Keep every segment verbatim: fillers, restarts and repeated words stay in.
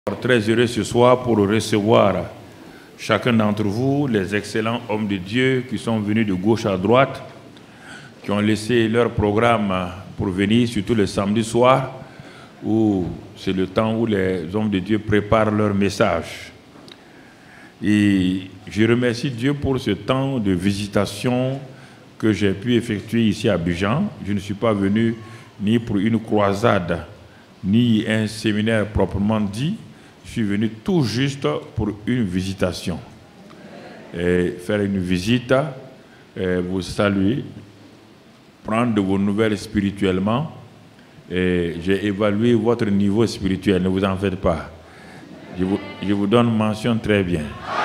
Très heureux ce soir pour recevoir chacun d'entre vous, les excellents hommes de Dieu qui sont venus de gauche à droite, qui ont laissé leur programme pour venir, surtout le samedi soir, où c'est le temps où les hommes de Dieu préparent leur message. Et je remercie Dieu pour ce temps de visitation que j'ai pu effectuer ici à Abidjan. Je ne suis pas venu ni pour une croisade, ni un séminaire proprement dit. Je suis venu tout juste pour une visitation. Et faire une visite, vous saluer, prendre de vos nouvelles spirituellement. Et j'ai évalué votre niveau spirituel, ne vous en faites pas. Je vous, je vous donne mention très bien.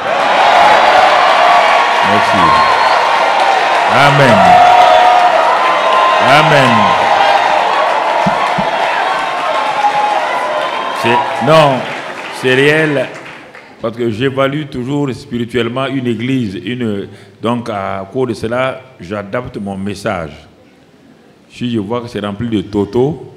Merci. Amen. Amen. C'est, non. C'est réel, parce que j'évalue toujours spirituellement une église. Une, donc, à cause de cela, j'adapte mon message. Si je vois que c'est rempli de toto,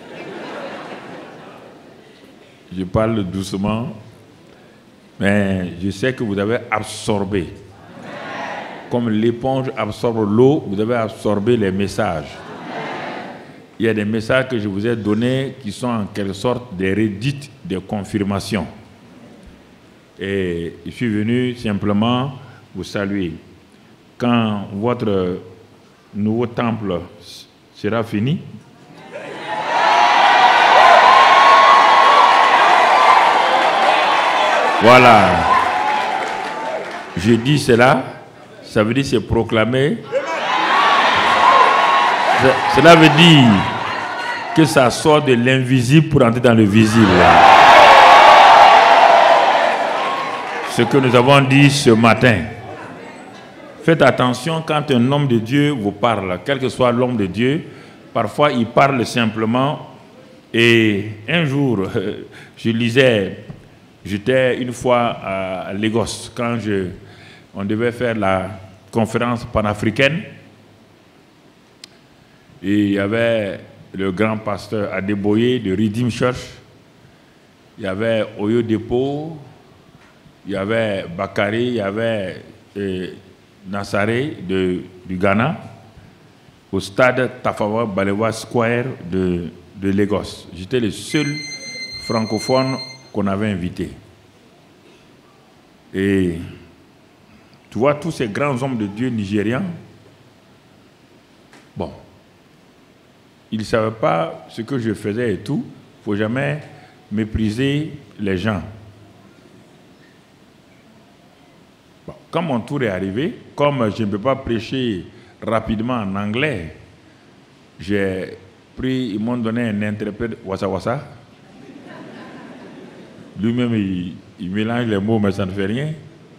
je parle doucement, mais je sais que vous avez absorbé. Comme l'éponge absorbe l'eau, vous avez absorbé les messages. Il y a des messages que je vous ai donnés qui sont en quelque sorte des redites, des confirmations. Et je suis venu simplement vous saluer. Quand votre nouveau temple sera fini, voilà, je dis cela, ça veut dire c'est proclamé. Cela veut dire que ça sort de l'invisible pour entrer dans le visible. Ce que nous avons dit ce matin. Faites attention quand un homme de Dieu vous parle, quel que soit l'homme de Dieu, parfois il parle simplement. Et un jour, je lisais, j'étais une fois à Lagos, quand je, on devait faire la conférence panafricaine. Et il y avait le grand pasteur Adeboye de Redeem Church, il y avait Oyo Depo, il y avait Bakari, il y avait euh, Nassaré de, du Ghana, au stade Tafawa Balewa Square de, de Lagos. J'étais le seul francophone qu'on avait invité. Et tu vois tous ces grands hommes de Dieu nigérians, bon, ils ne savaient pas ce que je faisais et tout. Il ne faut jamais mépriser les gens. Bon, quand mon tour est arrivé, comme je ne peux pas prêcher rapidement en anglais, j'ai pris, ils m'ont donné un interprète wassa wassa. Lui-même, il, il mélange les mots, mais ça ne fait rien.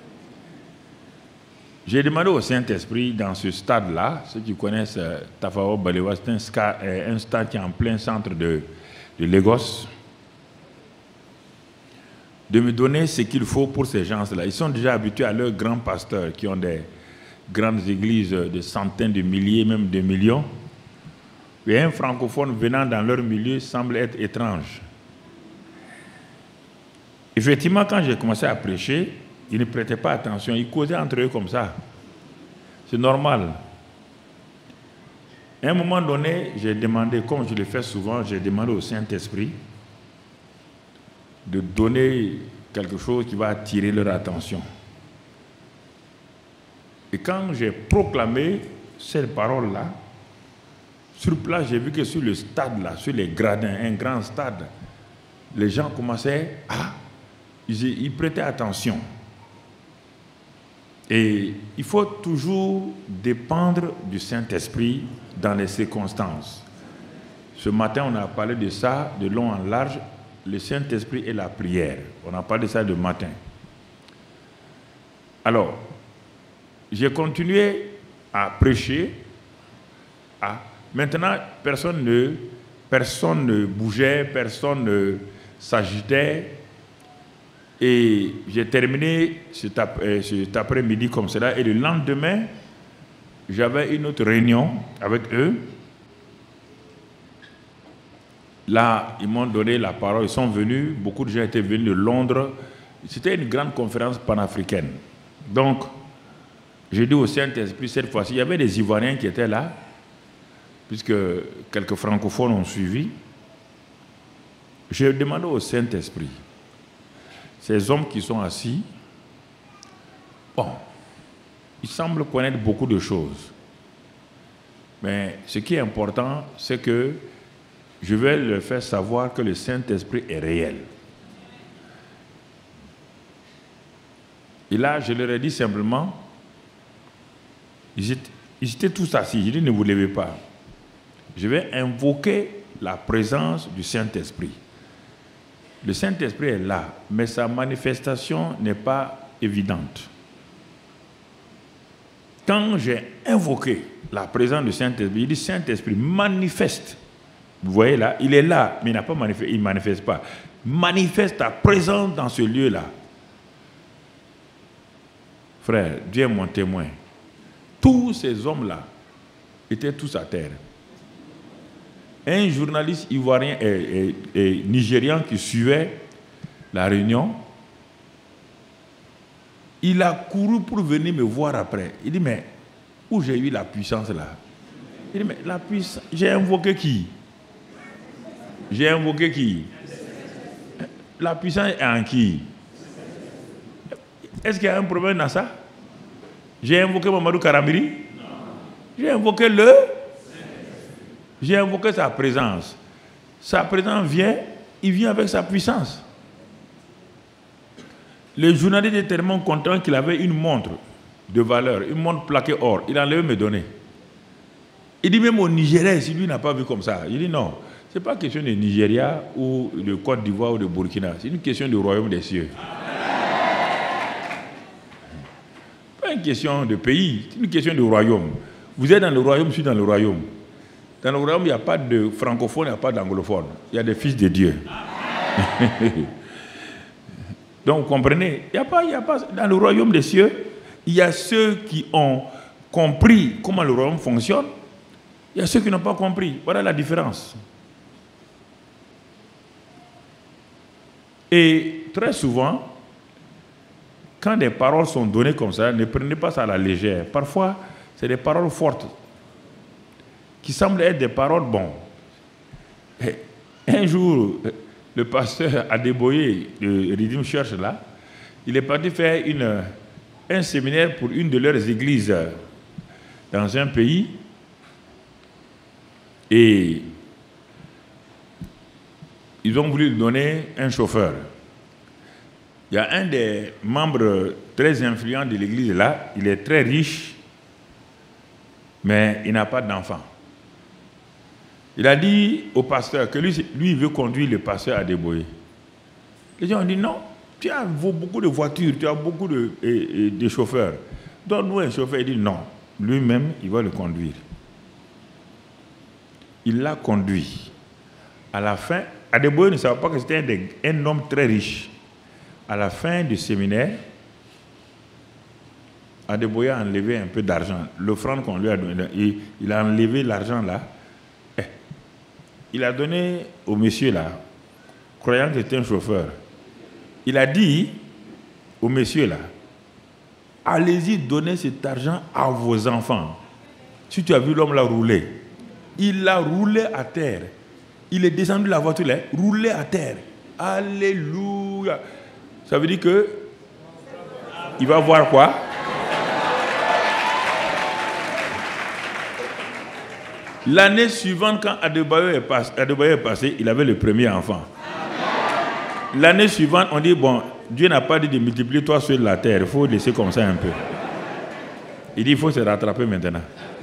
J'ai demandé au Saint-Esprit, dans ce stade-là, ceux qui connaissent euh, Tafawa Balewa, c'est un, ska, euh, un stade qui est en plein centre de, de Lagos, de me donner ce qu'il faut pour ces gens-là. Ils sont déjà habitués à leurs grands pasteurs qui ont des grandes églises de centaines de milliers, même de millions. Et un francophone venant dans leur milieu semble être étrange. Effectivement, quand j'ai commencé à prêcher, ils ne prêtaient pas attention, ils causaient entre eux comme ça. C'est normal. À un moment donné, j'ai demandé, comme je le fais souvent, j'ai demandé au Saint-Esprit de donner quelque chose qui va attirer leur attention. Et quand j'ai proclamé cette parole-là, sur place, j'ai vu que sur le stade-là, sur les gradins, un grand stade, les gens commençaient à... Ils, ils prêtaient attention. Et il faut toujours dépendre du Saint-Esprit dans les circonstances. Ce matin, on a parlé de ça de long en large, le Saint-Esprit et la prière. On a parlé de ça de matin. Alors, j'ai continué à prêcher. À... Maintenant, personne ne, personne ne bougeait, personne ne s'agitait. Et j'ai terminé cet, ap cet après-midi comme cela. Et le lendemain, j'avais une autre réunion avec eux. Là, ils m'ont donné la parole, ils sont venus, beaucoup de gens étaient venus de Londres. C'était une grande conférence panafricaine. Donc, j'ai dit au Saint-Esprit, cette fois-ci, il y avait des Ivoiriens qui étaient là, puisque quelques francophones ont suivi. J'ai demandé au Saint-Esprit, ces hommes qui sont assis, bon, ils semblent connaître beaucoup de choses. Mais ce qui est important, c'est que je vais leur faire savoir que le Saint-Esprit est réel. Et là, je leur ai dit simplement, ils étaient, ils étaient tous assis, je dis ne vous levez pas. Je vais invoquer la présence du Saint-Esprit. Le Saint-Esprit est là, mais sa manifestation n'est pas évidente. Quand j'ai invoqué la présence du Saint-Esprit, il dit Saint-Esprit, manifeste. Vous voyez là, il est là, mais il n'a pas manifesté, il ne manifeste pas. Manifeste ta présence dans ce lieu-là. Frère, Dieu est mon témoin. Tous ces hommes-là étaient tous à terre. Un journaliste ivoirien et, et, et nigérian qui suivait la réunion, il a couru pour venir me voir après. Il dit, mais où j'ai eu la puissance là? Il dit, mais la puissance, j'ai invoqué qui? J'ai invoqué qui? La puissance est en qui? Est-ce qu'il y a un problème dans ça? J'ai invoqué Mamadou Karambiri? J'ai invoqué le? J'ai invoqué sa présence. Sa présence vient, il vient avec sa puissance. Le journaliste était tellement content qu'il avait une montre de valeur, une montre plaquée or. Il en allait me donner. Il dit même au Nigeria, si lui n'a pas vu comme ça. Il dit non, ce n'est pas question de Nigeria ou de Côte d'Ivoire ou de Burkina. C'est une question du royaume des cieux. Pas une question de pays, c'est une question de royaume. Vous êtes dans le royaume, je suis dans le royaume. Dans le royaume, il n'y a pas de francophone, il n'y a pas d'anglophone. Il y a des fils de Dieu. Donc, vous comprenez, il y a pas, il y a pas, dans le royaume des cieux, il y a ceux qui ont compris comment le royaume fonctionne, il y a ceux qui n'ont pas compris. Voilà la différence. Et très souvent, quand des paroles sont données comme ça, ne prenez pas ça à la légère. Parfois, c'est des paroles fortes, qui semblent être des paroles bonnes. Un jour, le pasteur Adeboye de Redeem Church, là, il est parti faire une, un séminaire pour une de leurs églises dans un pays. Et ils ont voulu lui donner un chauffeur. Il y a un des membres très influents de l'église là, il est très riche, mais il n'a pas d'enfant. Il a dit au pasteur que lui, lui il veut conduire le pasteur Adeboye. Les gens ont dit non, tu as beaucoup de voitures, tu as beaucoup de, de, de chauffeurs. Donne-nous un chauffeur. Il dit non, lui-même, il va le conduire. Il l'a conduit. À la fin, Adeboye ne savait pas que c'était un, un homme très riche. À la fin du séminaire, Adeboye a enlevé un peu d'argent. L'offrande qu'on lui a donné, il, il a enlevé l'argent là. Il a donné au monsieur là, croyant que c'était un chauffeur. Il a dit au monsieur là, allez-y donner cet argent à vos enfants. Si tu as vu l'homme là rouler, il l'a roulé à terre. Il est descendu de la voiture là, roulé à terre. Alléluia. Ça veut dire que il va voir quoi? L'année suivante, quand Adeboye est, passé, Adeboye est passé, il avait le premier enfant. L'année suivante, on dit, bon, Dieu n'a pas dit de multiplier toi sur la terre, il faut laisser comme ça un peu. Il dit, il faut se rattraper maintenant.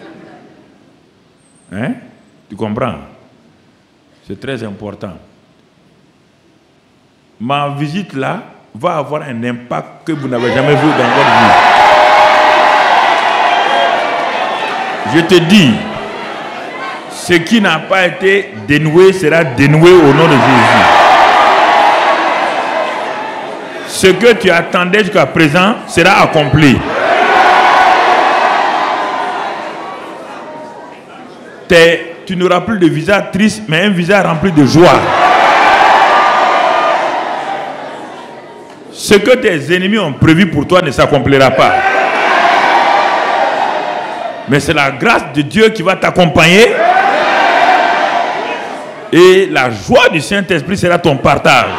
Hein? Tu comprends? C'est très important. Ma visite là va avoir un impact que vous n'avez jamais vu dans votre vie. Je te dis, ce qui n'a pas été dénoué sera dénoué au nom de Jésus. Ce que tu attendais jusqu'à présent sera accompli. T'es, tu n'auras plus de visage triste, mais un visage rempli de joie. Ce que tes ennemis ont prévu pour toi ne s'accomplira pas. Mais c'est la grâce de Dieu qui va t'accompagner. Et la joie du Saint-Esprit sera ton partage.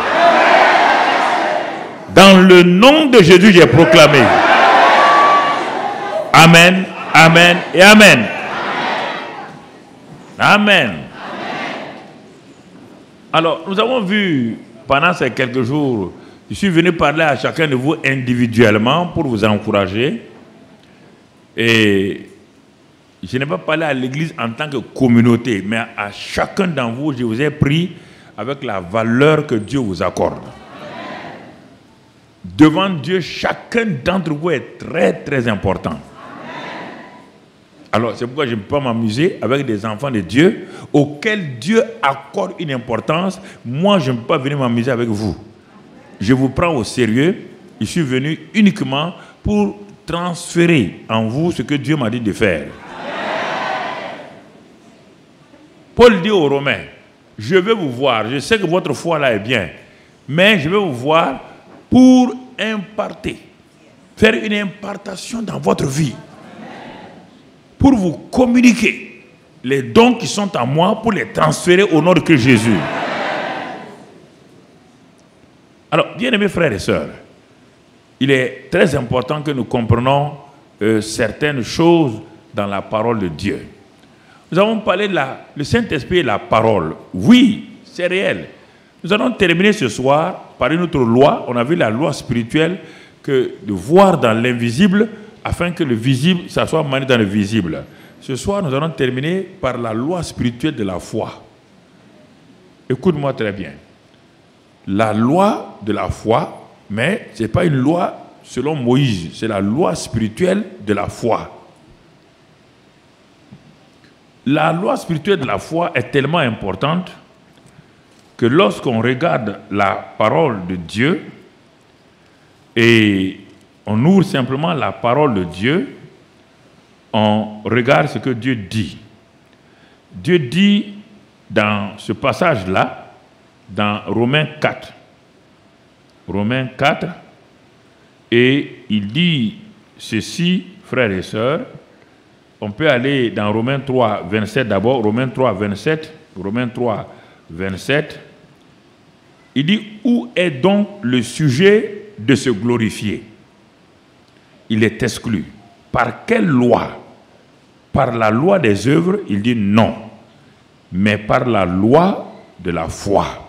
Dans le nom de Jésus, j'ai proclamé. Amen, amen et amen. Amen. Alors, nous avons vu pendant ces quelques jours, je suis venu parler à chacun de vous individuellement pour vous encourager. Et je n'ai pas parlé à l'Église en tant que communauté, mais à chacun d'entre vous, je vous ai pris avec la valeur que Dieu vous accorde. Devant Dieu, chacun d'entre vous est très, très important. Alors, c'est pourquoi je ne peux pas m'amuser avec des enfants de Dieu auxquels Dieu accorde une importance. Moi, je ne peux pas venir m'amuser avec vous. Je vous prends au sérieux. Je suis venu uniquement pour transférer en vous ce que Dieu m'a dit de faire. Paul dit aux Romains, je vais vous voir, je sais que votre foi là est bien, mais je vais vous voir pour imparter, faire une impartation dans votre vie, pour vous communiquer les dons qui sont à moi, pour les transférer au nom de Christ Jésus. Alors, bien-aimés frères et sœurs, il est très important que nous comprenions euh, certaines choses dans la parole de Dieu. Nous avons parlé de la, le Saint-Esprit et la parole. Oui, c'est réel. Nous allons terminer ce soir par une autre loi. On a vu la loi spirituelle que de voir dans l'invisible afin que le visible, ça soit manié dans le visible. Ce soir, nous allons terminer par la loi spirituelle de la foi. Écoute-moi très bien. La loi de la foi, mais ce n'est pas une loi selon Moïse, c'est la loi spirituelle de la foi. La loi spirituelle de la foi est tellement importante que lorsqu'on regarde la parole de Dieu et on ouvre simplement la parole de Dieu, on regarde ce que Dieu dit. Dieu dit dans ce passage-là, dans Romains quatre, Romains quatre, et il dit ceci, frères et sœurs. On peut aller dans Romains trois, vingt-sept d'abord, Romains trois, vingt-sept, Romains trois, vingt-sept. Il dit, où est donc le sujet de se glorifier? Il est exclu. Par quelle loi? Par la loi des œuvres? Il dit non, mais par la loi de la foi.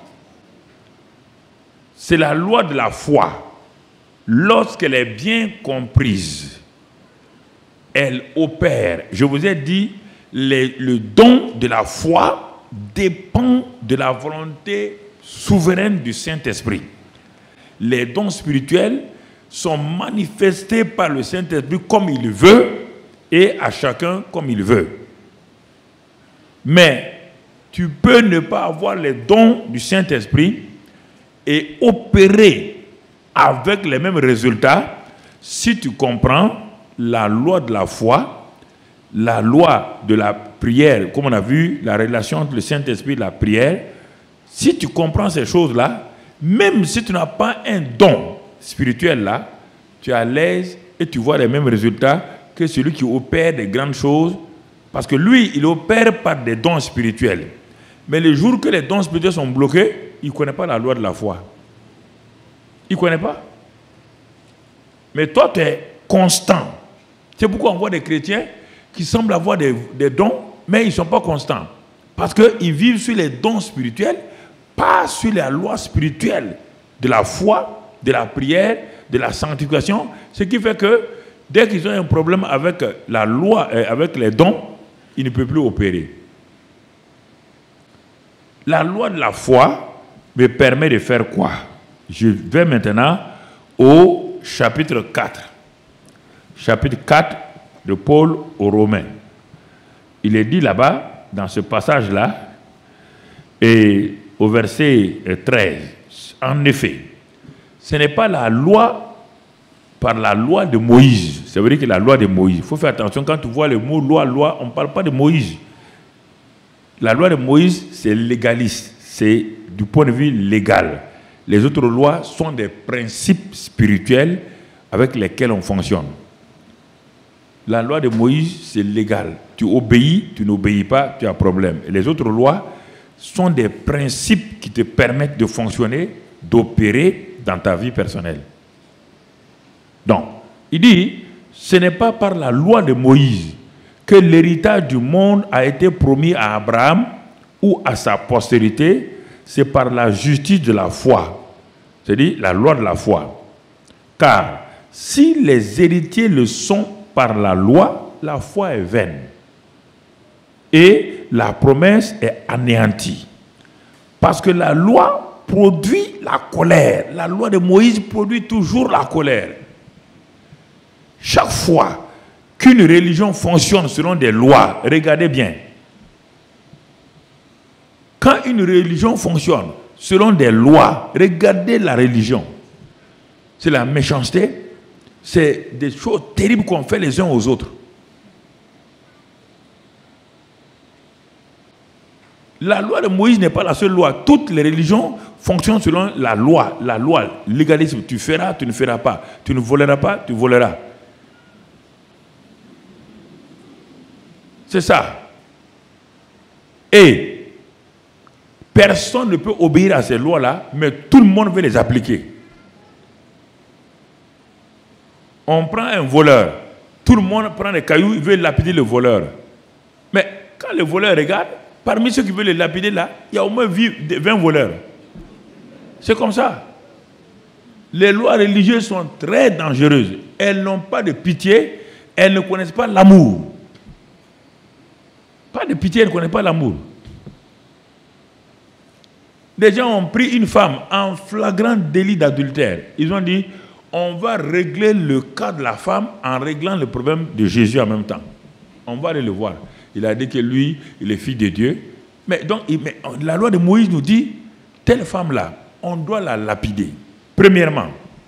C'est la loi de la foi. Lorsqu'elle est bien comprise, elle opère. Je vous ai dit, les, le don de la foi dépend de la volonté souveraine du Saint-Esprit. Les dons spirituels sont manifestés par le Saint-Esprit comme il veut et à chacun comme il veut. Mais tu peux ne pas avoir les dons du Saint-Esprit et opérer avec les mêmes résultats si tu comprends la loi de la foi, la loi de la prière, comme on a vu, la relation entre le Saint-Esprit et la prière. Si tu comprends ces choses-là, même si tu n'as pas un don spirituel là, tu es à l'aise et tu vois les mêmes résultats que celui qui opère des grandes choses, parce que lui, il opère par des dons spirituels. Mais le jour que les dons spirituels sont bloqués, il ne connaît pas la loi de la foi. Il ne connaît pas. Mais toi, tu es constant. C'est pourquoi on voit des chrétiens qui semblent avoir des, des dons, mais ils ne sont pas constants. Parce qu'ils vivent sur les dons spirituels, pas sur la loi spirituelle de la foi, de la prière, de la sanctification. Ce qui fait que dès qu'ils ont un problème avec la loi, euh, avec les dons, ils ne peuvent plus opérer. La loi de la foi me permet de faire quoi? Je vais maintenant au chapitre quatre. Chapitre quatre de Paul aux Romains. Il est dit là-bas, dans ce passage-là, et au verset treize, en effet, ce n'est pas la loi par la loi de Moïse. C'est vrai que la loi de Moïse. Il faut faire attention, quand tu vois le mot loi, loi, on ne parle pas de Moïse. La loi de Moïse, c'est légaliste. C'est du point de vue légal. Les autres lois sont des principes spirituels avec lesquels on fonctionne. La loi de Moïse, c'est légal. Tu obéis, tu n'obéis pas, tu as problème. Et les autres lois sont des principes qui te permettent de fonctionner, d'opérer dans ta vie personnelle. Donc, il dit, ce n'est pas par la loi de Moïse que l'héritage du monde a été promis à Abraham ou à sa postérité, c'est par la justice de la foi, c'est-à-dire la loi de la foi. Car si les héritiers le sont par la loi, la foi est vaine et la promesse est anéantie. Parce que la loi produit la colère. La loi de Moïse produit toujours la colère. Chaque fois qu'une religion fonctionne selon des lois, regardez bien, quand une religion fonctionne selon des lois, regardez la religion. C'est la méchanceté, c'est des choses terribles qu'on fait les uns aux autres. La loi de Moïse n'est pas la seule loi. Toutes les religions fonctionnent selon la loi. La loi, légalisme, tu feras, tu ne feras pas. Tu ne voleras pas, tu voleras. C'est ça. Et personne ne peut obéir à ces lois-là, mais tout le monde veut les appliquer. On prend un voleur. Tout le monde prend des cailloux, il veut lapider le voleur. Mais quand le voleur regarde, parmi ceux qui veulent le lapider là, il y a au moins vingt voleurs. C'est comme ça. Les lois religieuses sont très dangereuses. Elles n'ont pas de pitié, elles ne connaissent pas l'amour. Pas de pitié, elles ne connaissent pas l'amour. Des gens ont pris une femme en flagrant délit d'adultère. Ils ont dit, on va régler le cas de la femme en réglant le problème de Jésus en même temps. On va aller le voir. Il a dit que lui, il est fils de Dieu. Mais donc, il, mais la loi de Moïse nous dit, telle femme-là, on doit la lapider. Premièrement,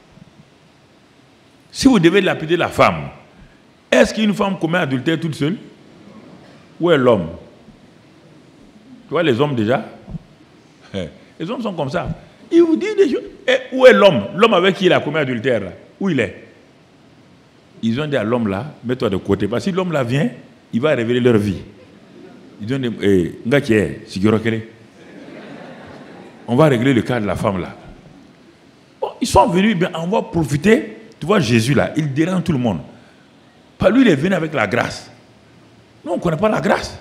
si vous devez lapider la femme, est-ce qu'une femme commet adultère toute seule? Où est l'homme? Tu vois les hommes déjà? Les hommes sont comme ça. Ils vous disent des choses. Et où est l'homme? L'homme avec qui il a commis adultère, là? Où il est? Ils ont dit à l'homme là, mets-toi de côté. Parce que si l'homme là vient, il va révéler leur vie. Ils ont dit, eh, on va régler le cas de la femme là. Bon, ils sont venus, bien, on va profiter. Tu vois Jésus là, il dérange tout le monde. Pas lui, il est venu avec la grâce. Nous, on ne connaît pas la grâce.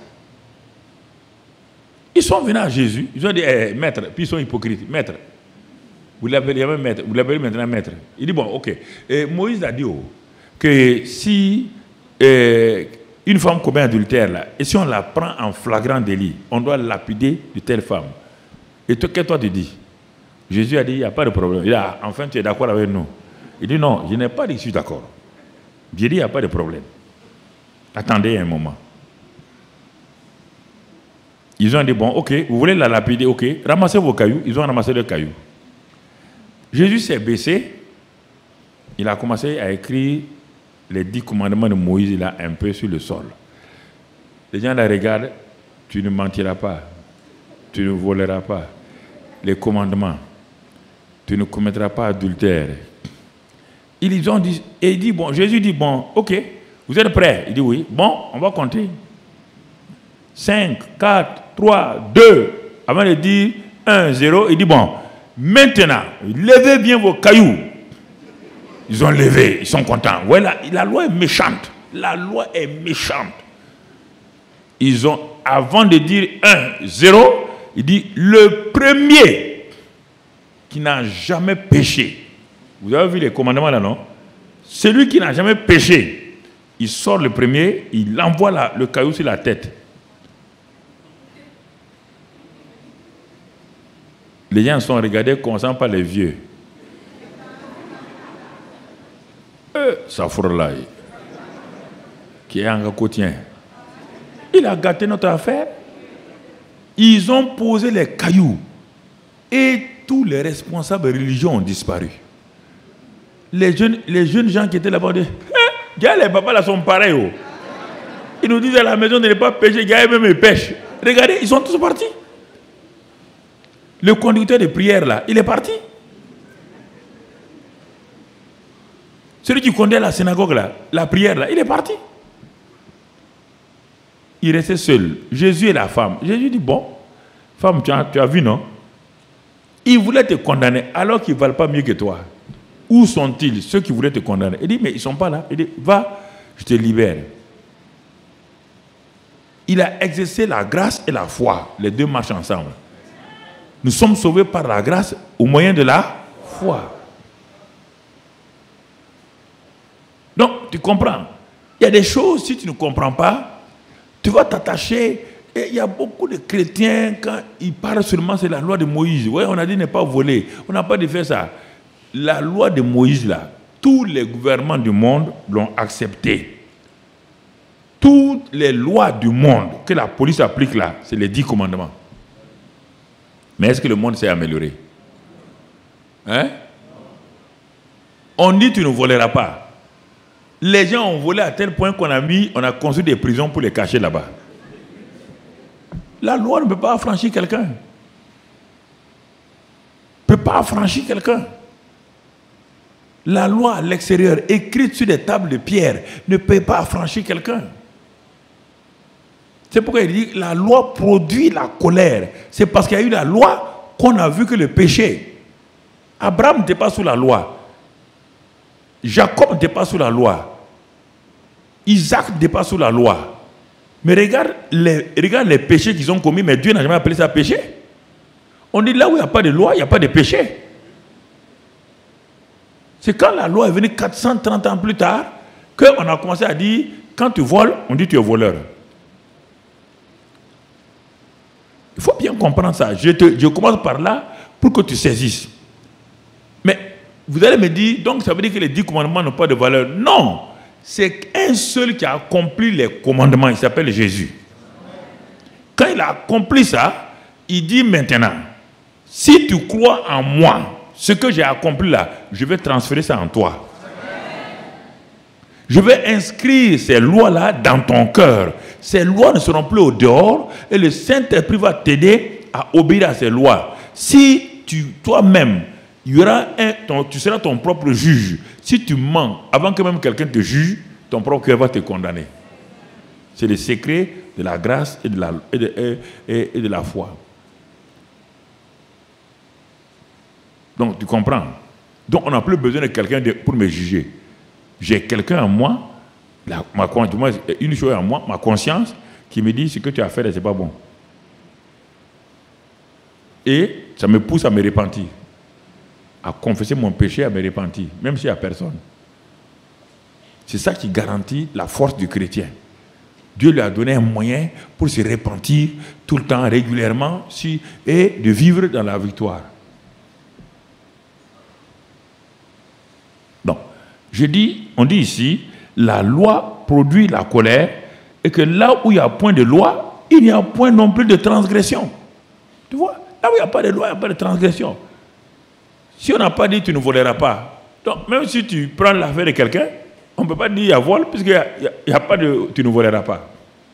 Ils sont venus à Jésus, ils ont dit, eh, maître, puis ils sont hypocrites. Maître, vous l'appelez maître, vous l'appelez maintenant maître. Il dit, bon, ok. Et Moïse a dit oh, que si eh, une femme commet adultère, là, et si on la prend en flagrant délit, on doit lapider de telle femme. Et toi, qu'est-ce que toi tu dis? Jésus a dit, il n'y a pas de problème. Il a, enfin, tu es d'accord avec nous? Il dit, non, je n'ai pas dit que je suis d'accord. J'ai dit, il n'y a pas de problème. Attendez un moment. Ils ont dit, bon, ok, vous voulez la lapider, ok, ramassez vos cailloux. Ils ont ramassé leurs cailloux. Jésus s'est baissé, il a commencé à écrire les dix commandements de Moïse, là, un peu sur le sol. Les gens la regardent, tu ne mentiras pas, tu ne voleras pas. Les commandements, tu ne commettras pas adultère. Ils ont dit, et il dit, bon, Jésus dit, bon, ok, vous êtes prêts? Il dit, oui, bon, on va compter. cinq, quatre, trois, deux, avant de dire un, zéro, il dit, bon, maintenant, levez bien vos cailloux. Ils ont levé, ils sont contents. Voilà, la loi est méchante. La loi est méchante. Ils ont, avant de dire un, zéro, il dit, le premier qui n'a jamais péché. Vous avez vu les commandements là, non? Celui qui n'a jamais péché, il sort le premier, il envoie la, le caillou sur la tête. Les gens sont regardés, commençant par les vieux. Euh, ça là, qui est un quotidien. Il a gâté notre affaire. Ils ont posé les cailloux. Et tous les responsables religieux ont disparu. Les jeunes, les jeunes gens qui étaient là-bas, eh, les papas là sont pareils. Oh. Ils nous disent à la maison de ne pas pêcher, gars, même ils pêchent. Regardez, ils sont tous partis. Le conducteur de prière, là, il est parti. Celui qui conduit la synagogue, là, la prière, là, il est parti. Il restait seul. Jésus et la femme. Jésus dit, bon, femme, tu as, tu as vu, non? Ils voulaient te condamner alors qu'ils ne valent pas mieux que toi. Où sont-ils, ceux qui voulaient te condamner? Il dit, mais ils ne sont pas là. Il dit, va, je te libère. Il a exercé la grâce et la foi. Les deux marchent ensemble. Nous sommes sauvés par la grâce au moyen de la foi. Donc, tu comprends. Il y a des choses, si tu ne comprends pas, tu vas t'attacher. Et il y a beaucoup de chrétiens, quand ils parlent seulement, c'est la loi de Moïse. Oui, on a dit ne pas voler. On n'a pas dit faire ça. La loi de Moïse, là, tous les gouvernements du monde l'ont acceptée. Toutes les lois du monde que la police applique là, c'est les dix commandements. Mais est-ce que le monde s'est amélioré? Hein? On dit tu ne voleras pas. Les gens ont volé à tel point qu'on a mis, on a construit des prisons pour les cacher là-bas. La loi ne peut pas affranchir quelqu'un. Ne peut pas affranchir quelqu'un. La loi à l'extérieur, écrite sur des tables de pierre, ne peut pas affranchir quelqu'un. C'est pourquoi il dit que la loi produit la colère. C'est parce qu'il y a eu la loi qu'on a vu que le péché. Abraham n'était pas sous la loi. Jacob n'était pas sous la loi. Isaac n'était pas sous la loi. Mais regarde les, regarde les péchés qu'ils ont commis, mais Dieu n'a jamais appelé ça péché. On dit là où il n'y a pas de loi, il n'y a pas de péché. C'est quand la loi est venue quatre cent trente ans plus tard qu'on a commencé à dire, quand tu voles, on dit tu es voleur. Il faut bien comprendre ça. Je, te, je commence par là pour que tu saisisses. Mais vous allez me dire, donc ça veut dire que les dix commandements n'ont pas de valeur. Non, c'est un seul qui a accompli les commandements, il s'appelle Jésus. Quand il a accompli ça, il dit maintenant, si tu crois en moi, ce que j'ai accompli là, je vais transférer ça en toi. Je vais inscrire ces lois-là dans ton cœur. Ces lois ne seront plus au dehors et le Saint-Esprit va t'aider à obéir à ces lois. Si tu, toi-même, il y aura un, ton, tu seras ton propre juge. Si tu mens, avant que même quelqu'un te juge, ton propre cœur va te condamner. C'est le secret de la grâce et de la, et de, et, et de la foi. Donc, tu comprends? Donc, on n'a plus besoin de quelqu'un pour me juger. J'ai quelqu'un en moi, la, ma, une chose en moi, ma conscience, qui me dit ce que tu as fait, ce n'est pas bon. Et ça me pousse à me repentir, à confesser mon péché, à me repentir, même s'il n'y a personne. C'est ça qui garantit la force du chrétien. Dieu lui a donné un moyen pour se repentir tout le temps, régulièrement, si, et de vivre dans la victoire. Donc, je dis, on dit ici, la loi produit la colère, et que là où il n'y a point de loi, il n'y a point non plus de transgression. Tu vois, là où il n'y a pas de loi, il n'y a pas de transgression. Si on n'a pas dit tu ne voleras pas, donc même si tu prends l'affaire de quelqu'un, on ne peut pas dire il y a vol, puisqu'il n'y a, a pas de tu ne voleras pas.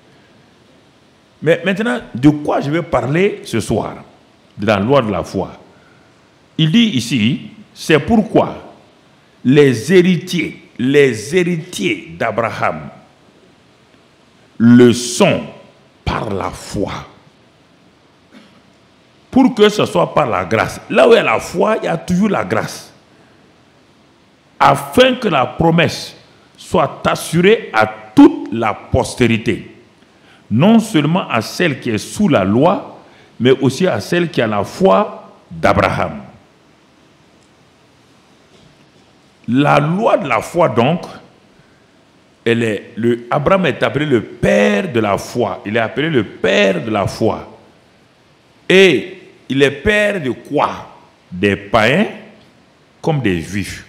Mais maintenant, de quoi je vais parler ce soir? De la loi de la foi. Il dit ici, c'est pourquoi les héritiers, les héritiers d'Abraham le sont par la foi. Pour que ce soit par la grâce. Là où il y a la foi, il y a toujours la grâce. Afin que la promesse soit assurée à toute la postérité. Non seulement à celle qui est sous la loi, mais aussi à celle qui a la foi d'Abraham. La loi de la foi, donc, elle est, le, Abraham est appelé le père de la foi. Il est appelé le père de la foi. Et il est père de quoi? Des païens comme des juifs.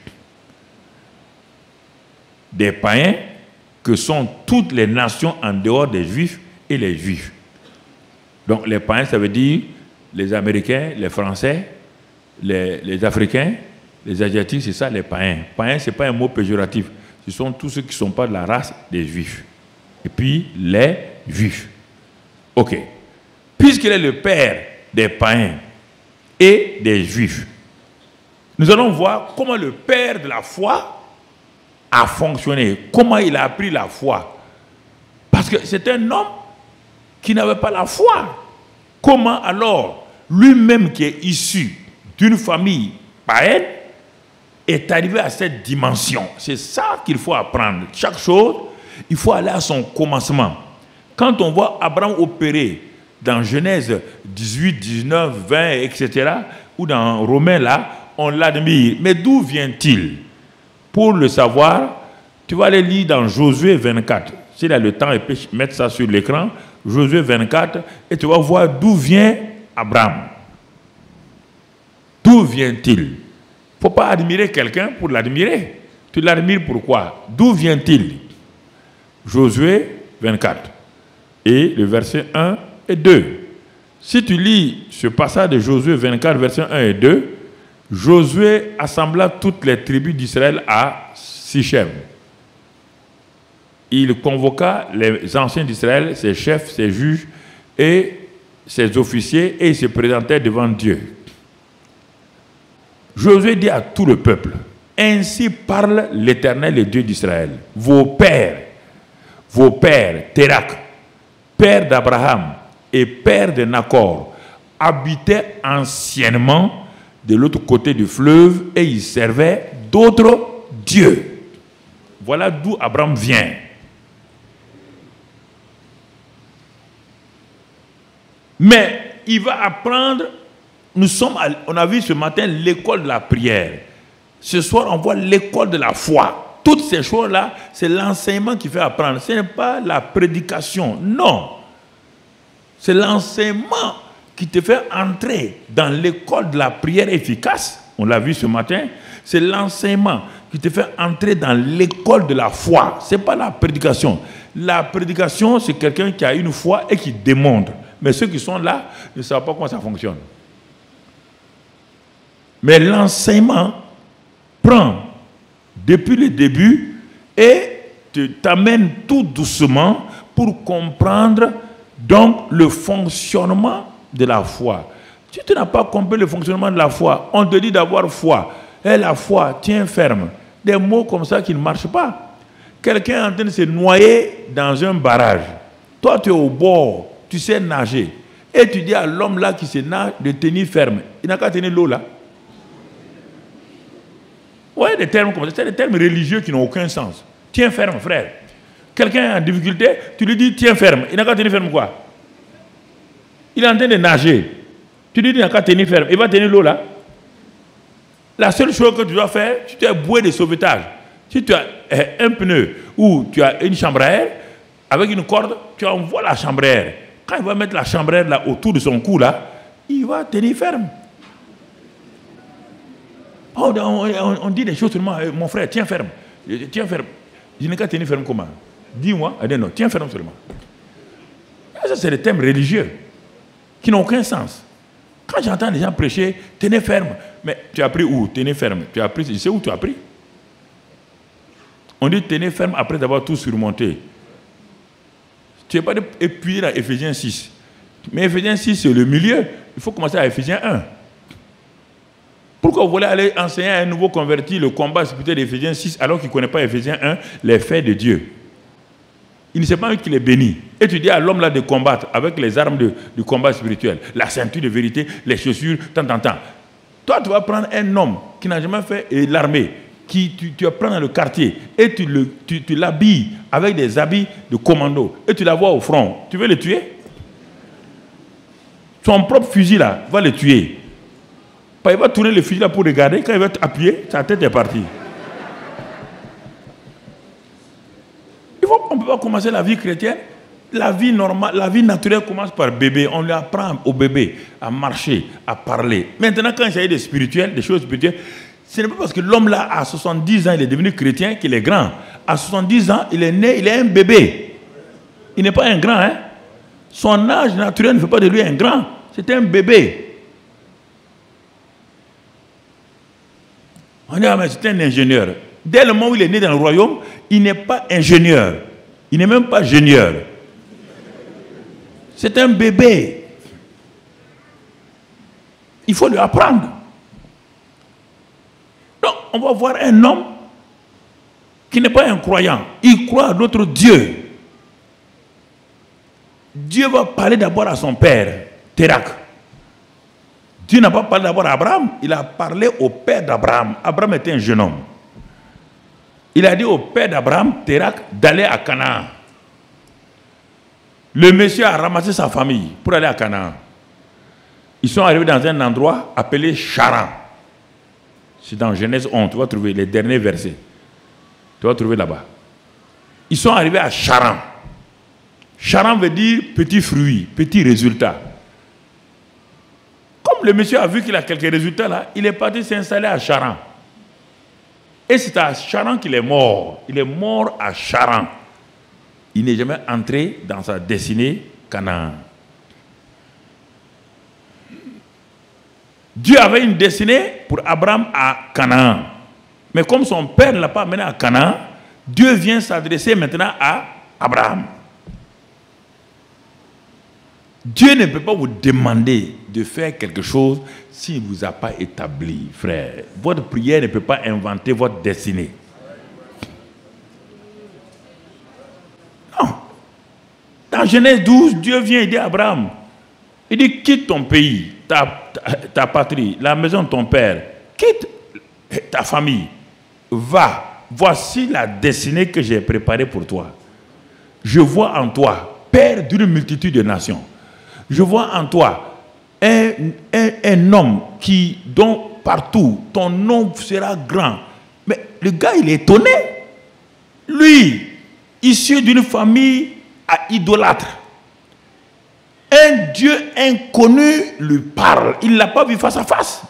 Des païens que sont toutes les nations en dehors des juifs et les juifs. Donc les païens, ça veut dire les Américains, les Français, les, les Africains, les Asiatiques, c'est ça les païens. Païens, ce n'est pas un mot péjoratif. Ce sont tous ceux qui ne sont pas de la race des juifs. Et puis les juifs. Ok. puisqu'il est le père des païens et des juifs, nous allons voir comment le père de la foi a fonctionné, comment il a appris la foi. Parce que c'est un homme qui n'avait pas la foi. Comment alors, lui-même qui est issu d'une famille païenne, est arrivé à cette dimension? C'est ça qu'il faut apprendre. Chaque chose, il faut aller à son commencement. Quand on voit Abraham opérer dans Genèse dix-huit, dix-neuf, vingt, et cetera, ou dans Romains là, on l'admire. Mais d'où vient-il? Pour le savoir, tu vas aller lire dans Josué vingt-quatre. S'il a le temps, il peut mettre ça sur l'écran. Josué vingt-quatre, et tu vas voir d'où vient Abraham. D'où vient-il? Il ne faut pas admirer quelqu'un pour l'admirer. Tu l'admires pourquoi? D'où vient-il? Josué vingt-quatre. Et le verset un et deux. Si tu lis ce passage de Josué vingt-quatre, verset un et deux, Josué assembla toutes les tribus d'Israël à Sichem. Il convoqua les anciens d'Israël, ses chefs, ses juges et ses officiers, et il se présentait devant Dieu. Josué dit à tout le peuple, ainsi parle l'Éternel, le Dieu d'Israël. Vos pères, vos pères, Térak, père d'Abraham et père de Nacor, habitaient anciennement de l'autre côté du fleuve et ils servaient d'autres dieux. Voilà d'où Abraham vient. Mais il va apprendre, nous sommes, à, on a vu ce matin l'école de la prière. Ce soir, on voit l'école de la foi. Toutes ces choses-là, c'est l'enseignement qui fait apprendre. Ce n'est pas la prédication, non. C'est l'enseignement qui te fait entrer dans l'école de la prière efficace. On l'a vu ce matin. C'est l'enseignement qui te fait entrer dans l'école de la foi. Ce n'est pas la prédication. La prédication, c'est quelqu'un qui a une foi et qui démontre. Mais ceux qui sont là ne savent pas comment ça fonctionne. Mais l'enseignement prend depuis le début et t'amène tout doucement pour comprendre donc le fonctionnement de la foi. Si tu n'as pas compris le fonctionnement de la foi, on te dit d'avoir foi. Et la foi, tiens ferme. Des mots comme ça qui ne marchent pas. Quelqu'un est en train de se noyer dans un barrage. Toi, tu es au bord. Tu sais nager. Et tu dis à l'homme là qui se nage de tenir ferme. Il n'a qu'à tenir l'eau là. Ouais, des termes comme ça. C'est des termes religieux qui n'ont aucun sens. Tiens ferme, frère. Quelqu'un est en difficulté, tu lui dis tiens ferme. Il n'a qu'à tenir ferme quoi? Il est en train de nager. Tu lui dis il n'a qu'à tenir ferme. Il va tenir l'eau là. La seule chose que tu dois faire, si tu as bouée de sauvetage, si tu as un pneu ou tu as une chambre à air, avec une corde, tu envoies la chambre à air. Quand il va mettre la chambre à air là autour de son cou là, il va tenir ferme. Oh, on, on, on dit des choses seulement, mon frère, tiens ferme. Tiens ferme. Je n'ai qu'à tenir ferme comment? Dis-moi. Ah, non, tiens ferme seulement. Ça, c'est des thèmes religieux qui n'ont aucun sens. Quand j'entends les gens prêcher, tenez ferme. Mais tu as appris où? Tenez ferme. Tu as appris, je sais où tu as appris. On dit tenez ferme après avoir tout surmonté. Tu n'es pas épuisé dans Éphésiens six. Mais Éphésiens six, c'est le milieu. Il faut commencer à Éphésiens un. Pourquoi vous voulez aller enseigner à un nouveau converti le combat spirituel d'Éphésiens six alors qu'il ne connaît pas Éphésiens un, les faits de Dieu? Il ne sait pas qu'il est béni. Et tu dis à l'homme là de combattre avec les armes de, du combat spirituel, la ceinture de vérité, les chaussures, tant, tant, tant. Toi, tu vas prendre un homme qui n'a jamais fait l'armée, qui tu, tu prends dans le quartier et tu, le, tu, tu l'habilles avec des habits de commando et tu la vois au front. Tu veux le tuer? Son propre fusil là va le tuer. Il va tourner le fusil là pour regarder. Quand il va t'appuyer, sa tête est partie. Il faut qu'on ne peut pas commencer la vie chrétienne. La vie normale, la vie naturelle commence par bébé. On lui apprend au bébé à marcher, à parler. Maintenant, quand il s'agit de spirituel, des choses spirituelles, ce n'est pas parce que l'homme là, à soixante-dix ans, il est devenu chrétien qu'il est grand. À soixante-dix ans, il est né, il est un bébé. Il n'est pas un grand, hein. Son âge naturel ne fait pas de lui un grand. C'est un bébé. On dit, ah, mais c'est un ingénieur. Dès le moment où il est né dans le royaume, il n'est pas ingénieur. Il n'est même pas ingénieur. C'est un bébé. Il faut lui apprendre. Donc, on va voir un homme qui n'est pas un croyant. Il croit à d'autres dieux. Dieu va parler d'abord à son père, Térak. Dieu n'a pas parlé d'abord à Abraham, il a parlé au père d'Abraham. Abraham était un jeune homme. Il a dit au père d'Abraham, Térak, d'aller à Canaan. Le monsieur a ramassé sa famille pour aller à Canaan. Ils sont arrivés dans un endroit appelé Charan. C'est dans Genèse onze, tu vas trouver les derniers versets. Tu vas trouver là-bas. Ils sont arrivés à Charan. Charan veut dire petit fruit, petit résultat. Comme le monsieur a vu qu'il a quelques résultats là, il est parti s'installer à Charan. Et c'est à Charan qu'il est mort. Il est mort à Charan. Il n'est jamais entré dans sa destinée Canaan. Dieu avait une destinée pour Abraham à Canaan. Mais comme son père ne l'a pas amené à Canaan, Dieu vient s'adresser maintenant à Abraham. Dieu ne peut pas vous demander de faire quelque chose s'il ne vous a pas établi, frère. Votre prière ne peut pas inventer votre destinée. Non. Dans Genèse douze, Dieu vient aider Abraham. Il dit, quitte ton pays, ta, ta, ta patrie, la maison de ton père, quitte ta famille, va, voici la destinée que j'ai préparée pour toi. Je vois en toi, père d'une multitude de nations. Je vois en toi un, un, un homme qui, dont partout, ton nom sera grand. Mais le gars, il est étonné. Lui, issu d'une famille à idolâtre, un Dieu inconnu lui parle. Il ne l'a pas vu face à face.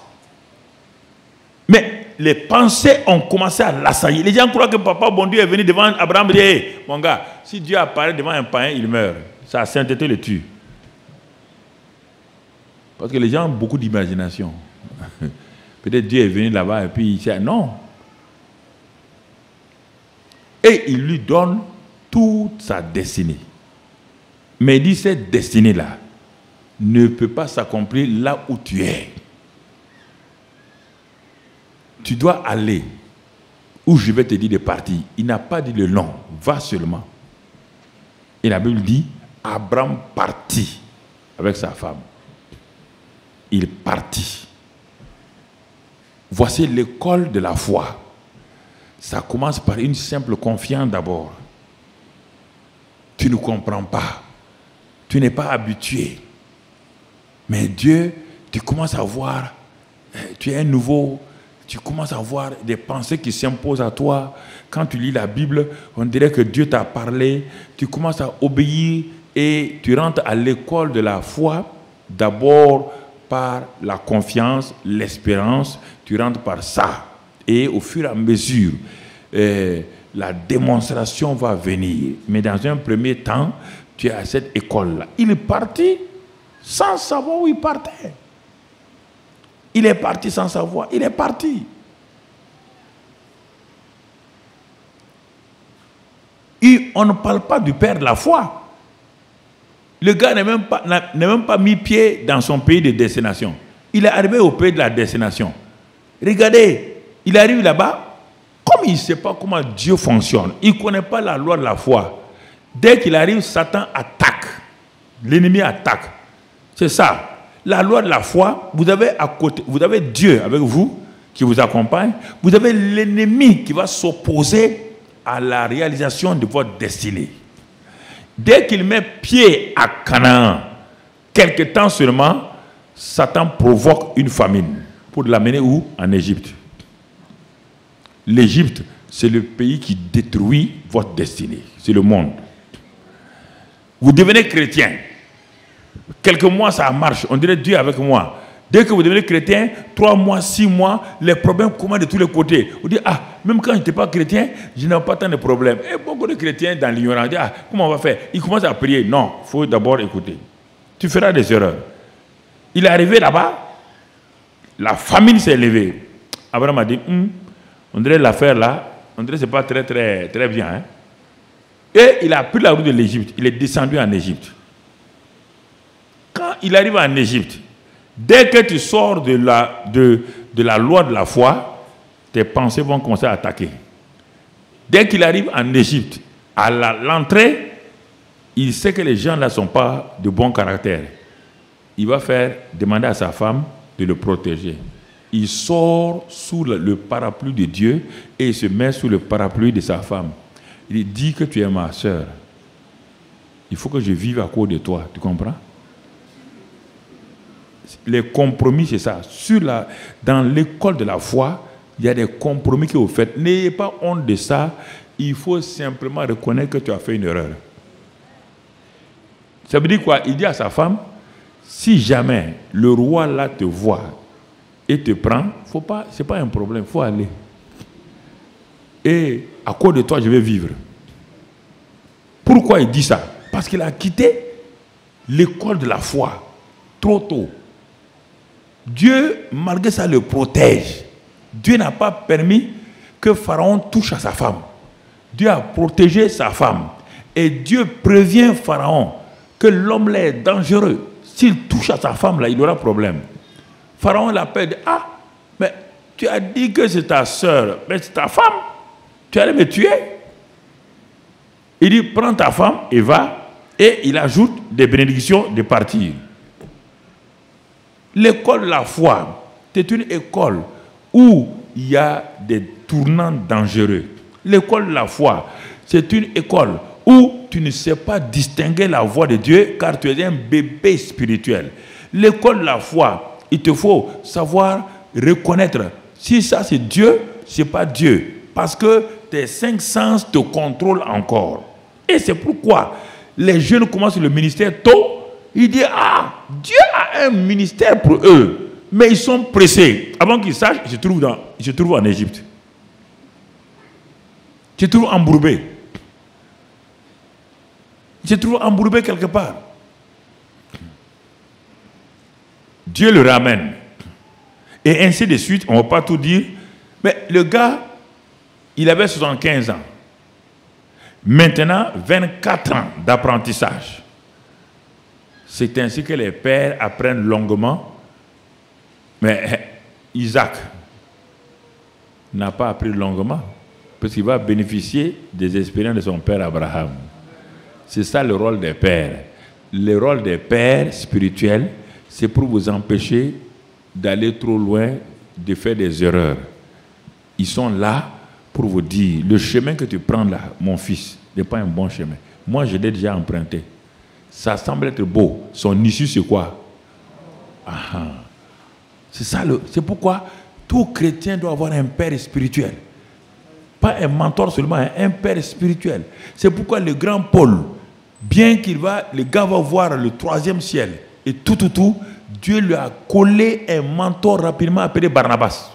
Mais les pensées ont commencé à l'assaillir. Les gens croient que papa, bon Dieu, est venu devant Abraham et dit, hey, mon gars, si Dieu apparaît devant un païen, il meurt. Sa sainteté le tue. Parce que les gens ont beaucoup d'imagination. Peut-être Dieu est venu là-bas et puis il dit non. Et il lui donne toute sa destinée. Mais il dit cette destinée-là ne peut pas s'accomplir là où tu es. Tu dois aller où je vais te dire de partir. Il n'a pas dit le nom, va seulement. Et la Bible dit, Abraham partit avec sa femme. Il partit. Voici l'école de la foi. Ça commence par une simple confiance d'abord. Tu ne comprends pas. Tu n'es pas habitué. Mais Dieu, tu commences à voir, tu es un nouveau, tu commences à voir des pensées qui s'imposent à toi. Quand tu lis la Bible, on dirait que Dieu t'a parlé. Tu commences à obéir et tu rentres à l'école de la foi. D'abord par la confiance, l'espérance, tu rentres par ça. Et au fur et à mesure, euh, la démonstration va venir. Mais dans un premier temps, tu es à cette école-là. Il est parti sans savoir où il partait. Il est parti sans savoir. Il est parti. Et on ne parle pas du père de la foi. Le gars n'a même pas, n'a même pas mis pied dans son pays de destination. Il est arrivé au pays de la destination. Regardez, il arrive là-bas, comme il ne sait pas comment Dieu fonctionne, il ne connaît pas la loi de la foi. Dès qu'il arrive, Satan attaque. L'ennemi attaque. C'est ça. La loi de la foi, vous avez à côté, vous avez Dieu avec vous, qui vous accompagne. Vous avez l'ennemi qui va s'opposer à la réalisation de votre destinée. Dès qu'il met pied à Canaan, quelque temps seulement, Satan provoque une famine pour l'amener où? En Égypte. L'Égypte, c'est le pays qui détruit votre destinée. C'est le monde. Vous devenez chrétien. Quelques mois, ça marche. On dirait Dieu avec moi. Dès que vous devenez chrétien, trois mois, six mois, les problèmes commencent de tous les côtés. Vous dites, ah, même quand je n'étais pas chrétien, je n'ai pas tant de problèmes. Et beaucoup de chrétiens dans l'ignorance disent, ah, comment on va faire? Ils commencent à prier. Non, il faut d'abord écouter. Tu feras des erreurs. Il est arrivé là-bas, la famine s'est levée. Abraham a dit, hm, on dirait l'affaire là, on dirait que ce n'est pas très, très, très bien. Hein? Et il a pris la route de l'Égypte. Il est descendu en Égypte. Quand il arrive en Égypte, Dès que tu sors de la, de, de la loi de la foi, tes pensées vont commencer à attaquer. Dès qu'il arrive en Égypte, à l'entrée, il sait que les gens là ne sont pas de bon caractère. Il va faire demander à sa femme de le protéger. Il sort sous le, le parapluie de Dieu et il se met sous le parapluie de sa femme. Il dit que tu es ma soeur. Il faut que je vive à cause de toi. Tu comprends? Les compromis, c'est ça. Sur la, dans l'école de la foi, il y a des compromis que vous faites. N'ayez pas honte de ça. Il faut simplement reconnaître que tu as fait une erreur. Ça veut dire quoi? Il dit à sa femme, si jamais le roi là te voit et te prend, faut pas, c'est pas un problème, il faut aller. Et à cause de toi, je vais vivre. Pourquoi il dit ça? Parce qu'il a quitté l'école de la foi trop tôt. Dieu, malgré ça, le protège. Dieu n'a pas permis que Pharaon touche à sa femme. Dieu a protégé sa femme. Et Dieu prévient Pharaon que l'homme là est dangereux. S'il touche à sa femme, là, il aura problème. Pharaon l'appelle, ah, mais tu as dit que c'est ta soeur, mais c'est ta femme. Tu allais me tuer. Il dit, prends ta femme et va. Et il ajoute des bénédictions de partir. L'école de la foi, c'est une école où il y a des tournants dangereux. L'école de la foi, c'est une école où tu ne sais pas distinguer la voix de Dieu car tu es un bébé spirituel. L'école de la foi, il te faut savoir reconnaître si ça c'est Dieu, c'est pas Dieu. Parce que tes cinq sens te contrôlent encore. Et c'est pourquoi les jeunes commencent le ministère tôt. Ils disent, ah, Dieu a un ministère pour eux. Mais ils sont pressés. Avant qu'ils sachent, ils se trouvent, dans, ils se trouvent en Égypte. Ils se trouvent embourbés. Ils se trouvent embourbés quelque part. Dieu le ramène. Et ainsi de suite, on ne va pas tout dire. Mais le gars, il avait soixante-quinze ans. Maintenant, vingt-quatre ans d'apprentissage. C'est ainsi que les pères apprennent longuement. Mais Isaac n'a pas appris longuement parce qu'il va bénéficier des expériences de son père Abraham. C'est ça le rôle des pères. Le rôle des pères spirituels, c'est pour vous empêcher d'aller trop loin, de faire des erreurs. Ils sont là pour vous dire, le chemin que tu prends là, mon fils, n'est pas un bon chemin. Moi, je l'ai déjà emprunté. Ça semble être beau. Son issue, c'est quoi? Ah, c'est ça, le, c'est pourquoi tout chrétien doit avoir un père spirituel. Pas un mentor seulement, un père spirituel. C'est pourquoi le grand Paul, bien qu'il va, le gars va voir le troisième ciel, et tout, tout, tout, Dieu lui a collé un mentor rapidement appelé Barnabas.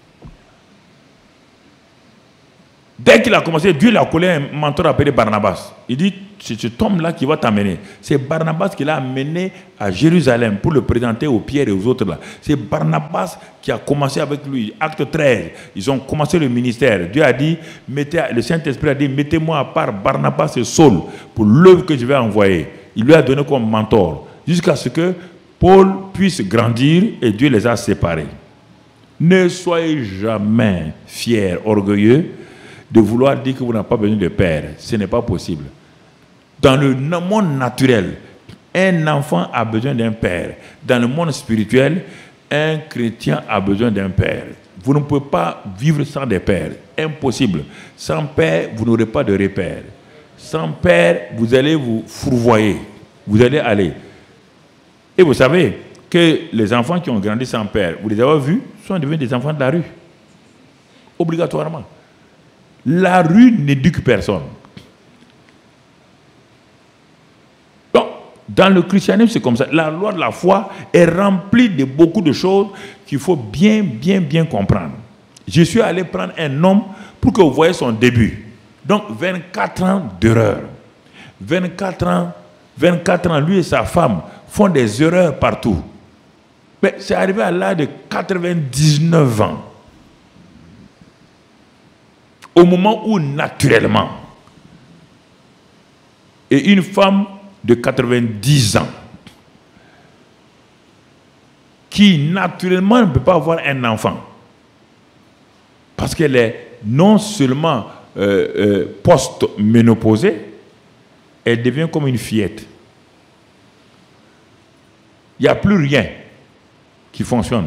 Dès qu'il a commencé, Dieu lui a collé un mentor appelé Barnabas. Il dit, c'est cet homme-là qui va t'amener. C'est Barnabas qui l'a amené à Jérusalem pour le présenter aux Pierre et aux autres là. C'est Barnabas qui a commencé avec lui. Acte treize, ils ont commencé le ministère. Dieu a dit, mettez, le Saint-Esprit a dit, mettez-moi à part Barnabas et Saul pour l'œuvre que je vais envoyer. Il lui a donné comme mentor. Jusqu'à ce que Paul puisse grandir et Dieu les a séparés. Ne soyez jamais fiers, orgueilleux, de vouloir dire que vous n'avez pas besoin de père. Ce n'est pas possible. Dans le monde naturel, un enfant a besoin d'un père. Dans le monde spirituel, un chrétien a besoin d'un père. Vous ne pouvez pas vivre sans des pères. Impossible. Sans père, vous n'aurez pas de repère. Sans père, vous allez vous fourvoyer. Vous allez aller. Et vous savez que les enfants qui ont grandi sans père, vous les avez vus, sont devenus des enfants de la rue. Obligatoirement. La rue n'éduque personne. Donc, dans le christianisme, c'est comme ça. La loi de la foi est remplie de beaucoup de choses qu'il faut bien, bien, bien comprendre. Je suis allé prendre un homme pour que vous voyez son début. Donc, vingt-quatre ans d'erreur. vingt-quatre ans, vingt-quatre ans, lui et sa femme font des erreurs partout. Mais c'est arrivé à l'âge de quatre-vingt-dix-neuf ans. Au moment où, naturellement, et une femme de quatre-vingt-dix ans, qui naturellement ne peut pas avoir un enfant. Parce qu'elle est non seulement euh, euh, post-ménopausée, elle devient comme une fillette. Il n'y a plus rien qui fonctionne.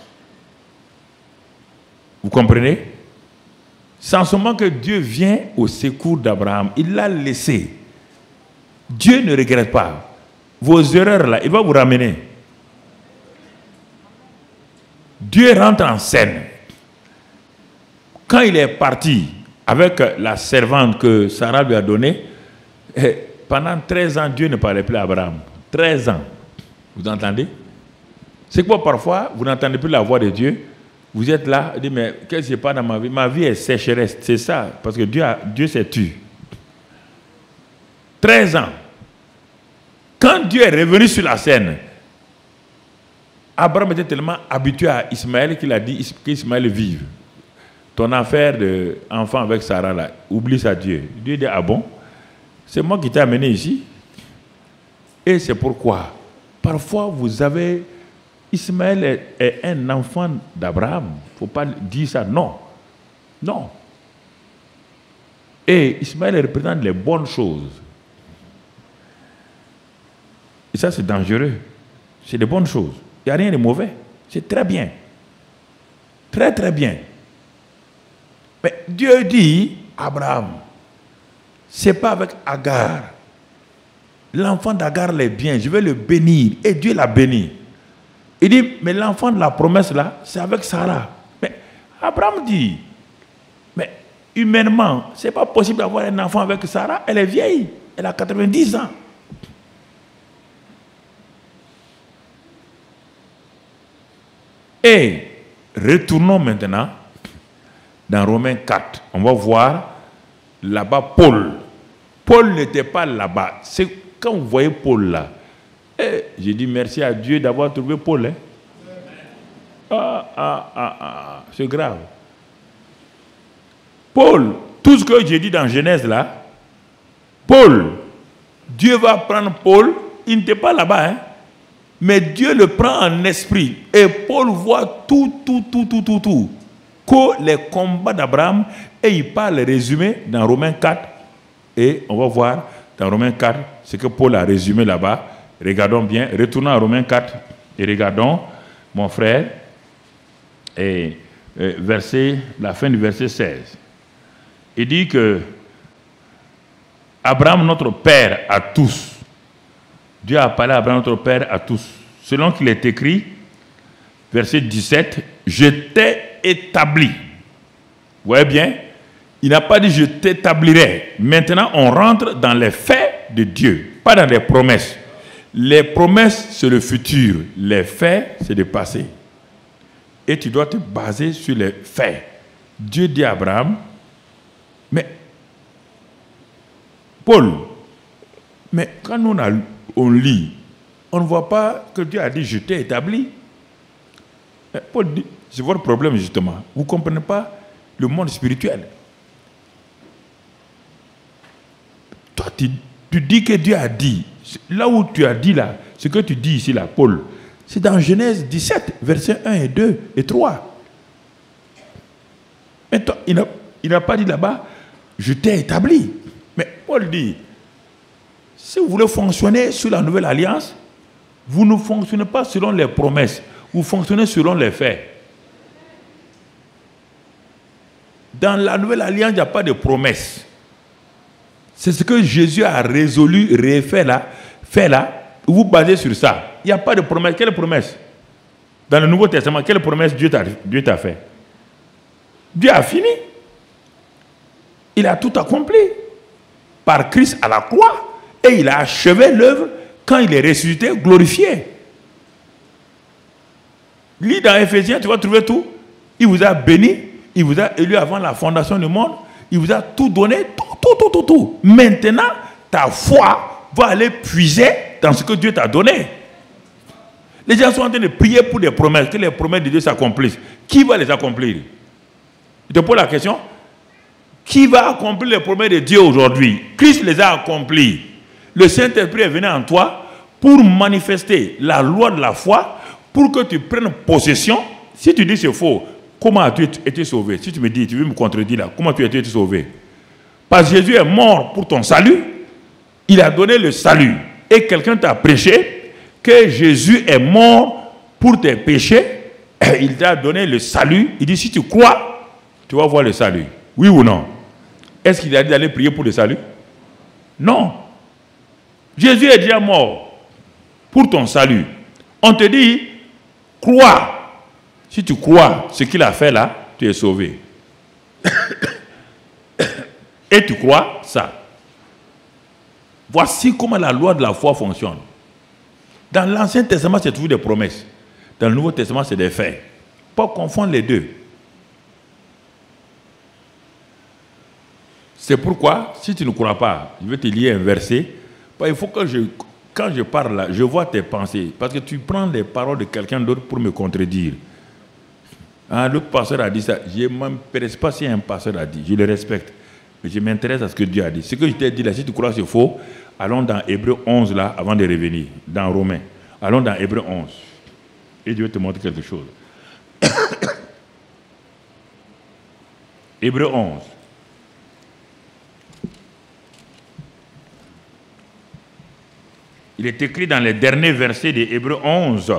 Vous comprenez? C'est en ce moment que Dieu vient au secours d'Abraham. Il l'a laissé. Dieu ne regrette pas. Vos erreurs là, il va vous ramener. Dieu rentre en scène. Quand il est parti avec la servante que Sarah lui a donnée, pendant treize ans, Dieu ne parlait plus à Abraham. treize ans. Vous entendez? C'est quoi parfois, vous n'entendez plus la voix de Dieu. Vous êtes là, vous dites, mais qu'est-ce qui se passe dans ma vie? Ma vie est sécheresse. C'est ça, parce que Dieu, a, Dieu s'est tué. treize ans. Quand Dieu est revenu sur la scène, Abraham était tellement habitué à Ismaël qu'il a dit qu'Ismaël vive. Ton affaire d'enfant avec Sarah, là, oublie ça, Dieu. Dieu dit, ah bon? C'est moi qui t'ai amené ici. Et c'est pourquoi, parfois, vous avez... Ismaël est, est un enfant d'Abraham. Il ne faut pas dire ça, non. Non. Et Ismaël représente les bonnes choses. Et ça, c'est dangereux. C'est des bonnes choses. Il n'y a rien de mauvais. C'est très bien. Très, très bien. Mais Dieu dit, Abraham, ce n'est pas avec Agar. L'enfant d'Agar l'est bien, je vais le bénir. Et Dieu l'a béni. Il dit, mais l'enfant de la promesse là, c'est avec Sarah. Mais Abraham dit, mais humainement, ce n'est pas possible d'avoir un enfant avec Sarah. Elle est vieille, elle a quatre-vingt-dix ans. Et retournons maintenant dans Romains quatre. On va voir là-bas Paul. Paul n'était pas là-bas. C'est quand vous voyez Paul là. Et j'ai dit merci à Dieu d'avoir trouvé Paul. Hein? Ah, ah, ah, ah, c'est grave. Paul, tout ce que j'ai dit dans Genèse là, Paul, Dieu va prendre Paul, il n'était pas là-bas, hein? Mais Dieu le prend en esprit. Et Paul voit tout, tout, tout, tout, tout, tout. Que les combats d'Abraham, et il parle résumé dans Romains quatre. Et on va voir dans Romains quatre ce que Paul a résumé là-bas. Regardons bien, retournons à Romains quatre et regardons, mon frère, et, et verset, la fin du verset seize. Il dit que Abraham, notre père à tous, Dieu a parlé à Abraham, notre père à tous, selon qu'il est écrit, verset dix-sept, je t'ai établi. Vous voyez bien, il n'a pas dit je t'établirai. Maintenant, on rentre dans les faits de Dieu, pas dans les promesses. Les promesses, c'est le futur. Les faits, c'est le passé. Et tu dois te baser sur les faits. Dieu dit à Abraham, mais, Paul, mais quand on, a, on lit, on ne voit pas que Dieu a dit, je t'ai établi. Mais Paul dit, c'est votre problème justement. Vous ne comprenez pas le monde spirituel. Toi, tu, tu dis que Dieu a dit. Là où tu as dit là, ce que tu dis ici là, Paul, c'est dans Genèse dix-sept, versets un et deux et trois. Mais toi, il n'a pas dit là-bas, je t'ai établi. Mais Paul dit, si vous voulez fonctionner sur la nouvelle alliance, vous ne fonctionnez pas selon les promesses, vous fonctionnez selon les faits. Dans la nouvelle alliance, il n'y a pas de promesses. C'est ce que Jésus a résolu, refait là, fait là. Vous basez sur ça. Il n'y a pas de promesse. Quelle promesse? Dans le Nouveau Testament, quelle promesse Dieu t'a, Dieu t'a fait? Dieu a fini. Il a tout accompli. Par Christ à la croix. Et il a achevé l'œuvre quand il est ressuscité, glorifié. Lis dans Éphésiens, tu vas trouver tout. Il vous a béni. Il vous a élu avant la fondation du monde. Il vous a tout donné, tout, tout, tout, tout, tout. Maintenant, ta foi va aller puiser dans ce que Dieu t'a donné. Les gens sont en train de prier pour des promesses, que les promesses de Dieu s'accomplissent. Qui va les accomplir? Je te pose la question. Qui va accomplir les promesses de Dieu aujourd'hui? Christ les a accomplis. Le Saint-Esprit est venu en toi pour manifester la loi de la foi, pour que tu prennes possession. Si tu dis c'est faux, comment as-tu été sauvé? Si tu me dis, tu veux me contredire là, comment tu as été sauvé? Parce que Jésus est mort pour ton salut. Il a donné le salut. Et quelqu'un t'a prêché que Jésus est mort pour tes péchés. Il t'a donné le salut. Il dit, si tu crois, tu vas voir le salut. Oui ou non? Est-ce qu'il a dit d'aller prier pour le salut? Non. Jésus est déjà mort pour ton salut. On te dit, crois. Si tu crois ce qu'il a fait là, tu es sauvé. Et tu crois ça. Voici comment la loi de la foi fonctionne. Dans l'Ancien Testament, c'est toujours des promesses. Dans le Nouveau Testament, c'est des faits. Pas confondre les deux. C'est pourquoi, si tu ne crois pas, je vais te lire un verset. Il faut que je, quand je parle là, je vois tes pensées. Parce que tu prends les paroles de quelqu'un d'autre pour me contredire. Ah, l'autre pasteur a dit ça. Je ne m'intéresse pas si un pasteur a dit. Je le respecte. Mais je m'intéresse à ce que Dieu a dit. Ce que je t'ai dit là, si tu crois que c'est faux, allons dans Hébreux onze là, avant de revenir. Dans Romains. Allons dans Hébreux onze. Et Dieu te montre quelque chose. Hébreux onze. Il est écrit dans les derniers versets de Hébreux onze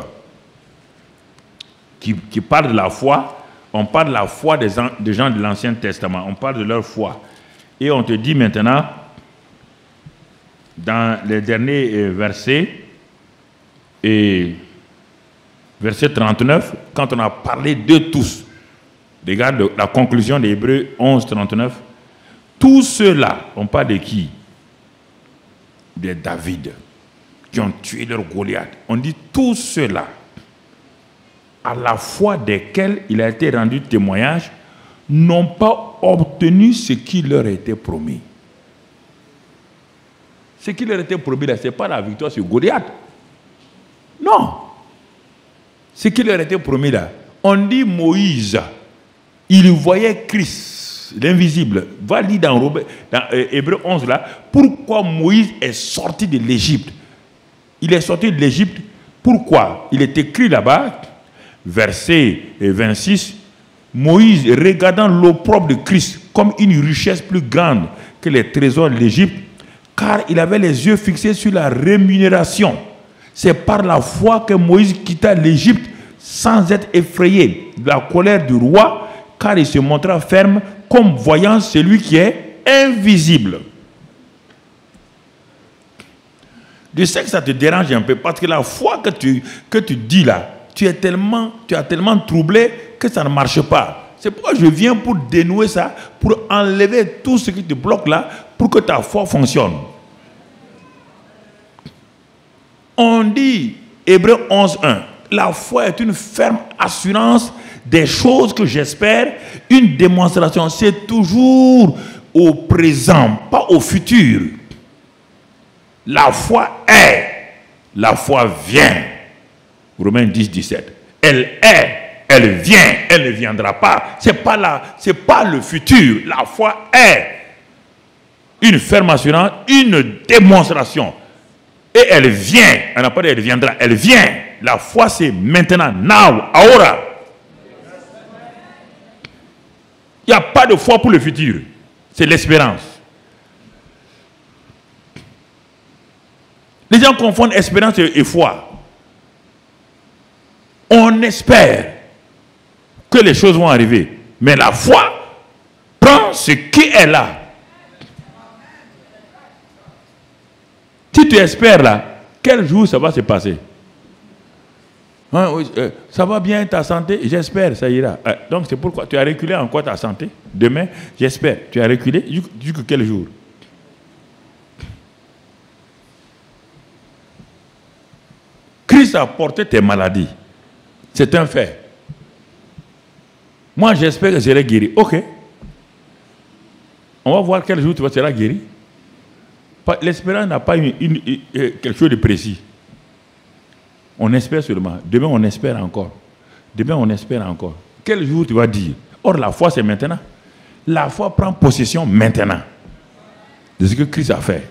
qui, qui parle de la foi. On parle de la foi des, des gens de l'Ancien Testament. On parle de leur foi. Et on te dit maintenant, dans les derniers versets, et verset trente-neuf, quand on a parlé de tous, regarde la conclusion de Hébreux onze, trente-neuf, tous ceux-là, on parle de qui? De David, qui ont tué leur Goliath. On dit tous ceux-là, à la foi desquels il a été rendu témoignage, n'ont pas obtenu ce qui leur était promis. Ce qui leur était promis, ce n'est pas la victoire sur Goliath. Non. Ce qui leur était promis là, on dit Moïse, il voyait Christ, l'invisible. Va lire dans, Robert, dans euh, Hébreux onze là, pourquoi Moïse est sorti de l'Égypte. Il est sorti de l'Égypte, pourquoi? Il est écrit là-bas, verset vingt-six, Moïse, regardant l'opprobre de Christ comme une richesse plus grande que les trésors de l'Égypte, car il avait les yeux fixés sur la rémunération. C'est par la foi que Moïse quitta l'Égypte sans être effrayé de la colère du roi, car il se montra ferme comme voyant celui qui est invisible. Je sais que ça te dérange un peu, parce que la foi que tu, que tu dis là, tu, es tellement, tu as tellement troublé que ça ne marche pas. C'est pourquoi je viens pour dénouer ça, pour enlever tout ce qui te bloque là, pour que ta foi fonctionne. On dit, Hébreux onze, un, la foi est une ferme assurance des choses que j'espère, une démonstration. C'est toujours au présent, pas au futur. La foi est, la foi vient. Romains dix, dix-sept. Elle est, elle vient, elle ne viendra pas. Ce n'est pas, la, c'est pas le futur. La foi est une ferme assurance, une démonstration. Et elle vient. Elle n'a pas dit elle viendra, elle vient. La foi c'est maintenant, now, ahora. Il n'y a pas de foi pour le futur. C'est l'espérance. Les gens confondent espérance et foi. On espère que les choses vont arriver. Mais la foi prend ce qui est là. Si tu espères là, quel jour ça va se passer? Hein, oui, euh, ça va bien ta santé? J'espère, ça ira. Euh, donc c'est pourquoi tu as reculé en quoi ta santé? Demain, j'espère. Tu as reculé jusqu'à quel jour? Christ a porté tes maladies. C'est un fait. Moi, j'espère que je serai guéri. Ok. On va voir quel jour tu seras guéri. L'espérance n'a pas une, une, une, quelque chose de précis. On espère seulement. Demain, on espère encore. Demain, on espère encore. Quel jour tu vas dire? Or, la foi, c'est maintenant. La foi prend possession maintenant de ce que Christ a fait.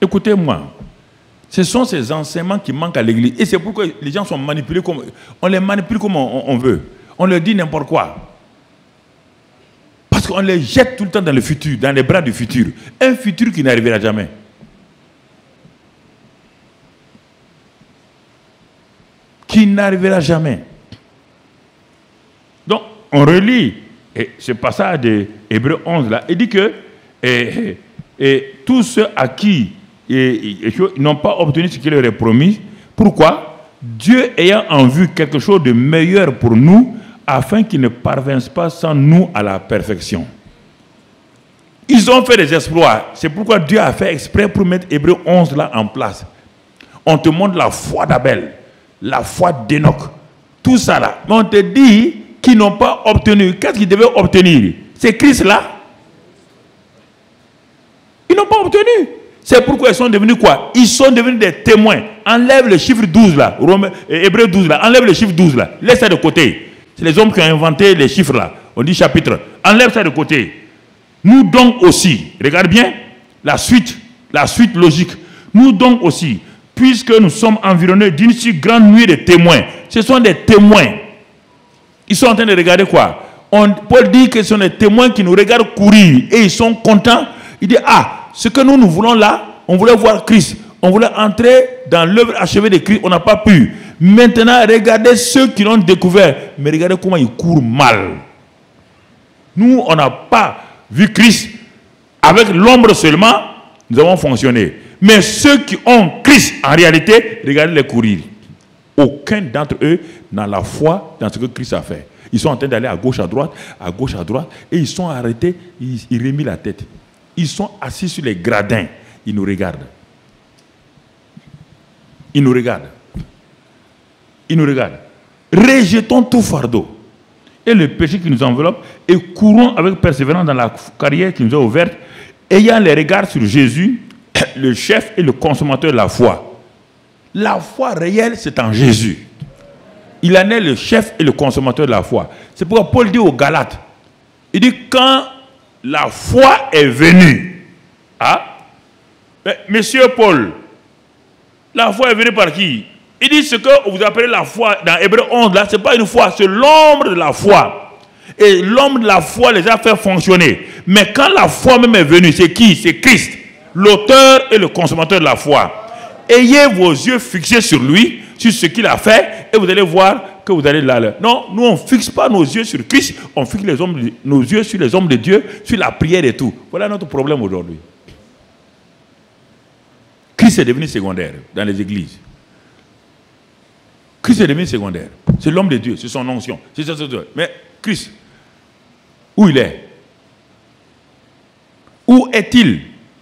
Écoutez-moi. Ce sont ces enseignements qui manquent à l'église. Et c'est pourquoi les gens sont manipulés comme... On les manipule comme on, on veut. On leur dit n'importe quoi. Parce qu'on les jette tout le temps dans le futur, dans les bras du futur. Un futur qui n'arrivera jamais. Qui n'arrivera jamais. Donc, on relit et ce passage de Hébreux onze là, il dit que et, et tous ceux à qui et, et, ils n'ont pas obtenu ce qu'il leur est promis. Pourquoi? Dieu ayant en vue quelque chose de meilleur pour nous, afin qu'ils ne parviennent pas sans nous à la perfection. Ils ont fait des exploits. C'est pourquoi Dieu a fait exprès pour mettre Hébreux onze là en place. On te montre la foi d'Abel, la foi d'Enoch, tout ça là. Mais on te dit qu'ils n'ont pas obtenu. Qu'est-ce qu'ils devaient obtenir? C'est Christ là. Ils n'ont pas obtenu. C'est pourquoi ils sont devenus quoi? Ils sont devenus des témoins. Enlève le chiffre douze là, Hébreux douze là, enlève le chiffre douze là, laisse ça de côté. C'est les hommes qui ont inventé les chiffres là. On dit chapitre. Enlève ça de côté. Nous donc aussi, regarde bien, la suite, la suite logique. Nous donc aussi, puisque nous sommes environnés d'une si grande nuée de témoins, ce sont des témoins. Ils sont en train de regarder quoi? On, Paul dit que ce sont des témoins qui nous regardent courir et ils sont contents. Il dit, ah, ce que nous, nous voulons là, on voulait voir Christ. On voulait entrer dans l'œuvre achevée de Christ, on n'a pas pu. Maintenant, regardez ceux qui l'ont découvert, mais regardez comment ils courent mal. Nous, on n'a pas vu Christ. Avec l'ombre seulement, nous avons fonctionné. Mais ceux qui ont Christ, en réalité, regardez-les courir. Aucun d'entre eux n'a la foi dans ce que Christ a fait. Ils sont en train d'aller à gauche, à droite, à gauche, à droite, et ils sont arrêtés, ils, ils remettent la tête. Ils sont assis sur les gradins. Ils nous regardent. Ils nous regardent. Ils nous regardent. Rejetons tout fardeau et le péché qui nous enveloppe et courons avec persévérance dans la carrière qui nous est ouverte, ayant les regards sur Jésus, le chef et le consommateur de la foi. La foi réelle, c'est en Jésus. Il en est le chef et le consommateur de la foi. C'est pourquoi Paul dit aux Galates, il dit quand la foi est venue, ah, mais, monsieur Paul, la foi est venue par qui? Il dit ce que vous appelez la foi dans Hébreux onze, là, ce n'est pas une foi, c'est l'ombre de la foi. Et l'ombre de la foi les a fait fonctionner. Mais quand la foi même est venue, c'est qui? C'est Christ, l'auteur et le consommateur de la foi. Ayez vos yeux fixés sur lui, sur ce qu'il a fait, et vous allez voir que vous allez là. Non, nous on ne fixe pas nos yeux sur Christ, on fixe les hommes, nos yeux sur les hommes de Dieu, sur la prière et tout. Voilà notre problème aujourd'hui. Christ est devenu secondaire dans les églises. Christ est devenu secondaire. C'est l'homme de Dieu, c'est son onction. C'est ça, c'est ça. Mais Christ, où il est? Où est-il?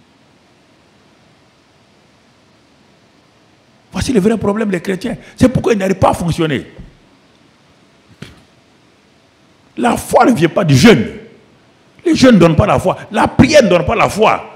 Voici le vrai problème des chrétiens. C'est pourquoi ils n'arrivent pas à fonctionner. La foi ne vient pas du jeûne. Les jeunes ne donnent pas la foi. La prière ne donne pas la foi.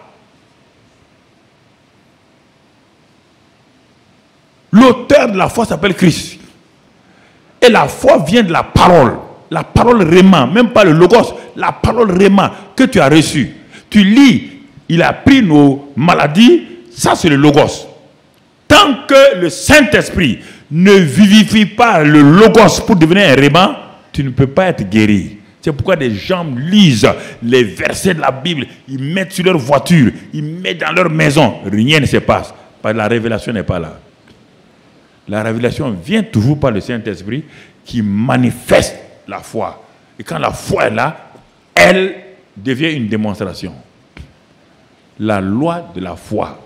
L'auteur de la foi s'appelle Christ. Et la foi vient de la parole. La parole réma, même pas le logos. La parole réma que tu as reçue. Tu lis, il a pris nos maladies. Ça, c'est le logos. Tant que le Saint-Esprit ne vivifie pas le logos pour devenir un réma, tu ne peux pas être guéri. C'est pourquoi des gens lisent les versets de la Bible, ils mettent sur leur voiture, ils mettent dans leur maison, rien ne se passe. Parce que la révélation n'est pas là. La révélation vient toujours par le Saint-Esprit qui manifeste la foi. Et quand la foi est là, elle devient une démonstration. La loi de la foi.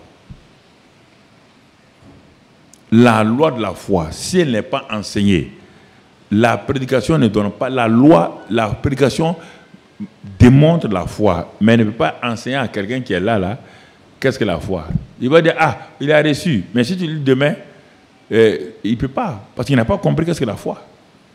La loi de la foi, si elle n'est pas enseignée, la prédication ne donne pas, la loi, la prédication démontre la foi, mais elle ne peut pas enseigner à quelqu'un qui est là, là, qu'est-ce que la foi? Il va dire, ah, il a reçu, mais si tu lis demain, euh, il ne peut pas, parce qu'il n'a pas compris qu'est-ce que la foi.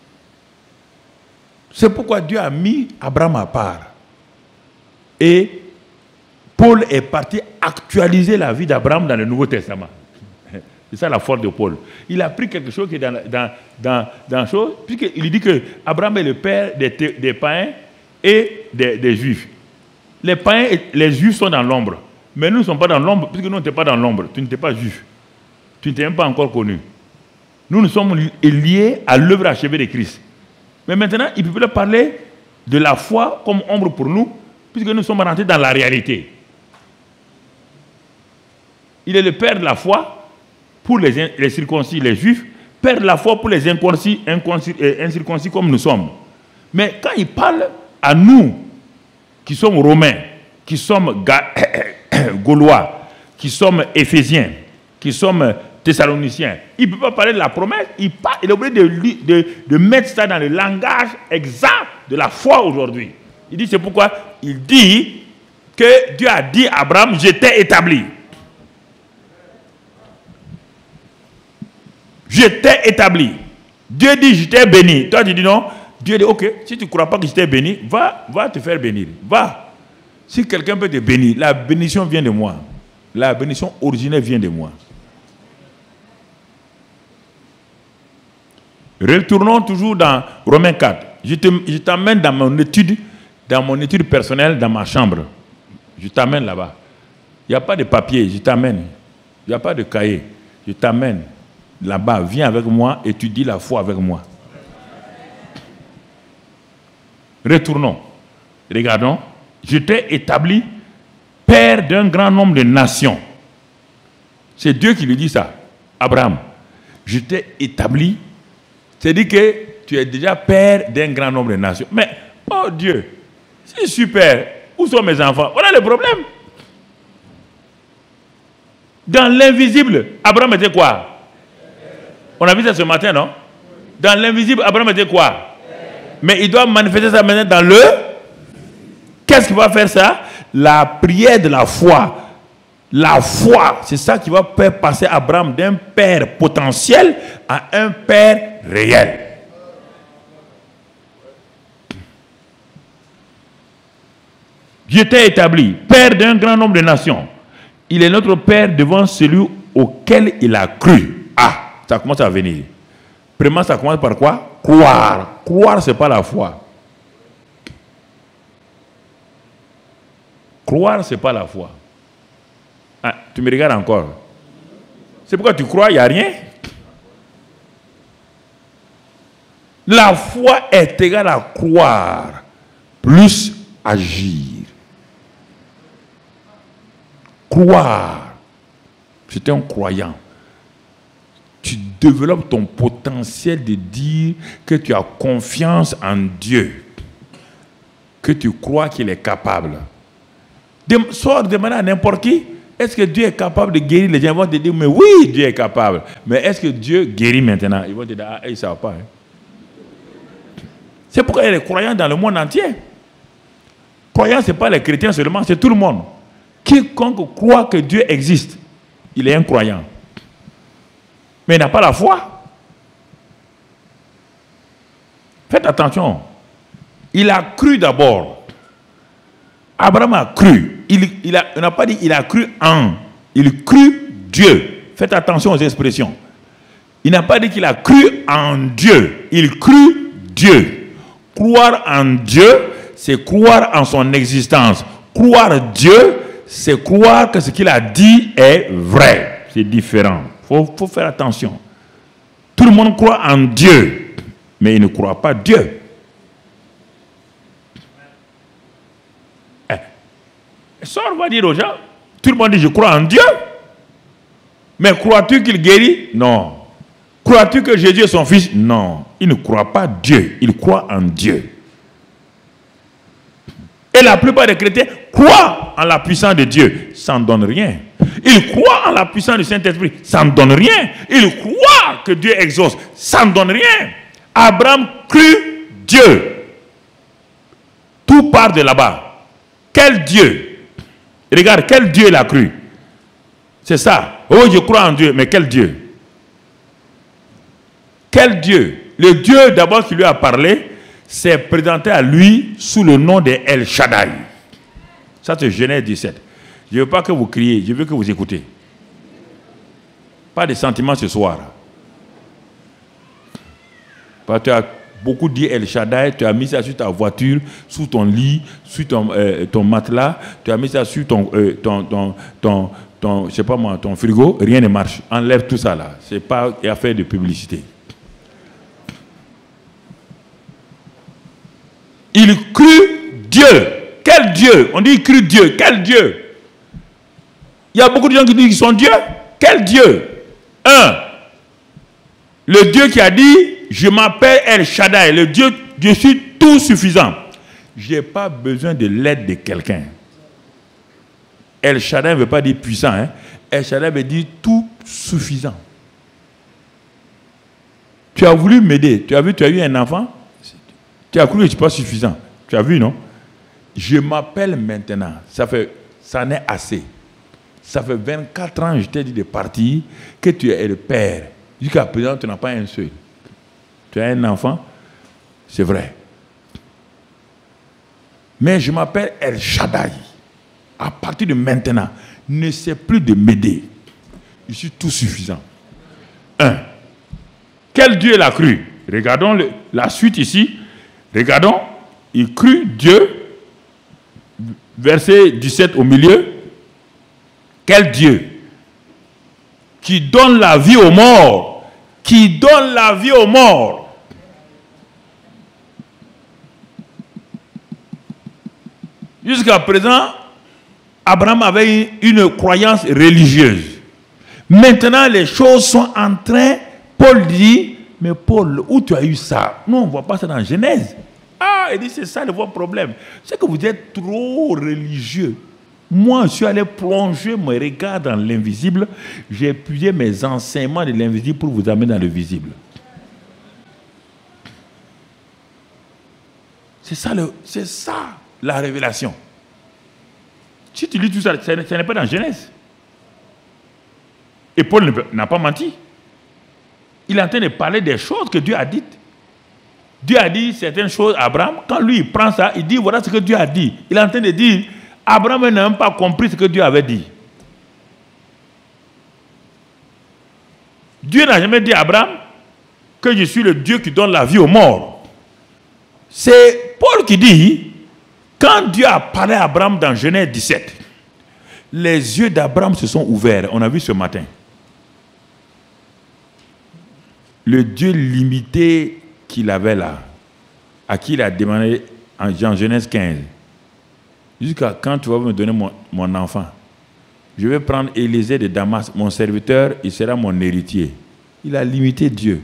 C'est pourquoi Dieu a mis Abraham à part. Et Paul est parti actualiser la vie d'Abraham dans le Nouveau Testament. C'est ça la force de Paul. Il a pris quelque chose qui est dans dans dans dans chose, puisqu'il dit que Abraham est le père des, des païens et des, des juifs. Les païens et les juifs sont dans l'ombre, Mais nous ne sommes pas dans l'ombre, puisque nous n'étions pas dans l'ombre. Tu n'étais pas juif. Tu n'étais même pas encore connu. Nous nous sommes liés à l'œuvre achevée de Christ. Mais maintenant, il peut parler de la foi comme ombre pour nous, puisque nous sommes rentrés dans la réalité. Il est le père de la foi pour les, les circoncis, les juifs, père de la foi pour les incirconcis, incirconcis comme nous sommes. Mais quand il parle à nous, qui sommes romains, qui sommes gaulois, qui sommes éphésiens, qui sommes thessaloniciens, il ne peut pas parler de la promesse, il, parle, il est obligé de, de, de mettre ça dans le langage exact de la foi aujourd'hui. Il dit, c'est pourquoi il dit que Dieu a dit à Abraham, j'étais établi. J'étais établi. Dieu dit, j'étais béni. Toi, tu dis non. Dieu dit, ok, si tu ne crois pas que j'étais béni, va, va te faire bénir. Va. Si quelqu'un peut te bénir, la bénédiction vient de moi. La bénédiction originelle vient de moi. Retournons toujours dans Romains quatre. Je, te, je t'amène dans mon étude, dans mon étude personnelle, dans ma chambre. Je t'amène là-bas. Il n'y a pas de papier, je t'amène. Il n'y a pas de cahier. Je t'amène là-bas. Viens avec moi, étudie la foi avec moi. Retournons. Regardons. Je t'ai établi père d'un grand nombre de nations. C'est Dieu qui lui dit ça. Abraham, je t'ai établi. C'est-à-dire que tu es déjà père d'un grand nombre de nations. Mais, oh Dieu, c'est super. Où sont mes enfants? Voilà le problème. Dans l'invisible, Abraham était quoi? On a vu ça ce matin, non? Dans l'invisible, Abraham était quoi? Mais il doit manifester ça maintenant dans le... Qu'est-ce qui va faire ça? La prière de la foi. La foi, c'est ça qui va faire passer Abraham d'un père potentiel à un père réel. Dieu t'ai établi, père d'un grand nombre de nations. Il est notre père devant celui auquel il a cru. Ah, ça commence à venir. Premièrement, ça commence par quoi? Croire. Croire, ce n'est pas la foi. Croire, ce n'est pas la foi. Ah, tu me regardes encore. C'est pourquoi tu crois, il n'y a rien. La foi est égale à croire, plus agir. Croire, c'est un croyant. Tu développes ton potentiel de dire que tu as confiance en Dieu, que tu crois qu'il est capable. De, sors demander à n'importe qui, est-ce que Dieu est capable de guérir les gens? Ils vont te dire, mais oui, Dieu est capable. Mais est-ce que Dieu guérit maintenant? Ils vont te dire, ah, ils ne savent pas. Hein. C'est pourquoi il y a des croyants dans le monde entier. Croyants, ce n'est pas les chrétiens seulement, c'est tout le monde. Quiconque croit que Dieu existe, il est un croyant. Mais il n'a pas la foi. Faites attention. Il a cru d'abord. Abraham a cru. Il, il a, on n'a pas dit il a cru en. Il crut Dieu. Faites attention aux expressions. Il n'a pas dit qu'il a cru en Dieu. Il crut Dieu. Croire en Dieu, c'est croire en son existence. Croire Dieu, c'est croire que ce qu'il a dit est vrai. C'est différent. Il faut, faut faire attention. Tout le monde croit en Dieu, mais il ne croit pas Dieu. Eh. Ça, on va dire aux gens, tout le monde dit je crois en Dieu, mais crois-tu qu'il guérit? Non. Crois-tu que Jésus est son fils? Non. Il ne croit pas Dieu, il croit en Dieu. Et la plupart des chrétiens croient en la puissance de Dieu, ça ne donne rien. Ils croient en la puissance du Saint-Esprit, ça ne donne rien. Ils croient que Dieu exauce, ça ne donne rien. Abraham crut Dieu. Tout part de là-bas. Quel Dieu? Regarde, quel Dieu il a cru? C'est ça. Oh, je crois en Dieu, mais quel Dieu? Quel Dieu? Le Dieu d'abord qui lui a parlé s'est présenté à lui sous le nom de El Shaddai. Ça c'est Genèse dix-sept. Je ne veux pas que vous criez, je veux que vous écoutez. Pas de sentiments ce soir. Parce que tu as beaucoup dit El Shaddai, tu as mis ça sur ta voiture, sous ton lit, sur ton, euh, ton matelas, tu as mis ça sur ton, euh, ton, ton, ton, ton, je sais pas moi, ton frigo, rien ne marche. Enlève tout ça là. Ce n'est pas affaire de publicité. Il crut Dieu. Quel Dieu? On dit il crut Dieu. Quel Dieu? Il y a beaucoup de gens qui disent qu'ils sont Dieu. Quel Dieu? Un, le Dieu qui a dit, je m'appelle El Shaddai, le Dieu, je suis tout suffisant. Je n'ai pas besoin de l'aide de quelqu'un. El Shaddai ne veut pas dire puissant. Hein? El Shaddai veut dire tout suffisant. Tu as voulu m'aider. Tu as vu, tu as eu un enfant. Tu as cru que je ne suis pas suffisant. Tu as vu, non? Je m'appelle maintenant. Ça fait, ça en est assez. Ça fait vingt-quatre ans que je t'ai dit de partir, que tu es le père. Jusqu'à présent, tu n'as pas un seul. Tu as un enfant, c'est vrai. Mais je m'appelle El Shaddai. À partir de maintenant, n'essaie plus de m'aider. Je suis tout suffisant. Un. Quel Dieu l'a cru? Regardons le, la suite ici. Regardons. Il crut Dieu. Verset dix-sept au milieu. Quel Dieu qui donne la vie aux morts, qui donne la vie aux morts. Jusqu'à présent, Abraham avait une croyance religieuse. Maintenant, les choses sont en train, Paul dit, mais Paul, où tu as eu ça? Nous, on ne voit pas ça dans Genèse. Ah, il dit, c'est ça le vrai problème. C'est que vous êtes trop religieux. Moi, je suis allé plonger mes regards dans l'invisible. J'ai épuisé mes enseignements de l'invisible pour vous amener dans le visible. C'est ça, le, c'est ça la révélation. Si tu lis tout ça, ce n'est pas dans Genèse. Et Paul n'a pas menti. Il est en train de parler des choses que Dieu a dites. Dieu a dit certaines choses à Abraham. Quand lui, il prend ça, il dit, voilà ce que Dieu a dit. Il est en train de dire, Abraham n'a même pas compris ce que Dieu avait dit. Dieu n'a jamais dit à Abraham que je suis le Dieu qui donne la vie aux morts. C'est Paul qui dit, quand Dieu a parlé à Abraham dans Genèse dix-sept, les yeux d'Abraham se sont ouverts. On a vu ce matin. Le Dieu limité qu'il avait là, à qui il a demandé en Genèse quinze, jusqu'à quand tu vas me donner mon, mon enfant, je vais prendre Élisée de Damas, mon serviteur, il sera mon héritier. Il a limité Dieu.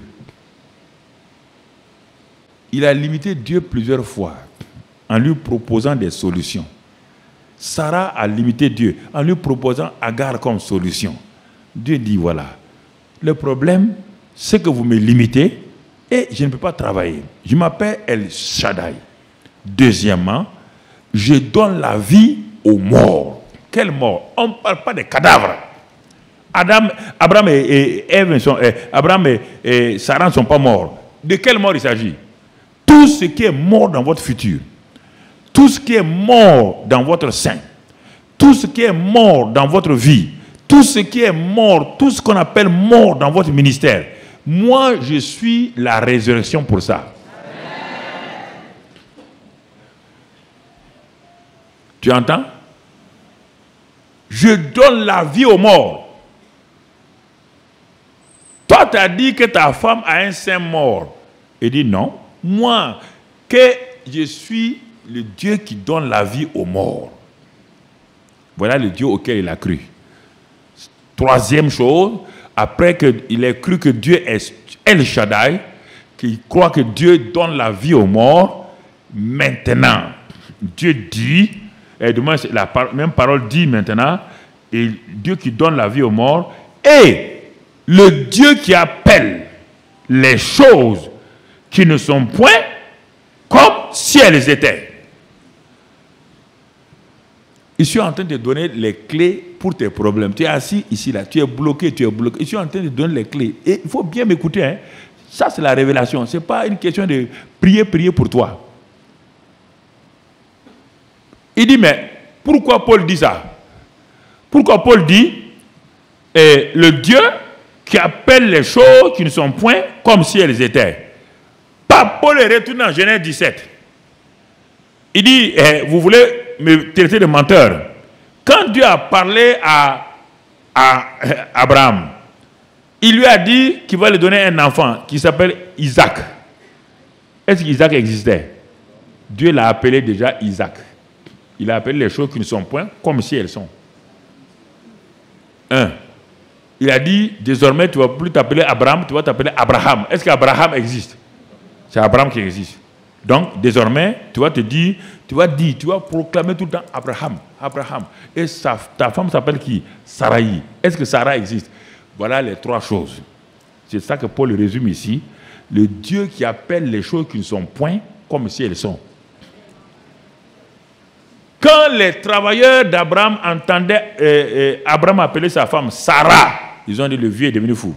Il a limité Dieu plusieurs fois en lui proposant des solutions. Sarah a limité Dieu en lui proposant Agar comme solution. Dieu dit, voilà, le problème, c'est que vous me limitez et je ne peux pas travailler. Je m'appelle El Shaddai. Deuxièmement, je donne la vie aux morts. Quelle mort? On ne parle pas des cadavres. Adam, Abraham et, et Ève sont, et, Abraham et, et Sarah ne sont pas morts. De quelle mort il s'agit? Tout ce qui est mort dans votre futur, tout ce qui est mort dans votre sein, tout ce qui est mort dans votre vie, tout ce qui est mort, tout ce qu'on appelle mort dans votre ministère, moi je suis la résurrection pour ça. Tu entends? Je donne la vie aux morts. Toi, tu as dit que ta femme a un sein mort. Il dit non. Moi, que je suis le Dieu qui donne la vie aux morts. Voilà le Dieu auquel il a cru. Troisième chose, après qu'il ait cru que Dieu est El Shaddai, qu'il croit que Dieu donne la vie aux morts, maintenant, Dieu dit, et demain, la même parole dit maintenant, et Dieu qui donne la vie aux morts, et le Dieu qui appelle les choses qui ne sont point comme si elles étaient. Je suis en train de donner les clés pour tes problèmes. Tu es assis ici, là, tu es bloqué, tu es bloqué. Je suis en train de donner les clés. Et il faut bien m'écouter. Hein. Ça, c'est la révélation. Ce n'est pas une question de prier, prier pour toi. Il dit, mais pourquoi Paul dit ça? Pourquoi Paul dit, eh, le Dieu qui appelle les choses qui ne sont point comme si elles étaient. Paul est retourné en Genèse dix-sept. Il dit, eh, vous voulez me traiter de menteur? Quand Dieu a parlé à, à, à Abraham, il lui a dit qu'il va lui donner un enfant qui s'appelle Isaac. Est-ce qu'Isaac existait? Dieu l'a appelé déjà Isaac. Il a appelé les choses qui ne sont point comme si elles sont. Un. Il a dit, désormais, tu ne vas plus t'appeler Abraham, tu vas t'appeler Abraham. Est-ce qu'Abraham existe? C'est Abraham qui existe. Donc, désormais, tu vas te dire, tu vas dire, tu vas proclamer tout le temps Abraham, Abraham. Et sa, ta femme s'appelle qui? Sarai. Est-ce que Sarah existe? Voilà les trois choses. C'est ça que Paul résume ici. Le Dieu qui appelle les choses qui ne sont point comme si elles sont. Quand les travailleurs d'Abraham entendaient euh, euh, Abraham appeler sa femme Sarah, ils ont dit le vieux est devenu fou.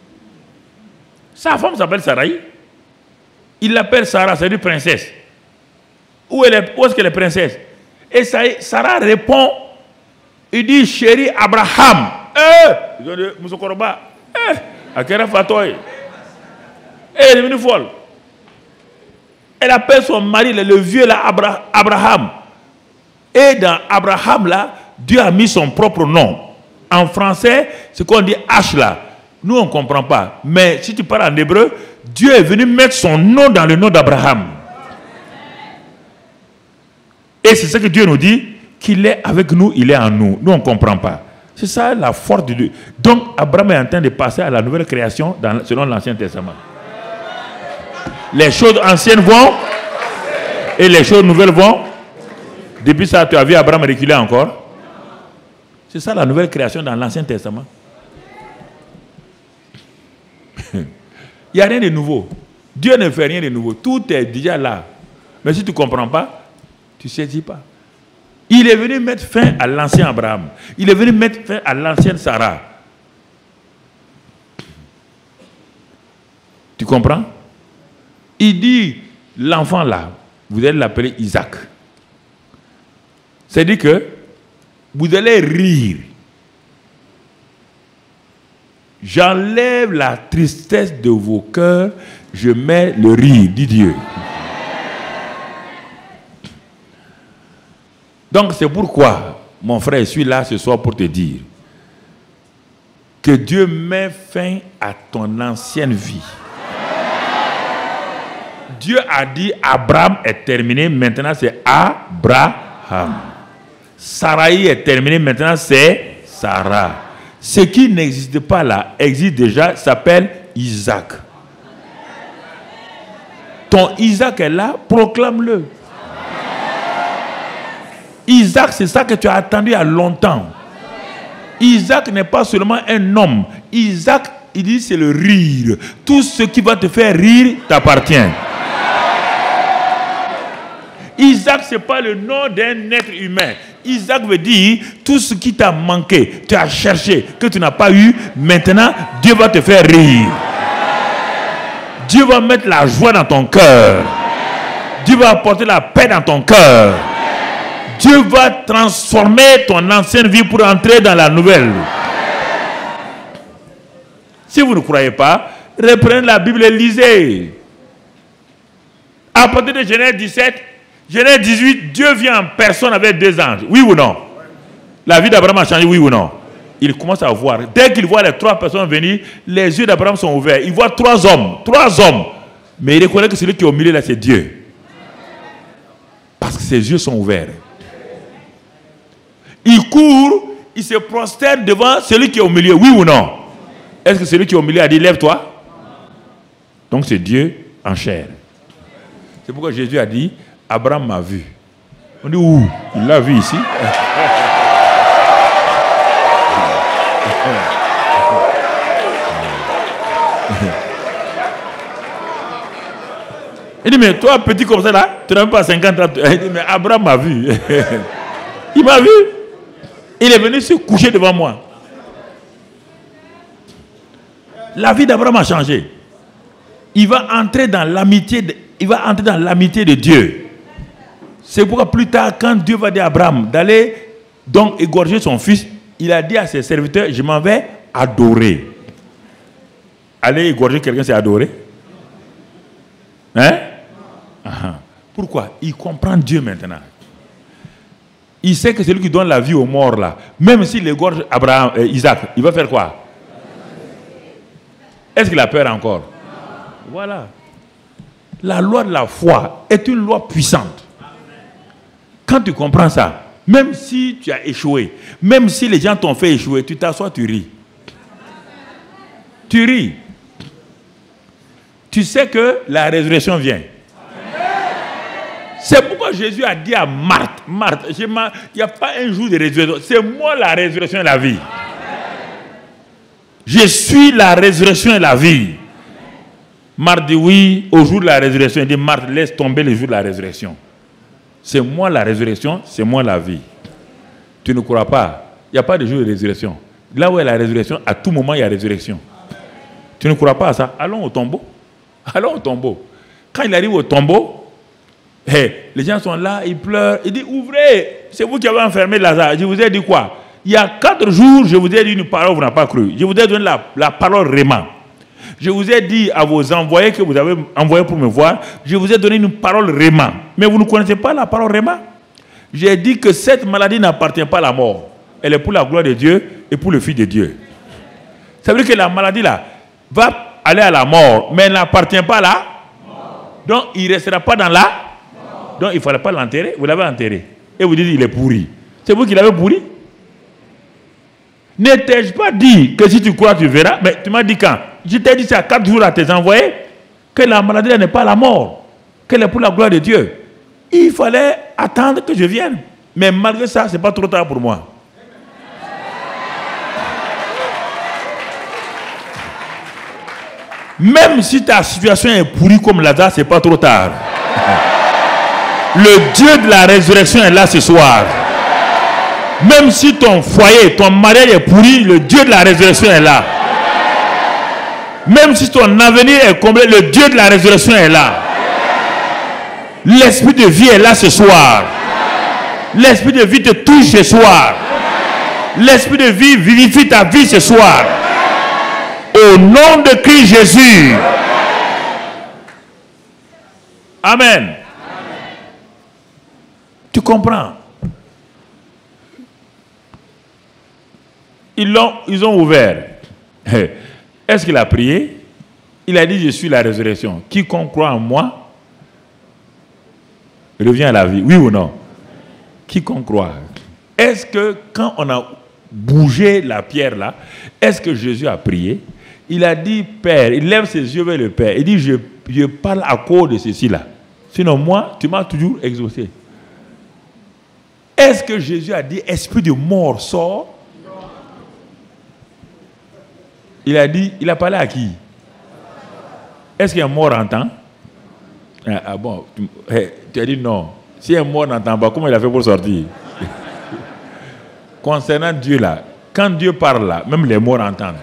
Sa femme s'appelle Sarai. Il l'appelle Sarah, c'est-à-dire princesse. Où, elle est, où est-ce qu'elle est princesse? Et ça, Sarah répond, il dit chéri Abraham. Eh, ils ont dit Moussokoroba. Eh, Akera Fatoy. Elle est devenue folle. Elle appelle son mari, le vieux là, Abra, Abraham. Et dans Abraham là, Dieu a mis son propre nom. En français, c'est qu'on dit H là. Nous, on ne comprend pas. Mais si tu parles en hébreu, Dieu est venu mettre son nom dans le nom d'Abraham. Et c'est ce que Dieu nous dit, qu'il est avec nous, il est en nous. Nous, on ne comprend pas. C'est ça la force de Dieu. Donc, Abraham est en train de passer à la nouvelle création dans, selon l'Ancien Testament. Les choses anciennes vont et les choses nouvelles vont. Depuis ça, tu as vu Abraham reculer encore? C'est ça la nouvelle création dans l'Ancien Testament. Il n'y a rien de nouveau. Dieu ne fait rien de nouveau. Tout est déjà là. Mais si tu ne comprends pas, tu ne saisis pas. Il est venu mettre fin à l'ancien Abraham. Il est venu mettre fin à l'ancienne Sarah. Tu comprends? Il dit, l'enfant là, vous allez l'appeler Isaac. C'est-à-dire que vous allez rire. J'enlève la tristesse de vos cœurs, je mets le rire, dit Dieu. Donc c'est pourquoi, mon frère, je suis là ce soir pour te dire que Dieu met fin à ton ancienne vie. Dieu a dit Abraham est terminé, maintenant c'est Abraham. Sarai est terminé, maintenant c'est Sarah. Ce qui n'existe pas là, existe déjà, s'appelle Isaac. Ton Isaac est là, proclame-le. Isaac, c'est ça que tu as attendu il y a longtemps. Isaac n'est pas seulement un homme. Isaac, il dit c'est le rire. Tout ce qui va te faire rire t'appartient. Isaac, ce n'est pas le nom d'un être humain. Isaac veut dire tout ce qui t'a manqué, tu as cherché, que tu n'as pas eu, maintenant Dieu va te faire rire. Dieu va mettre la joie dans ton cœur. Dieu va apporter la paix dans ton cœur. Dieu va transformer ton ancienne vie pour entrer dans la nouvelle. Si vous ne croyez pas, reprenez la Bible et lisez. À partir de Genèse dix-sept, Genèse dix-huit, Dieu vient en personne avec deux anges. Oui ou non? La vie d'Abraham a changé, oui ou non? Il commence à voir. Dès qu'il voit les trois personnes venir, les yeux d'Abraham sont ouverts. Il voit trois hommes. Trois hommes. Mais il reconnaît que celui qui est au milieu là, c'est Dieu. Parce que ses yeux sont ouverts. Il court, il se prosterne devant celui qui est au milieu. Oui ou non? Est-ce que celui qui est au milieu a dit lève-toi? Donc c'est Dieu en chair. C'est pourquoi Jésus a dit Abraham m'a vu. On dit où? Il l'a vu ici. Il dit mais toi petit comme ça là, tu n'as même pas cinquante ans. Il dit mais Abraham m'a vu. Il m'a vu. Il est venu se coucher devant moi. La vie d'Abraham a changé. Il va entrer dans l'amitié de, il va entrer dans l'amitié de Dieu. C'est pourquoi plus tard, quand Dieu va dire à Abraham d'aller donc égorger son fils, il a dit à ses serviteurs, je m'en vais adorer. Aller égorger quelqu'un, c'est adorer. Hein? Ah, pourquoi? Il comprend Dieu maintenant. Il sait que c'est lui qui donne la vie aux morts là. Même s'il égorge Abraham, euh, Isaac, il va faire quoi? Est-ce qu'il a peur encore? Voilà. La loi de la foi est une loi puissante. Quand tu comprends ça, même si tu as échoué, même si les gens t'ont fait échouer, tu t'assois, tu ris. Tu ris. Tu sais que la résurrection vient. C'est pourquoi Jésus a dit à Marthe, Marthe, il n'y a pas un jour de résurrection. C'est moi la résurrection et la vie. Je suis la résurrection et la vie. Marthe dit oui, au jour de la résurrection. Il dit Marthe, laisse tomber le jour de la résurrection. C'est moi la résurrection, c'est moi la vie. Tu ne crois pas? Il n'y a pas de jour de résurrection. Là où est la résurrection, à tout moment il y a résurrection. Tu ne crois pas à ça? Allons au tombeau. Allons au tombeau. Quand il arrive au tombeau, hey, les gens sont là, ils pleurent. Il dit ouvrez, c'est vous qui avez enfermé Lazare. Je vous ai dit quoi? Il y a quatre jours, je vous ai dit une parole, vous n'avez pas cru. Je vous ai donné la, la parole réma. Je vous ai dit à vos envoyés que vous avez envoyés pour me voir, je vous ai donné une parole réma. Mais vous ne connaissez pas la parole réma? J'ai dit que cette maladie n'appartient pas à la mort. Elle est pour la gloire de Dieu et pour le Fils de Dieu. Ça veut dire que la maladie là va aller à la mort, mais elle n'appartient pas là. Donc il ne restera pas dans la mort. Donc il ne fallait pas l'enterrer. Vous l'avez enterré. Et vous dites il est pourri. C'est vous qui l'avez pourri? Ne t'ai-je pas dit que si tu crois, tu verras? Mais tu m'as dit quand? Je t'ai dit ça quatre jours à tes envoyés, que la maladie n'est pas la mort, qu'elle est pour la gloire de Dieu. Il fallait attendre que je vienne. Mais malgré ça, ce n'est pas trop tard pour moi. Même si ta situation est pourrie comme Lazare, ce n'est pas trop tard. Le Dieu de la résurrection est là ce soir. Même si ton foyer, ton mariage est pourri, le Dieu de la résurrection est là. Même si ton avenir est comblé, le Dieu de la résurrection est là. L'esprit de vie est là ce soir. L'esprit de vie te touche ce soir. L'esprit de vie vivifie ta vie ce soir. Au nom de Christ Jésus. Amen. Amen. Tu comprends? Ils l'ont, ils ont ouvert. Est-ce qu'il a prié? Il a dit, je suis la résurrection. Quiconque croit en moi revient à la vie. Oui ou non? Quiconque croit. Est-ce que quand on a bougé la pierre là, est-ce que Jésus a prié? Il a dit, Père, il lève ses yeux vers le Père. Il dit, je, je parle à cause de ceci là. Sinon moi, tu m'as toujours exaucé. Est-ce que Jésus a dit, esprit de mort, sort? Il a dit, il a parlé à qui? Est-ce qu'un mort entend? Ah, ah bon, tu, hey, tu as dit non. Si un mort n'entend pas, comment il a fait pour sortir? Concernant Dieu là, quand Dieu parle là, même les morts entendent.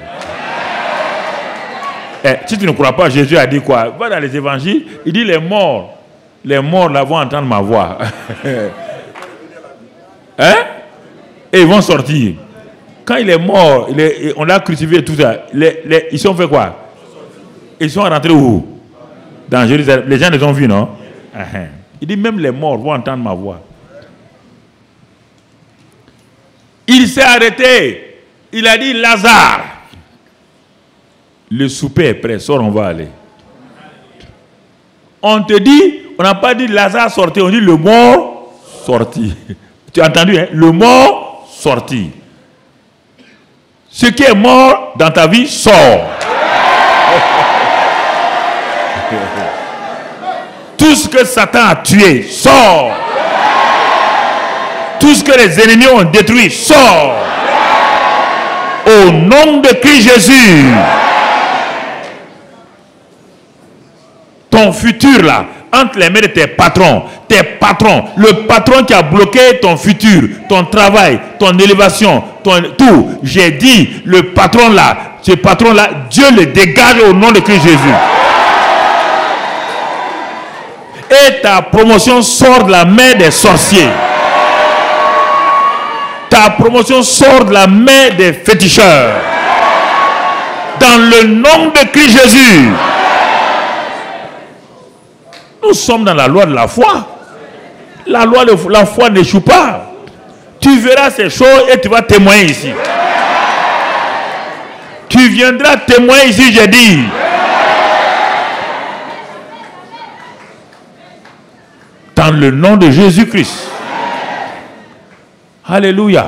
Eh, si tu ne crois pas, Jésus a dit quoi? Va dans les évangiles, il dit les morts, les morts là vont entendre ma voix. Hein? Et ils vont sortir. Quand il est mort, il est, on l'a crucifié, tout ça. Les, les, ils sont fait quoi? Ils sont rentrés où? Dans Jérusalem. Les gens les ont vus, non? Uh-huh. Il dit même les morts vont entendre ma voix. Il s'est arrêté. Il a dit Lazare, le souper est prêt, sors, on va aller. On te dit, on n'a pas dit Lazare sorti, on dit le mort sorti. Tu as entendu, hein? Le mort sorti. Ce qui est mort dans ta vie sort. Tout ce que Satan a tué sort. Tout ce que les ennemis ont détruit sort. Au nom de Christ Jésus. Ton futur là, entre les mains de tes patrons, tes patrons, le patron qui a bloqué ton futur, ton travail, ton élévation, ton tout. J'ai dit, le patron là, ce patron là, Dieu le dégage au nom de Christ Jésus. Et ta promotion sort de la main des sorciers. Ta promotion sort de la main des féticheurs. Dans le nom de Christ Jésus. Nous sommes dans la loi de la foi. La loi de la foi n'échoue pas. Tu verras ces choses et tu vas témoigner ici. Tu viendras témoigner ici, j'ai dit. Dans le nom de Jésus-Christ. Alléluia.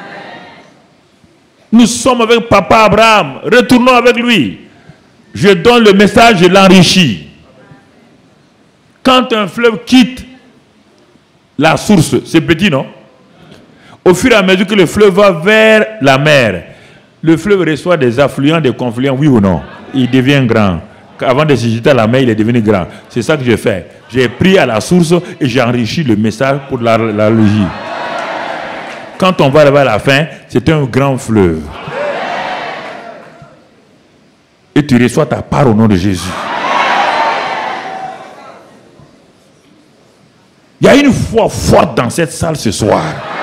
Nous sommes avec Papa Abraham. Retournons avec lui. Je donne le message, je l'enrichis. Quand un fleuve quitte la source, c'est petit, non? Au fur et à mesure que le fleuve va vers la mer, le fleuve reçoit des affluents, des confluents, oui ou non? Il devient grand. Avant de se jeter à la mer, il est devenu grand. C'est ça que j'ai fait. J'ai pris à la source et j'ai enrichi le message pour la, la logique. Quand on va arriver à la fin, c'est un grand fleuve. Et tu reçois ta part au nom de Jésus. Il y a une foi forte dans cette salle ce soir.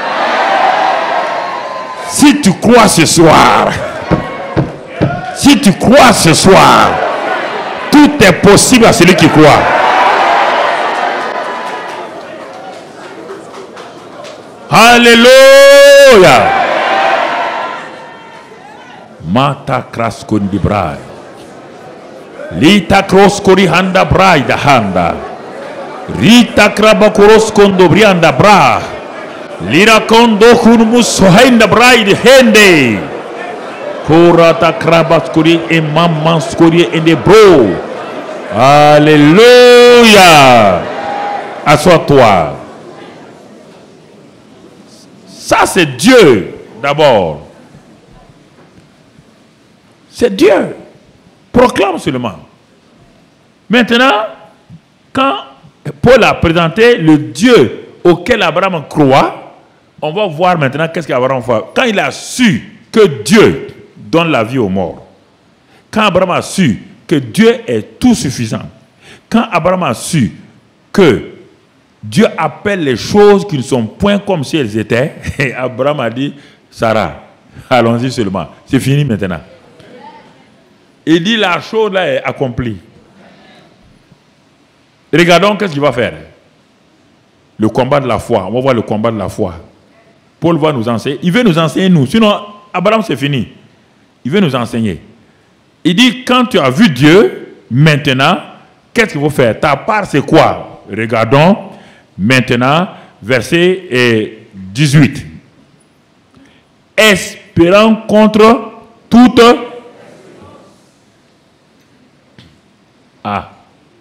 Si tu crois ce soir, si tu crois ce soir, tout est possible à celui qui croit. Alléluia. Mata kraskondi brai. Lita kroskori handa brai da handa. Rita krabakoroskondo brianda bra. Lira kondo kunmus henda brai de hende. Korata krabaskori et mamanskori et de bro. Alléluia. Assois-toi. Ça, c'est Dieu, d'abord. C'est Dieu. Proclame seulement. Maintenant, quand Paul a présenté le Dieu auquel Abraham croit, on va voir maintenant qu'est-ce qu'Abraham fait. Quand il a su que Dieu donne la vie aux morts, quand Abraham a su que Dieu est tout suffisant, quand Abraham a su que Dieu appelle les choses qui ne sont point comme si elles étaient, et Abraham a dit, Sarah, allons-y seulement, c'est fini maintenant. Il dit, la chose là est accomplie. Regardons qu'est-ce qu'il va faire. Le combat de la foi, on va voir le combat de la foi. Paul va nous enseigner, il veut nous enseigner nous, sinon Abraham c'est fini. Il veut nous enseigner. Il dit, quand tu as vu Dieu, maintenant, qu'est-ce qu'il faut faire? Ta part c'est quoi? Regardons. Maintenant, verset dix-huit. Espérant contre toute... Ah.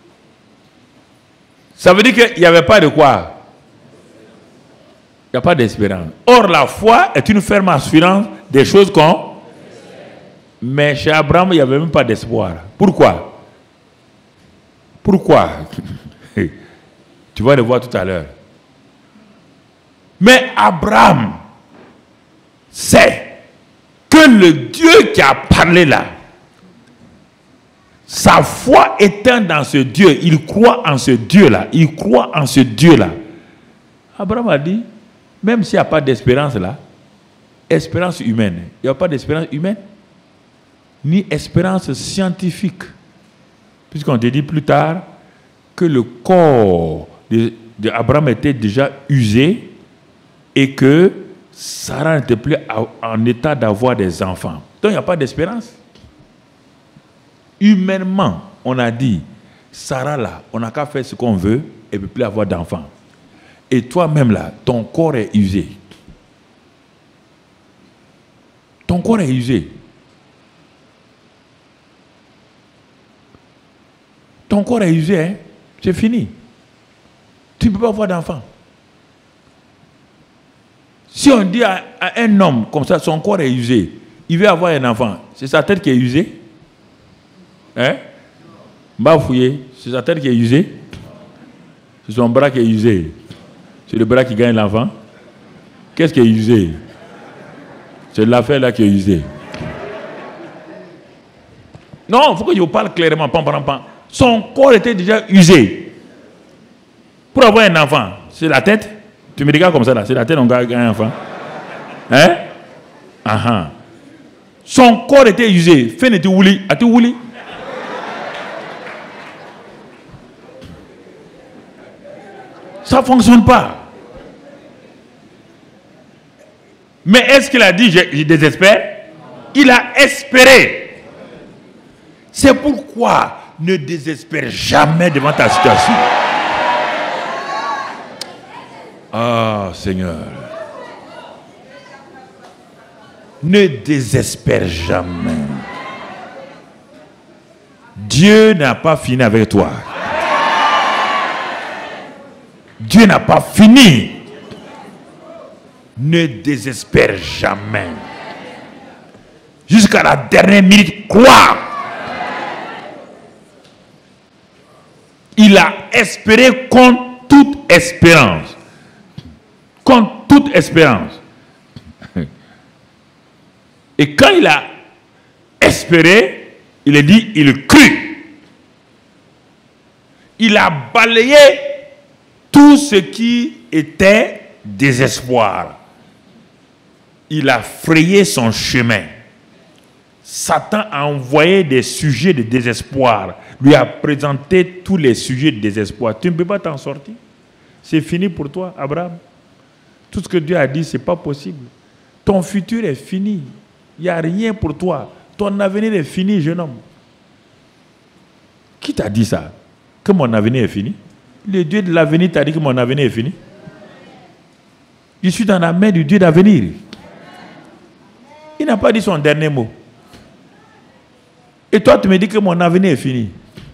Ça veut dire qu'il n'y avait pas de quoi? Il n'y a pas d'espérance. Or, la foi est une ferme assurance des choses qu'on... Mais chez Abraham, il n'y avait même pas d'espoir. Pourquoi? Pourquoi? Tu vas le voir tout à l'heure. Mais Abraham sait que le Dieu qui a parlé là, sa foi étant dans ce Dieu, il croit en ce Dieu-là, il croit en ce Dieu-là. Abraham a dit, même s'il n'y a pas d'espérance là, espérance humaine, il n'y a pas d'espérance humaine, ni espérance scientifique. Puisqu'on te dit plus tard que le corps d'Abraham était déjà usé et que Sarah n'était plus en état d'avoir des enfants. Donc il n'y a pas d'espérance. Humainement, on a dit, Sarah là, on n'a qu'à faire ce qu'on veut, elle ne peut plus avoir d'enfants. Et toi-même là, ton corps est usé. Ton corps est usé. Ton corps est usé, hein? C'est fini. Tu ne peux pas avoir d'enfant. Si on dit à, à un homme comme ça, son corps est usé, il veut avoir un enfant, c'est sa tête qui est usée? Hein? Bafouillé, c'est sa tête qui est usée? C'est son bras qui est usé? C'est le bras qui gagne l'enfant? Qu'est-ce qui est usé? C'est l'affaire là qui est usée. Non, il faut que je vous parle clairement. Pam, pam, pam. Son corps était déjà usé. Pour avoir un enfant, c'est la tête. Tu me regardes comme ça là, c'est la tête on gagne un enfant. Hein? Uh-huh. Son corps était usé. Fait n'était ouli. As-tu ouli? Ça ne fonctionne pas. Mais est-ce qu'il a dit je, je désespère? Il a espéré. C'est pourquoi ne désespère jamais devant ta situation. Ah, oh, Seigneur. Ne désespère jamais. Dieu n'a pas fini avec toi. Dieu n'a pas fini. Ne désespère jamais. Jusqu'à la dernière minute, crois. Il a espéré contre toute espérance. Contre toute espérance. Et quand il a espéré, il a dit, il crut. Il a balayé tout ce qui était désespoir. Il a frayé son chemin. Satan a envoyé des sujets de désespoir, lui a présenté tous les sujets de désespoir. Tu ne peux pas t'en sortir. C'est fini pour toi, Abraham. Tout ce que Dieu a dit, ce n'est pas possible. Ton futur est fini. Il n'y a rien pour toi. Ton avenir est fini, jeune homme. Qui t'a dit ça? Que mon avenir est fini? Le Dieu de l'avenir t'a dit que mon avenir est fini? Je suis dans la main du Dieu d'avenir. Il n'a pas dit son dernier mot. Et toi, tu me dis que mon avenir est fini.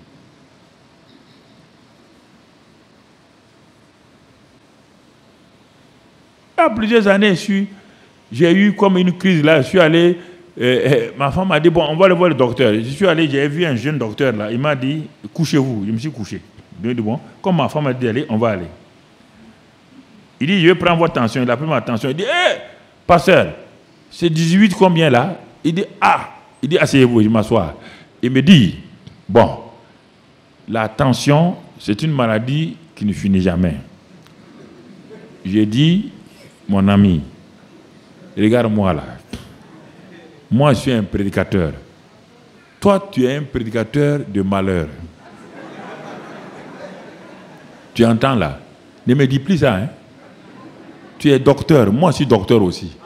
Il y a plusieurs années, j'ai eu comme une crise là. Je suis allé, euh, euh, ma femme m'a dit, bon, on va aller voir le docteur. Je suis allé, j'ai vu un jeune docteur là. Il m'a dit, couchez-vous. Je me suis couché. Je dit, bon, comme ma femme m'a dit, allez, on va aller. Il dit, je vais prendre votre tension. Il a pris ma tension. Il dit, hé, hey, pasteur, c'est dix-huit combien là? Il dit, ah, il dit, asseyez-vous, je m'assois. Il me dit, bon, la tension, c'est une maladie qui ne finit jamais. J'ai dit, mon ami, regarde-moi là. Moi, je suis un prédicateur. Toi, tu es un prédicateur de malheur. Tu entends là? Ne me dis plus ça, hein? Tu es docteur. Moi, je suis docteur aussi.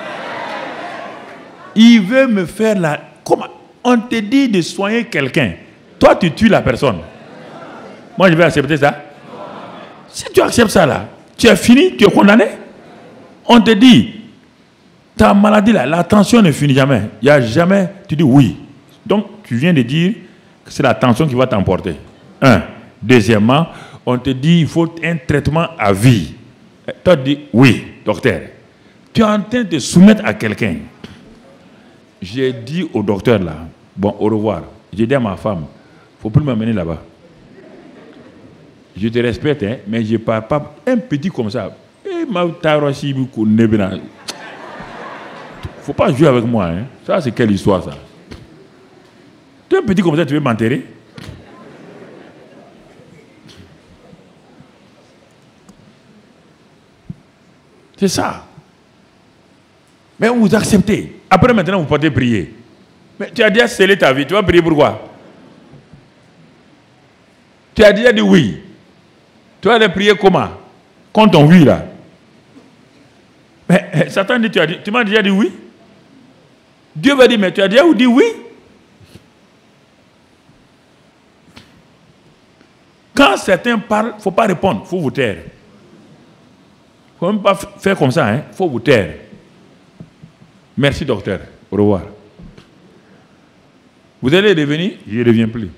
Il veut me faire la... Comment? On te dit de soigner quelqu'un. Toi, tu tues la personne. Moi, je vais accepter ça. Si tu acceptes ça là, tu es fini, tu es condamné. On te dit, ta maladie là, la tension ne finit jamais. Il n'y a jamais, tu dis oui. Donc, tu viens de dire que c'est la tension qui va t'emporter. Un. Deuxièmement, on te dit, il faut un traitement à vie. Toi, tu dis, oui, docteur. Tu es en train de te soumettre à quelqu'un. J'ai dit au docteur là, bon, au revoir. J'ai dit à ma femme, il ne faut plus m'amener là-bas. Je te respecte, hein, mais je ne parle pas un petit comme ça. Il ne faut pas jouer avec moi. Hein. Ça, c'est quelle histoire, ça? Tu es un petit comme ça, tu veux m'enterrer? C'est ça. Mais vous acceptez. Après, maintenant, vous partez prier. Mais tu as déjà scellé ta vie. Tu vas prier pourquoi? Tu as déjà dit oui. Tu vas aller prier comment? Contre ton oui, là. Mais Satan dit, tu, as dit, tu m'as déjà dit oui? Dieu va dire, mais tu as déjà dit oui? Quand certains parlent, il ne faut pas répondre. Il faut vous taire. Il ne faut même pas faire comme ça. Il hein? faut vous taire. Merci, docteur. Au revoir. Vous allez revenir? Je ne reviens plus.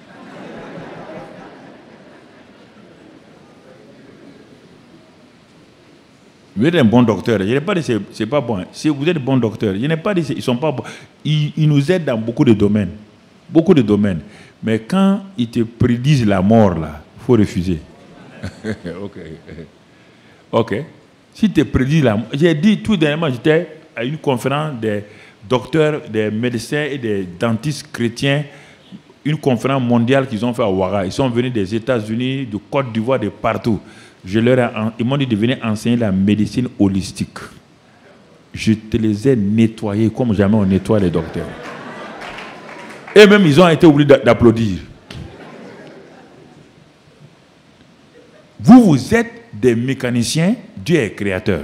Vous êtes un bon docteur. Je n'ai pas dit que ce n'est pas bon. Si vous êtes un bon docteur, je n'ai pas dit qu'ils ne sont pas bons. Ils, ils nous aident dans beaucoup de domaines. Beaucoup de domaines. Mais quand ils te prédisent la mort, là, il faut refuser. Ok. Ok. Si tu te prédisent la mort... J'ai dit tout dernièrement, j'étais à une conférence des docteurs, des médecins et des dentistes chrétiens, une conférence mondiale qu'ils ont fait à Ouaga. Ils sont venus des États-Unis, de Côte d'Ivoire, de partout. Je leur ai, ils m'ont dit de venir enseigner la médecine holistique. Je te les ai nettoyés comme jamais on nettoie les docteurs. Et même ils ont été obligés d'applaudir. Vous, vous êtes des mécaniciens, Dieu est créateur.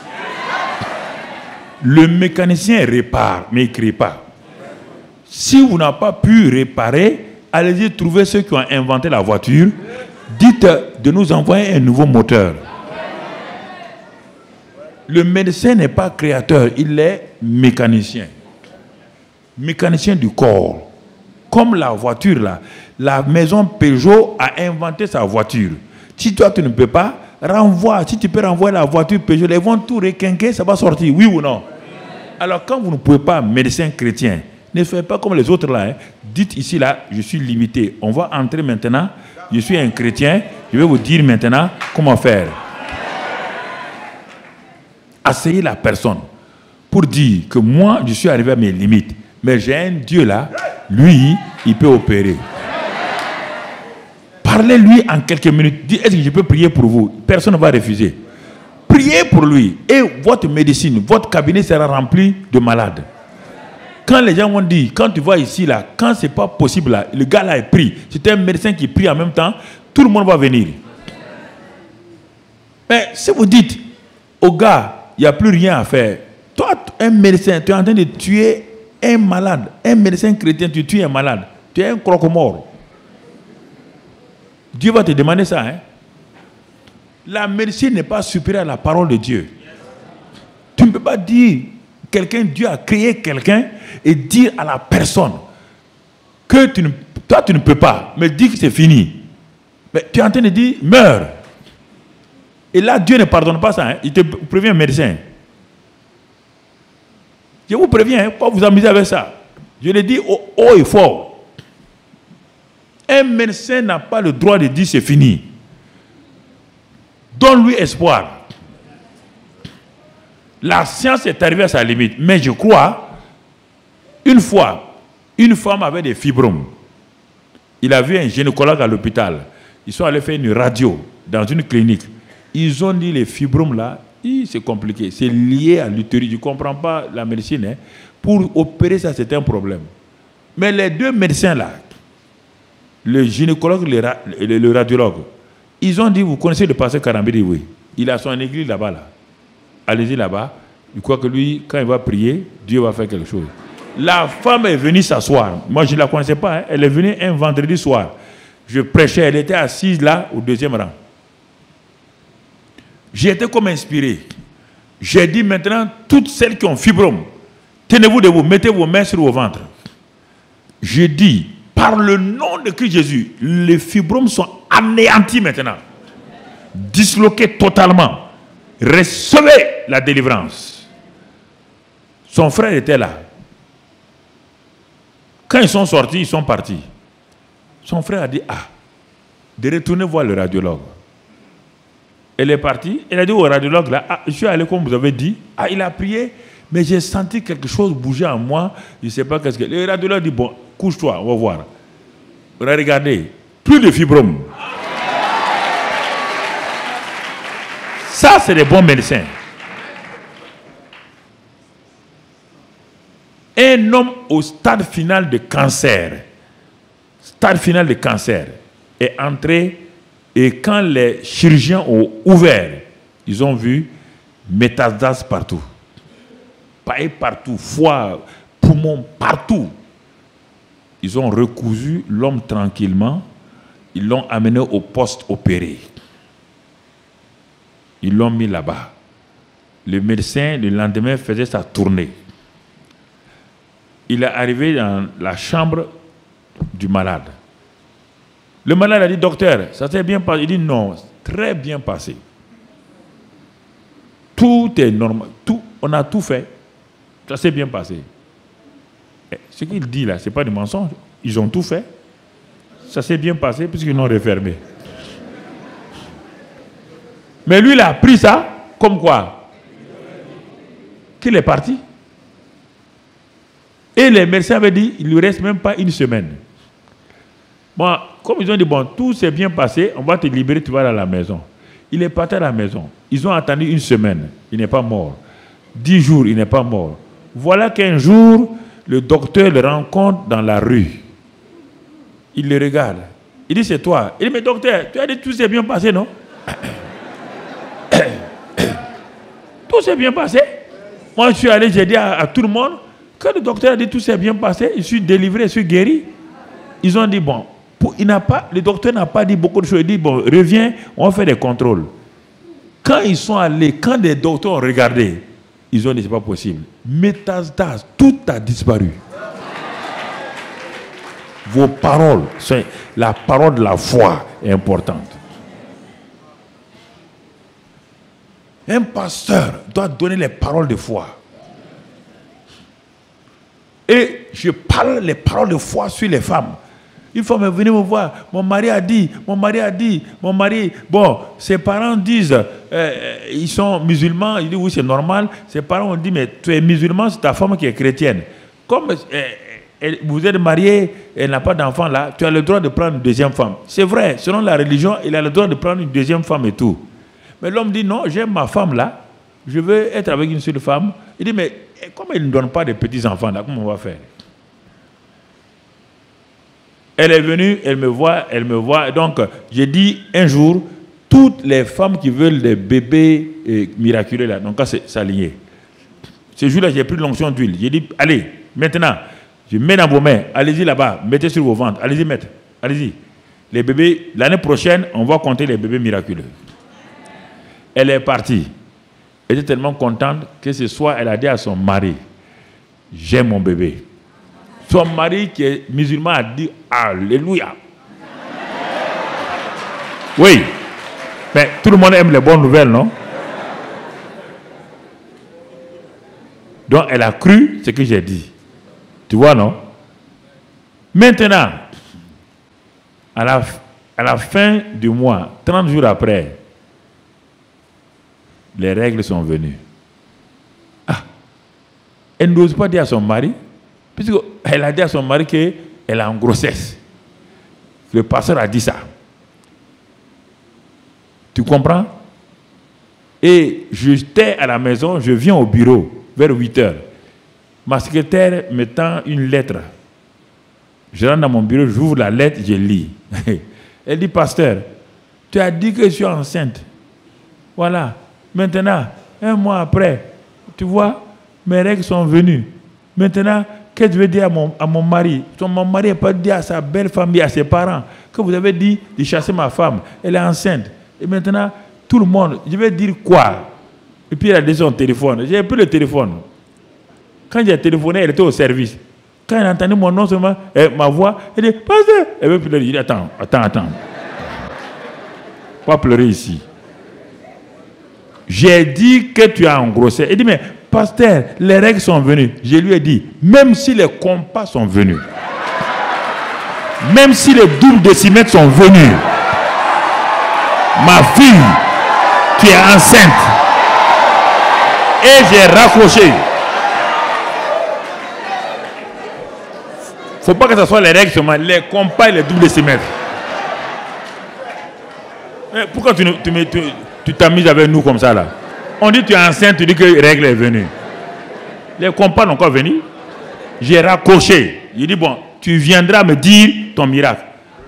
Le mécanicien répare, mais il ne crée pas. Si vous n'avez pas pu réparer, allez-y trouver ceux qui ont inventé la voiture. Dites de nous envoyer un nouveau moteur. Le médecin n'est pas créateur, il est mécanicien. Mécanicien du corps. Comme la voiture là. La maison Peugeot a inventé sa voiture. Si toi tu ne peux pas, renvoie. Si tu peux renvoyer la voiture Peugeot, ils vont tout requinquer, ça va sortir, oui ou non? Alors quand vous ne pouvez pas, médecin chrétien, ne faites pas comme les autres là. Hein. Dites ici là, je suis limité. On va entrer maintenant. Je suis un chrétien. Je vais vous dire maintenant comment faire. Asseyez la personne pour dire que moi, je suis arrivé à mes limites. Mais j'ai un Dieu là, lui, il peut opérer. Parlez-lui en quelques minutes. Dites, est-ce que je peux prier pour vous? Personne ne va refuser. Priez pour lui. Et votre médecine, votre cabinet sera rempli de malades. Quand les gens vont dire, quand tu vois ici, là, quand ce n'est pas possible, là, le gars là est pris. C'est un médecin qui prie en même temps, tout le monde va venir. Mais si vous dites au gars, il n'y a plus rien à faire. Toi, un médecin, tu es en train de tuer un malade. Un médecin chrétien, tu tues un malade. Tu es un croque-mort. Dieu va te demander ça. Hein? La médecine n'est pas supérieure à la parole de Dieu. Tu ne peux pas dire, quelqu'un, Dieu a créé quelqu'un et dire à la personne que tu ne, toi tu ne peux pas, mais dis que c'est fini. Mais tu es en train de dire, meurs. Et là, Dieu ne pardonne pas ça. Hein? Il te prévient, médecin. Je vous préviens, hein, pas vous amuser avec ça. Je le dis haut, haut et fort. Un médecin n'a pas le droit de dire c'est fini. Donne-lui espoir. La science est arrivée à sa limite. Mais je crois, une fois, une femme avait des fibromes. Il a vu un gynécologue à l'hôpital. Ils sont allés faire une radio dans une clinique. Ils ont dit les fibromes là, c'est compliqué. C'est lié à l'utérus. Je ne comprends pas la médecine. Hein. Pour opérer ça, c'est un problème. Mais les deux médecins là, le gynécologue et le, le radiologue, ils ont dit, vous connaissez le pasteur Karambiri, oui. Il a son église là-bas. Là. Allez-y là-bas. Je crois que lui, quand il va prier, Dieu va faire quelque chose. La femme est venue s'asseoir. Moi, je ne la connaissais pas. Hein. Elle est venue un vendredi soir. Je prêchais. Elle était assise là, au deuxième rang. J'ai été comme inspiré. J'ai dit maintenant, toutes celles qui ont fibrome, tenez-vous debout, mettez vos mains sur vos ventres. J'ai dit, par le nom de Christ Jésus, les fibromes sont anéantis maintenant. Disloqués totalement. Recevez la délivrance. Son frère était là. Quand ils sont sortis, ils sont partis. Son frère a dit, ah, de retourner voir le radiologue. Elle est partie, elle a dit au radiologue, là, ah, je suis allé comme vous avez dit, ah, il a prié, mais j'ai senti quelque chose bouger en moi, je ne sais pas qu'est-ce que... Le radiologue dit, bon, couche-toi, on va voir. Regardez, plus de fibromes. Ça, c'est des bons médecins. Un homme au stade final de cancer, stade final de cancer, est entré. Et quand les chirurgiens ont ouvert, ils ont vu métastases partout. Paille partout, foie, poumon, partout. Ils ont recousu l'homme tranquillement. Ils l'ont amené au poste opéré. Ils l'ont mis là-bas. Le médecin, le lendemain, faisait sa tournée. Il est arrivé dans la chambre du malade. Le malade a dit, docteur, ça s'est bien passé. Il dit, non, très bien passé. Tout est normal. Tout, on a tout fait. Ça s'est bien passé. Et ce qu'il dit là, ce n'est pas du mensonge. Ils ont tout fait. Ça s'est bien passé puisqu'ils l'ont refermé. Mais lui, il a pris ça comme quoi? Qu'il est parti. Et les médecins avaient dit, il ne lui reste même pas une semaine. Bon, comme ils ont dit, bon, tout s'est bien passé, on va te libérer, tu vas à la maison. Il est parti à la maison. Ils ont attendu une semaine, il n'est pas mort. Dix jours, il n'est pas mort. Voilà qu'un jour, le docteur le rencontre dans la rue. Il le regarde. Il dit, c'est toi. Il dit, mais docteur, tu as dit tout s'est bien passé, non? Tout s'est bien passé. Moi, je suis allé, j'ai dit à, à tout le monde, quand le docteur a dit tout s'est bien passé, je suis délivré, je suis guéri. Ils ont dit, bon, pour, il n'a pas, le docteur n'a pas dit beaucoup de choses. Il dit, bon, reviens, on fait des contrôles. Quand ils sont allés, quand les docteurs ont regardé, ils ont dit, c'est pas possible. Métastase, tout a disparu. Vos paroles, la parole de la foi est importante. Un pasteur doit donner les paroles de foi. Et je parle les paroles de foi sur les femmes. Une femme est venue me voir, mon mari a dit, mon mari a dit, mon mari, bon, ses parents disent, euh, ils sont musulmans, il dit oui c'est normal, ses parents ont dit, mais tu es musulman, c'est ta femme qui est chrétienne. Comme euh, elle, vous êtes marié, elle n'a pas d'enfant là, tu as le droit de prendre une deuxième femme. C'est vrai, selon la religion, il a le droit de prendre une deuxième femme et tout. Mais l'homme dit non, j'aime ma femme là, je veux être avec une seule femme. Il dit mais comme elle ne donne pas de petits-enfants là, comment on va faire? Elle est venue, elle me voit, elle me voit. Donc j'ai dit un jour, toutes les femmes qui veulent des bébés eh, miraculeux là, donc c'est s'aligner. Ce jour-là, j'ai pris l'onction d'huile. J'ai dit, allez, maintenant, je mets dans vos mains, allez-y là-bas, mettez sur vos ventres, allez-y mettre, allez-y. Les bébés, l'année prochaine, on va compter les bébés miraculeux. Elle est partie. Elle était tellement contente que ce soir, elle a dit à son mari, j'aime mon bébé. Son mari qui est musulman a dit, alléluia. Oui. Mais tout le monde aime les bonnes nouvelles, non? Donc elle a cru ce que j'ai dit. Tu vois, non? Maintenant, à la, à la fin du mois, trente jours après, les règles sont venues. Ah, elle n'ose pas dire à son mari, puisqu'elle a dit à son mari qu'elle est en grossesse. Le pasteur a dit ça. Tu comprends? Et j'étais à la maison, je viens au bureau vers huit heures. Ma secrétaire me tend une lettre. Je rentre dans mon bureau, j'ouvre la lettre, je lis. Elle dit, pasteur, tu as dit que je suis enceinte. Voilà. Maintenant, un mois après, tu vois, mes règles sont venues. Maintenant, qu'est-ce que je vais dire à mon, à mon mari? Mon mari n'a pas dit à sa belle famille, à ses parents, que vous avez dit de chasser ma femme. Elle est enceinte. Et maintenant, tout le monde, je vais dire quoi? Et puis elle a dit son téléphone. J'ai pris le téléphone. Quand j'ai téléphoné, elle était au service. Quand elle a entendu mon nom seulement, eh, ma voix, elle dit, pasteur. Elle veut pleurer. Il dit, attends, attends, attends. Pas pleurer ici. J'ai dit que tu as engrossé. Il dit, mais pasteur, les règles sont venues. Je lui ai dit, même si les compas sont venus, même si les doubles décimètres sont venus, ma fille, tu es enceinte. Et j'ai raccroché. Il ne faut pas que ce soit les règles seulement, les compas et les doubles décimètres. Mais pourquoi tu, tu, tu, tu t'amuses avec nous comme ça là? On dit tu es enceinte, tu dis que la règle est venue. Les compas n'ont pas venu. J'ai raccroché. J'ai dit bon, tu viendras me dire ton miracle.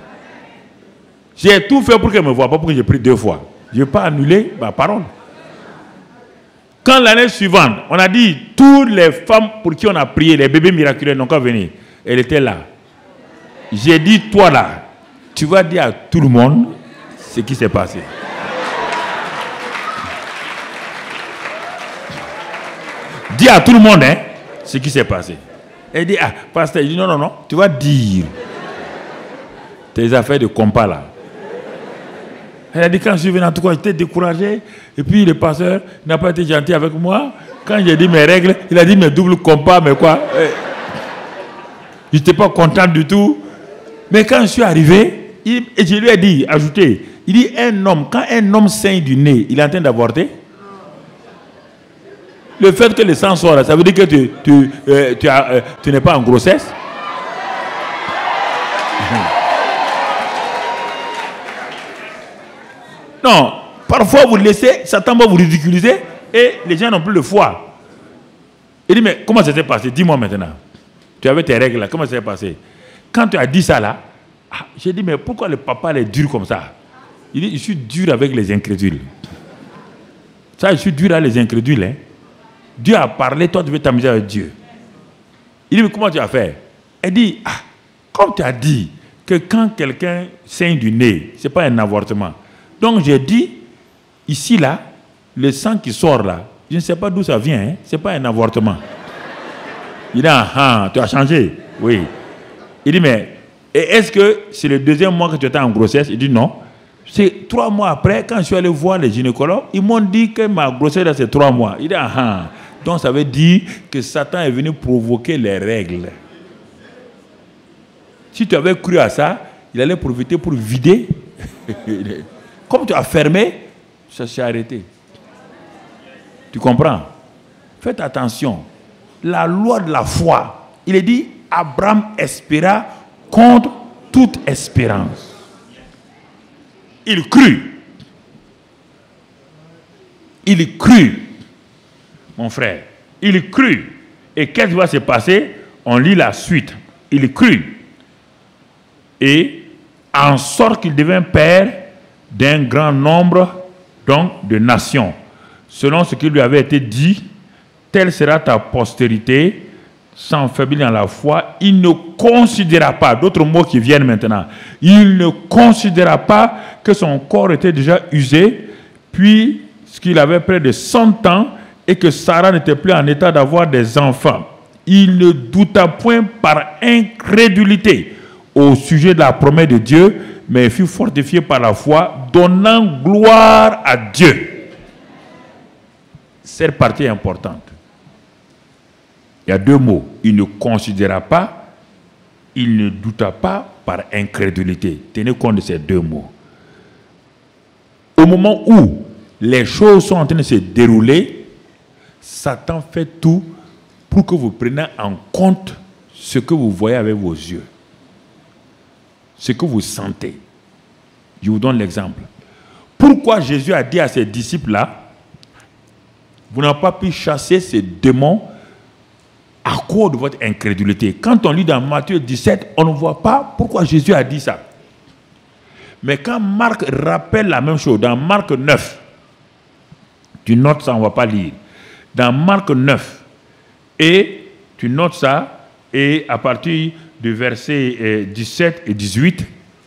J'ai tout fait pour qu'elle me voie, pas pour que j'ai pris deux fois. Je n'ai pas annulé ma parole. Quand l'année suivante, on a dit toutes les femmes pour qui on a prié, les bébés miraculeux n'ont pas venu. Elle était là. J'ai dit, toi là, tu vas dire à tout le monde ce qui s'est passé. Dis à tout le monde hein, ce qui s'est passé. Elle dit, ah, pasteur, il dit, non, non, non, tu vas dire tes affaires de compas là. Elle a dit, quand je suis venu, en tout cas, j'étais découragé. Et puis le pasteur n'a pas été gentil avec moi. Quand j'ai dit mes règles, il a dit mes doubles compas, mais quoi? Je n'étais pas content du tout. Mais quand je suis arrivé, il, et je lui ai dit, ajouté, il dit, un homme, quand un homme saigne du nez, il est en train d'avorter. Le fait que le sang sort là, ça veut dire que tu, tu, euh, tu, euh, tu n'es pas en grossesse. Non, parfois vous laissez, Satan va vous ridiculiser et les gens n'ont plus de foi. Il dit, mais comment ça s'est passé? Dis-moi maintenant. Tu avais tes règles là, comment ça s'est passé? Quand tu as dit ça là, ah, j'ai dit, mais pourquoi le papa est dur comme ça? Il dit, je suis dur avec les incrédules. Ça, je suis dur avec les incrédules. Hein. Dieu a parlé, toi tu veux t'amuser avec Dieu. Il dit, mais comment tu as fait? Elle dit, ah, comme tu as dit que quand quelqu'un saigne du nez, ce n'est pas un avortement. Donc j'ai dit, ici là, le sang qui sort là, je ne sais pas d'où ça vient, hein, ce n'est pas un avortement. Il dit, ah, ah, tu as changé. Oui. Il dit, mais est-ce que c'est le deuxième mois que tu étais en grossesse? Il dit, non. C'est trois mois après, quand je suis allé voir les gynécologues, ils m'ont dit que ma grossesse, c'est trois mois. Il dit, ah, ah. Donc ça veut dire que Satan est venu provoquer les règles. Si tu avais cru à ça, il allait profiter pour vider. Comme tu as fermé, ça s'est arrêté. Tu comprends? Faites attention. La loi de la foi, il est dit, Abraham espéra contre toute espérance. Il crut. Il crut. Mon frère, il crut. Et qu'est-ce qui va se passer? On lit la suite. Il crut. Et en sorte qu'il devint père d'un grand nombre donc, de nations. Selon ce qui lui avait été dit, telle sera ta postérité, sans faiblir dans la foi. Il ne considéra pas, d'autres mots qui viennent maintenant, il ne considéra pas que son corps était déjà usé, puis qu'il avait près de cent ans, et que Sarah n'était plus en état d'avoir des enfants. Il ne douta point par incrédulité au sujet de la promesse de Dieu, mais il fut fortifié par la foi, donnant gloire à Dieu. Cette partie est importante. Il y a deux mots. Il ne considéra pas, il ne douta pas par incrédulité. Tenez compte de ces deux mots. Au moment où les choses sont en train de se dérouler, Satan fait tout pour que vous preniez en compte ce que vous voyez avec vos yeux, ce que vous sentez. Je vous donne l'exemple. Pourquoi Jésus a dit à ses disciples-là, vous n'avez pas pu chasser ces démons à cause de votre incrédulité. Quand on lit dans Matthieu dix-sept, on ne voit pas pourquoi Jésus a dit ça. Mais quand Marc rappelle la même chose, dans Marc neuf, tu notes ça, on ne va pas lire. Dans Marc neuf, et tu notes ça, et à partir du verset dix-sept et dix-huit,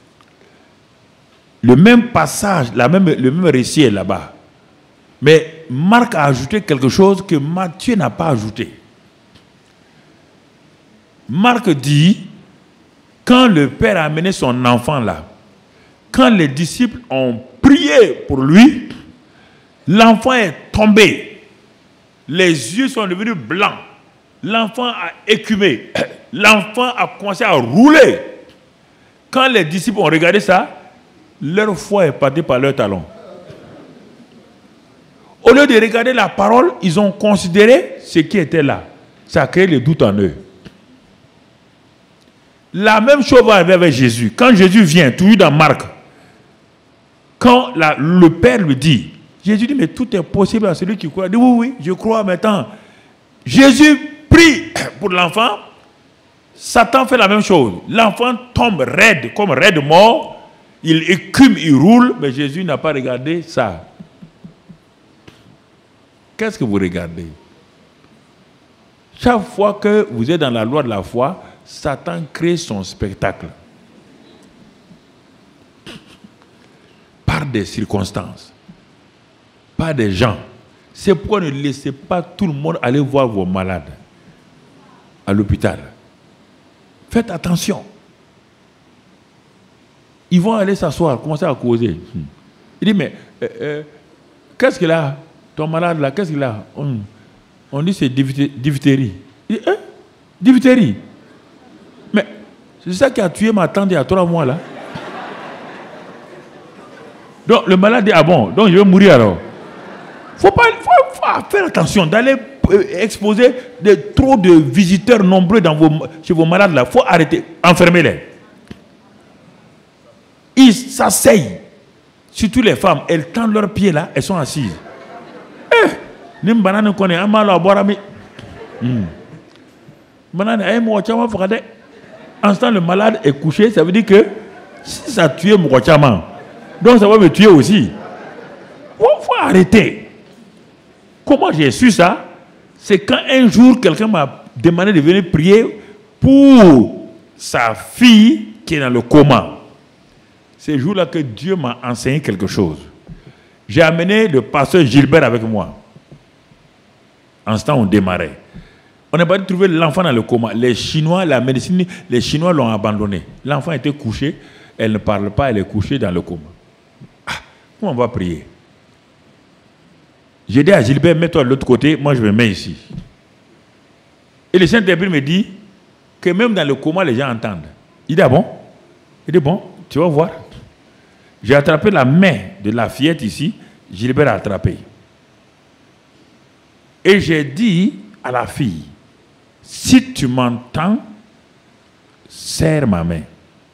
le même passage, la même, le même récit est là-bas. Mais Marc a ajouté quelque chose que Matthieu n'a pas ajouté. Marc dit, quand le père a amené son enfant là, quand les disciples ont prié pour lui, l'enfant est tombé. Les yeux sont devenus blancs. L'enfant a écumé. L'enfant a commencé à rouler. Quand les disciples ont regardé ça, leur foi est partie par leurs talons. Au lieu de regarder la parole, ils ont considéré ce qui était là. Ça a créé le doute en eux. La même chose va arriver avec Jésus. Quand Jésus vient, toujours dans Marc, quand la, le Père lui dit, Jésus dit, mais tout est possible à celui qui croit. Il dit, oui, oui, je crois maintenant. Jésus prie pour l'enfant. Satan fait la même chose. L'enfant tombe raide, comme raide mort. Il écume, il roule, mais Jésus n'a pas regardé ça. Qu'est-ce que vous regardez? Chaque fois que vous êtes dans la loi de la foi, Satan crée son spectacle. Par des circonstances. Par des gens. C'est pourquoi ne laissez pas tout le monde aller voir vos malades à l'hôpital. Faites attention. Ils vont aller s'asseoir, commencer à causer. Il dit, mais euh, euh, qu'est-ce qu'il a? Ton malade là, qu'est-ce qu'il a? On, on dit c'est diphtérie. Il dit, hein? Diphtérie? Mais c'est ça qui a tué ma tante il y a trois mois là. Donc le malade dit, ah bon, donc je vais mourir alors. Il faut, faut, faut faire attention d'aller exposer de, trop de visiteurs nombreux dans vos, chez vos malades là. Il faut arrêter, enfermez-les. Ils s'asseyent. Surtout les femmes, elles tendent leurs pieds là, elles sont assises. Eh, ni banane connaît un mal à boire mi. Banane, eh moi chama En ce temps le malade est couché, ça veut dire que si ça tue moi chama, Donc ça va me tuer aussi. Il faut arrêter. Comment j'ai su ça? C'est quand un jour, quelqu'un m'a demandé de venir prier pour sa fille qui est dans le coma. C'est ce jour-là que Dieu m'a enseigné quelque chose. J'ai amené le pasteur Gilbert avec moi. En ce temps, on démarrait. On n'a pas dû trouver l'enfant dans le coma. Les Chinois, la médecine, les Chinois l'ont abandonné. L'enfant était couché, elle ne parle pas, elle est couchée dans le coma. Ah, comment on va prier? J'ai dit à Gilbert, mets-toi de l'autre côté, moi je me mets ici. Et le Saint-Esprit me dit que même dans le coma, les gens entendent. Il dit, ah bon? Il dit, bon, tu vas voir. J'ai attrapé la main de la fillette ici, Gilbert a attrapé. Et j'ai dit à la fille, si tu m'entends, serre ma main.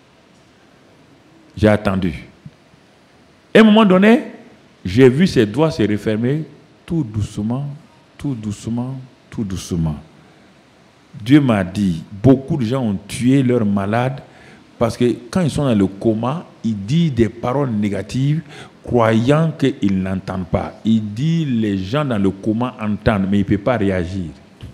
J'ai attendu. À un moment donné, j'ai vu ses doigts se refermer tout doucement, tout doucement, tout doucement. Dieu m'a dit, beaucoup de gens ont tué leurs malades parce que quand ils sont dans le coma, ils disent des paroles négatives croyant qu'ils n'entendent pas. Il dit les gens dans le coma entendent, mais ils ne peuvent pas réagir.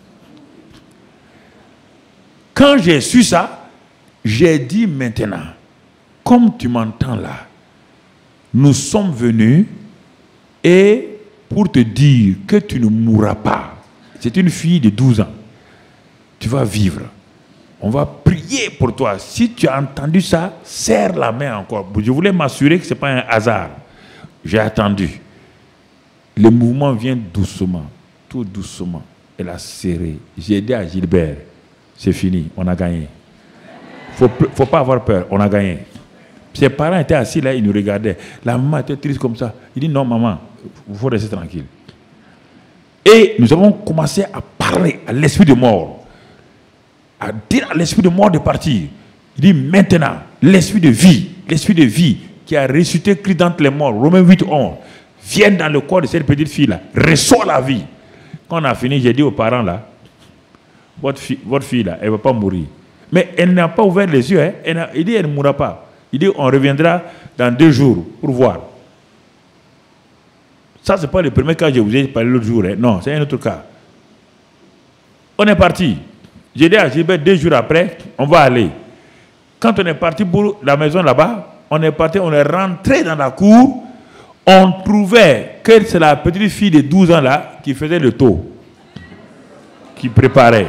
Quand j'ai su ça, j'ai dit maintenant, comme tu m'entends là, nous sommes venus et pour te dire que tu ne mourras pas. C'est une fille de douze ans. Tu vas vivre. On va prier pour toi. Si tu as entendu ça, serre la main encore. Je voulais m'assurer que ce n'est pas un hasard. J'ai attendu. Le mouvement vient doucement, tout doucement. Elle a serré. J'ai dit à Gilbert, c'est fini, on a gagné. Il ne faut, faut pas avoir peur, on a gagné. Ses parents étaient assis là, ils nous regardaient. La maman était triste comme ça. Il dit, non maman, il faut rester tranquille. Et nous avons commencé à parler à l'esprit de mort. À dire à l'esprit de mort de partir. Il dit, maintenant, l'esprit de vie, l'esprit de vie qui a ressuscité Christ d'entre les morts, Romains huit, onze, vient dans le corps de cette petite fille-là, reçoit la vie. Quand on a fini, j'ai dit aux parents là, votre fille, votre fille là, elle ne va pas mourir. Mais elle n'a pas ouvert les yeux, hein. Elle a, il dit, elle ne mourra pas. Il dit, on reviendra dans deux jours pour voir. Ça, ce n'est pas le premier cas que je vous ai parlé l'autre jour. Hein. Non, c'est un autre cas. On est parti. J'ai dit à Gilbert, deux jours après, on va aller. Quand on est parti pour la maison là-bas, on est parti, on est rentré dans la cour, on trouvait que c'est la petite fille de douze ans là qui faisait le tour, qui préparait.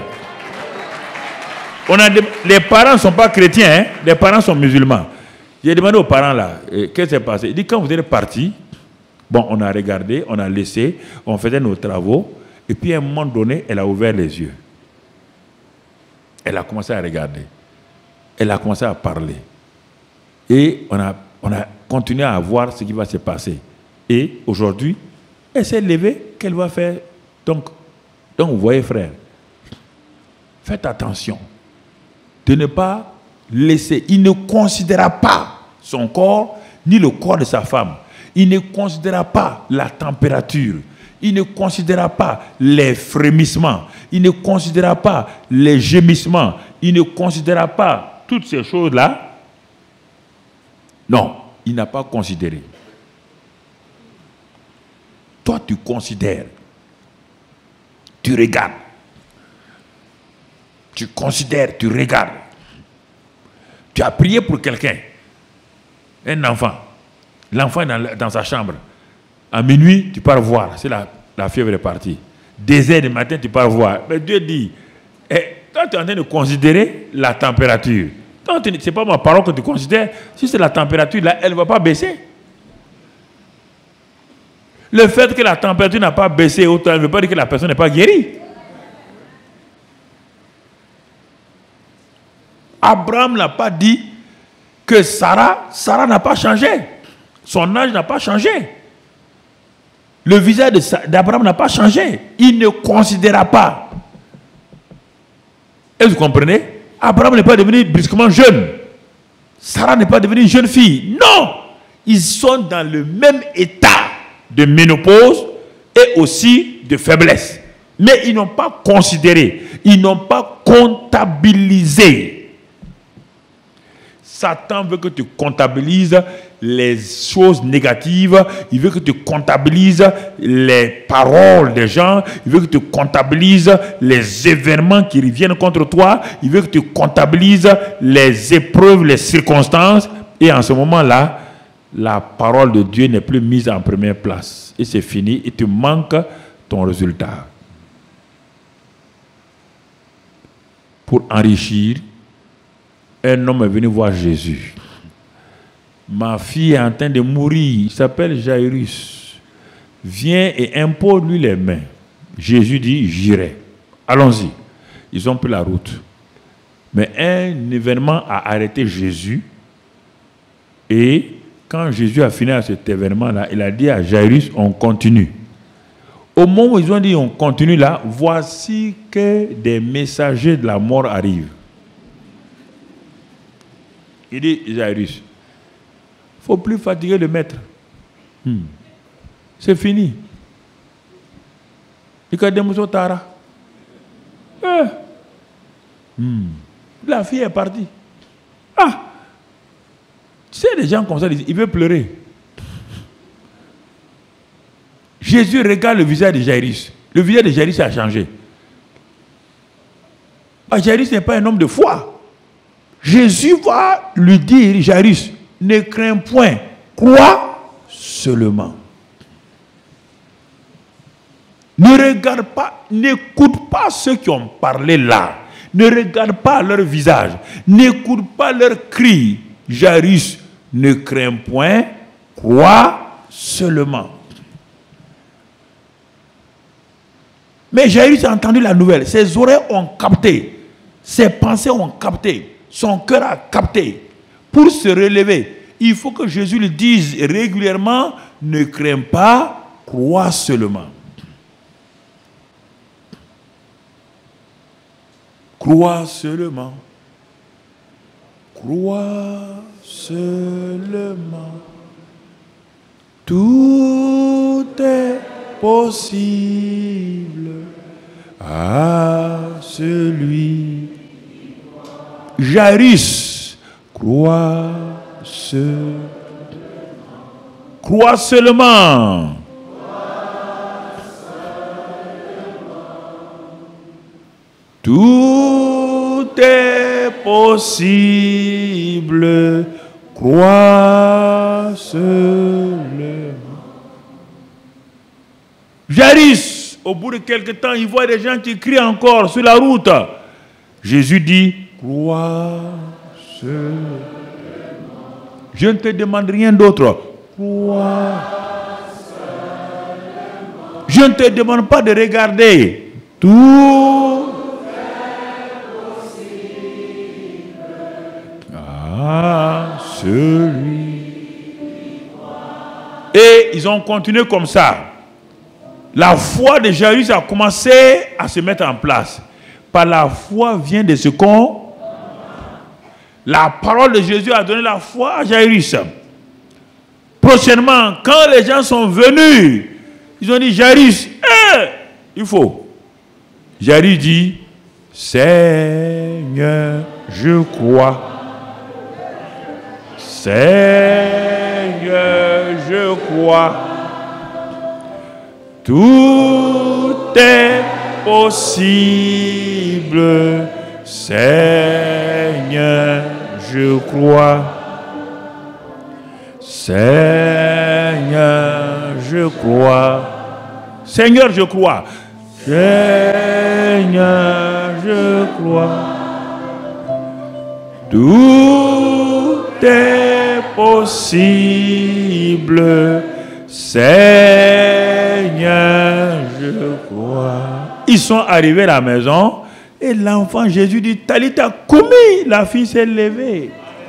On a des, les parents ne sont pas chrétiens, hein, les parents sont musulmans. J'ai demandé aux parents là, qu'est-ce qui s'est passé? Il dit, quand vous êtes partis, bon, on a regardé, on a laissé, on faisait nos travaux, et puis à un moment donné, elle a ouvert les yeux. Elle a commencé à regarder. Elle a commencé à parler. Et on a, on a continué à voir ce qui va se passer. Et aujourd'hui, elle s'est levée, qu'elle va faire. Donc, donc, vous voyez, frère, faites attention de ne pas laisser. Il ne considéra pas son corps, ni le corps de sa femme. Il ne considéra pas la température. Il ne considéra pas les frémissements. Il ne considéra pas les gémissements. Il ne considéra pas toutes ces choses-là. Non, il n'a pas considéré. Toi, tu considères. Tu regardes. Tu considères, tu regardes. Tu as prié pour quelqu'un. Un enfant. L'enfant est dans, dans sa chambre. À minuit, tu pars voir. C'est la, la fièvre est partie. Deux heures du matin, tu pars voir. Mais Dieu dit, eh, toi, tu es en train de considérer la température. Ce n'est pas ma parole que tu considères. Si c'est la température, là, elle ne va pas baisser. Le fait que la température n'a pas baissé, autant ne veut pas dire que la personne n'est pas guérie. Abraham n'a pas dit que Sarah, Sarah n'a pas changé. Son âge n'a pas changé. Le visage d'Abraham n'a pas changé. Il ne considéra pas. Est-ce que vous comprenez? Abraham n'est pas devenu brusquement jeune. Sarah n'est pas devenue jeune fille. Non! Ils sont dans le même état de ménopause et aussi de faiblesse. Mais ils n'ont pas considéré. Ils n'ont pas comptabilisé. Satan veut que tu comptabilises les choses négatives, il veut que tu comptabilises les paroles des gens, il veut que tu comptabilises les événements qui reviennent contre toi, il veut que tu comptabilises les épreuves, les circonstances, et en ce moment-là, la parole de Dieu n'est plus mise en première place. Et c'est fini, et tu manques ton résultat. Pour enrichir, un homme est venu voir Jésus. Ma fille est en train de mourir, il s'appelle Jairus. Viens et impose-lui les mains. Jésus dit, j'irai. Allons-y. Ils ont pris la route. Mais un événement a arrêté Jésus. Et quand Jésus a fini à cet événement-là, il a dit à Jairus, on continue. Au moment où ils ont dit on continue là, voici que des messagers de la mort arrivent. Il dit, Jairus, il ne faut plus fatiguer le maître. Hmm. C'est fini. Il a démontré Tara. Eh. Hmm. La fille est partie. Ah! Tu sais, des gens comme ça, ils veulent pleurer. Jésus regarde le visage de Jairus. Le visage de Jairus a changé. Ah, Jairus n'est pas un homme de foi. Jésus va lui dire, Jairus, ne crains point, crois seulement. Ne regarde pas, n'écoute pas ceux qui ont parlé là. Ne regarde pas leur visage. N'écoute pas leurs cris. Jairus, ne crains point, crois seulement. Mais Jairus a entendu la nouvelle. Ses oreilles ont capté. Ses pensées ont capté. Son cœur a capté. Pour se relever, il faut que Jésus lui dise régulièrement, ne crains pas, crois seulement. Crois seulement. Crois seulement. Tout est possible à celui. Jairus, crois seulement. Crois seulement. Tout est possible. Crois seulement. Jairus, au bout de quelque temps, il voit des gens qui crient encore sur la route. Jésus dit, crois seulement. Je ne te demande rien d'autre. Crois seulement. Je ne te demande pas de regarder. Tout à celui. Et ils ont continué comme ça. La foi de Jairus a commencé à se mettre en place. Par la foi vient de ce qu'on... La parole de Jésus a donné la foi à Jairus. Prochainement, quand les gens sont venus, ils ont dit, Jairus, eh, il faut. Jairus dit, Seigneur, je crois. Seigneur, je crois. Tout est possible. Seigneur, je crois. Seigneur, je crois. Seigneur, je crois. Seigneur, je crois. Tout est possible. Seigneur, je crois. Ils sont arrivés à la maison et l'enfant Jésus dit, Talita Koumi, la fille s'est levée.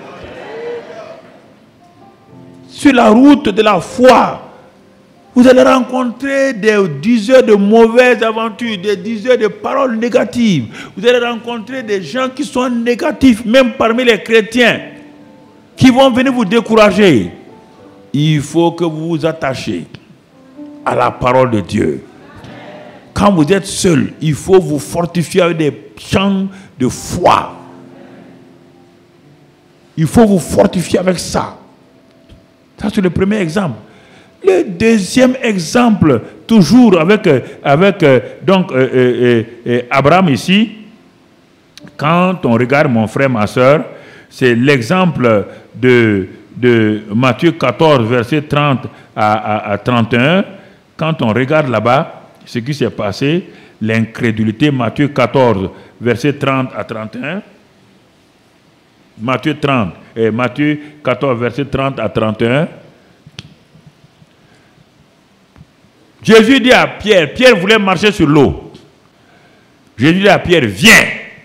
Sur la route de la foi, vous allez rencontrer des diseurs de mauvaises aventures, des diseurs de paroles négatives. Vous allez rencontrer des gens qui sont négatifs, même parmi les chrétiens, qui vont venir vous décourager. Il faut que vous vous attachiez à la parole de Dieu. Quand vous êtes seul, il faut vous fortifier avec des chants de foi. Il faut vous fortifier avec ça. Ça, c'est le premier exemple. Le deuxième exemple, toujours avec, avec donc, euh, euh, euh, Abraham ici, quand on regarde mon frère, ma soeur, c'est l'exemple de, de Matthieu quatorze, verset trente à, à, à trente et un. Quand on regarde là-bas, ce qui s'est passé, l'incrédulité, Matthieu quatorze, verset trente à trente et un. Matthieu, trente, eh, Matthieu quatorze, verset trente à trente et un. Jésus dit à Pierre, Pierre voulait marcher sur l'eau. Jésus dit à Pierre, viens.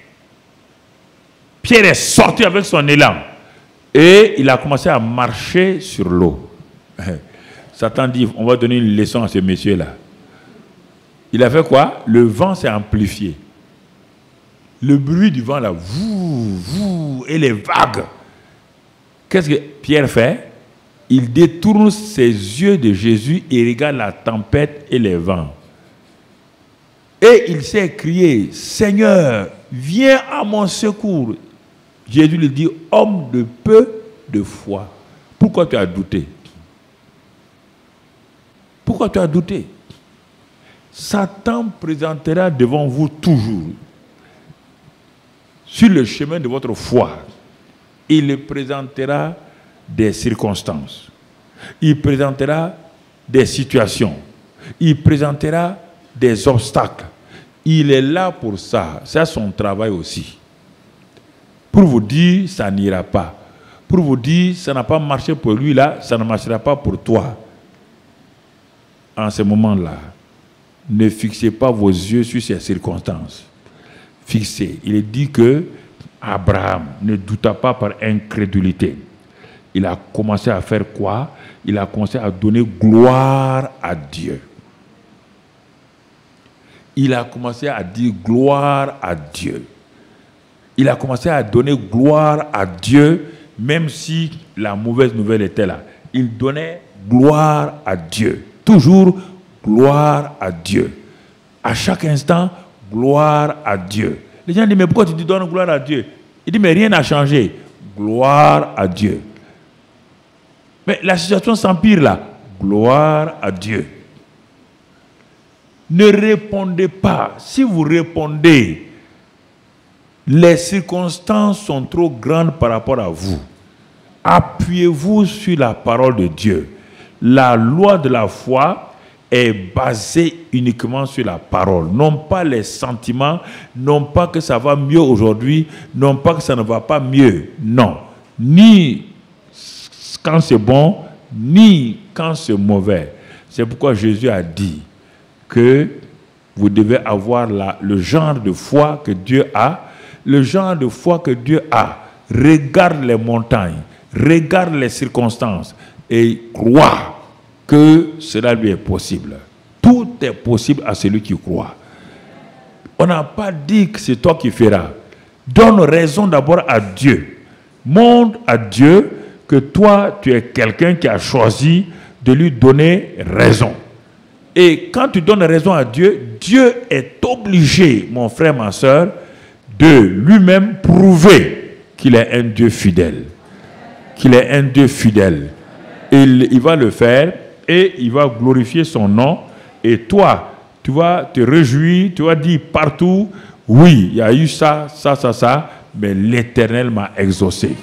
Pierre est sorti avec son élan et il a commencé à marcher sur l'eau. Satan dit, on va donner une leçon à ce monsieur-là. Il a fait quoi? Le vent s'est amplifié. Le bruit du vent là, vous, vous, et les vagues. Qu'est-ce que Pierre fait? Il détourne ses yeux de Jésus et regarde la tempête et les vents. Et il s'est crié, Seigneur, viens à mon secours. Jésus lui dit, homme de peu de foi, pourquoi tu as douté? Pourquoi tu as douté? Satan présentera devant vous toujours, sur le chemin de votre foi, il présentera des circonstances, il présentera des situations, il présentera des obstacles. Il est là pour ça, c'est son travail aussi. Pour vous dire, ça n'ira pas. Pour vous dire, ça n'a pas marché pour lui là, ça ne marchera pas pour toi. En ce moment-là, ne fixez pas vos yeux sur ces circonstances. Fixez. Il est dit que Abraham ne douta pas par incrédulité. Il a commencé à faire quoi? Il a commencé à donner gloire à Dieu. Il a commencé à dire gloire à Dieu. Il a commencé à donner gloire à Dieu, même si la mauvaise nouvelle était là. Il donnait gloire à Dieu. Toujours gloire à Dieu. À chaque instant, gloire à Dieu. Les gens disent, mais pourquoi tu dis donnes gloire à Dieu? Il dit, mais rien n'a changé. Gloire à Dieu. Mais la situation s'empire là. Gloire à Dieu. Ne répondez pas. Si vous répondez, les circonstances sont trop grandes par rapport à vous. Appuyez-vous sur la parole de Dieu. La loi de la foi est basée uniquement sur la parole. Non pas les sentiments, non pas que ça va mieux aujourd'hui, non pas que ça ne va pas mieux. Non. Ni quand c'est bon, ni quand c'est mauvais. C'est pourquoi Jésus a dit que vous devez avoir la, le genre de foi que Dieu a. Le genre de foi que Dieu a. Regarde les montagnes, regarde les circonstances et crois que cela lui est possible. Tout est possible à celui qui croit. On n'a pas dit que c'est toi qui feras. Donne raison d'abord à Dieu. Montre à Dieu que toi, tu es quelqu'un qui a choisi de lui donner raison. Et quand tu donnes raison à Dieu, Dieu est obligé, mon frère, ma soeur, de lui-même prouver qu'il est un Dieu fidèle. Qu'il est un Dieu fidèle. Il, il va le faire et il va glorifier son nom. Et toi, tu vas te réjouir, tu vas dire partout, oui, il y a eu ça, ça, ça, ça, mais l'Éternel m'a exaucé.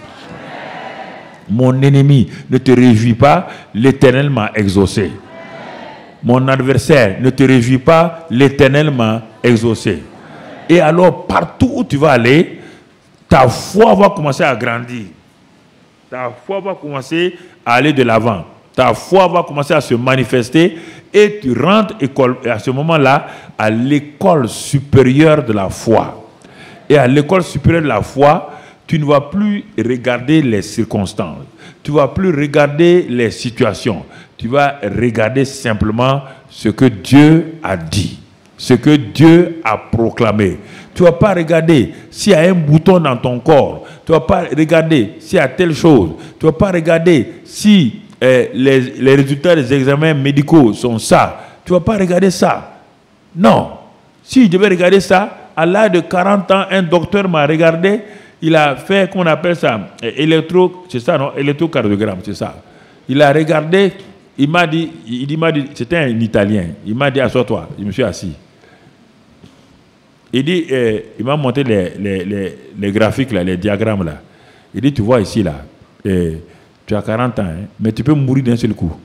Mon ennemi, ne te réjouis pas, l'Éternel m'a exaucé. Mon adversaire, ne te réjouis pas, l'Éternel m'a exaucé. Et alors, partout où tu vas aller, ta foi va commencer à grandir. Ta foi va commencer à aller de l'avant. Ta foi va commencer à se manifester et tu rentres école, à ce moment-là à l'école supérieure de la foi. Et à l'école supérieure de la foi, tu ne vas plus regarder les circonstances. Tu ne vas plus regarder les situations. Tu vas regarder simplement ce que Dieu a dit, ce que Dieu a proclamé. Tu ne vas pas regarder s'il y a un bouton dans ton corps. Tu ne vas pas regarder s'il y a telle chose. Tu ne vas pas regarder si eh, les, les résultats des examens médicaux sont ça. Tu ne vas pas regarder ça. Non. Si je devais regarder ça, à l'âge de quarante ans, un docteur m'a regardé. Il a fait, comment on appelle ça, électro, c'est ça, non, électrocardiogramme, c'est ça. Il a regardé, il m'a dit, il m'a dit, c'était un Italien. Il m'a dit, assois-toi. Je me suis assis. Il dit, eh, il m'a montré les, les, les, les graphiques, là, les diagrammes là. Il dit, tu vois ici là, eh, tu as quarante ans, hein, mais tu peux mourir d'un seul coup.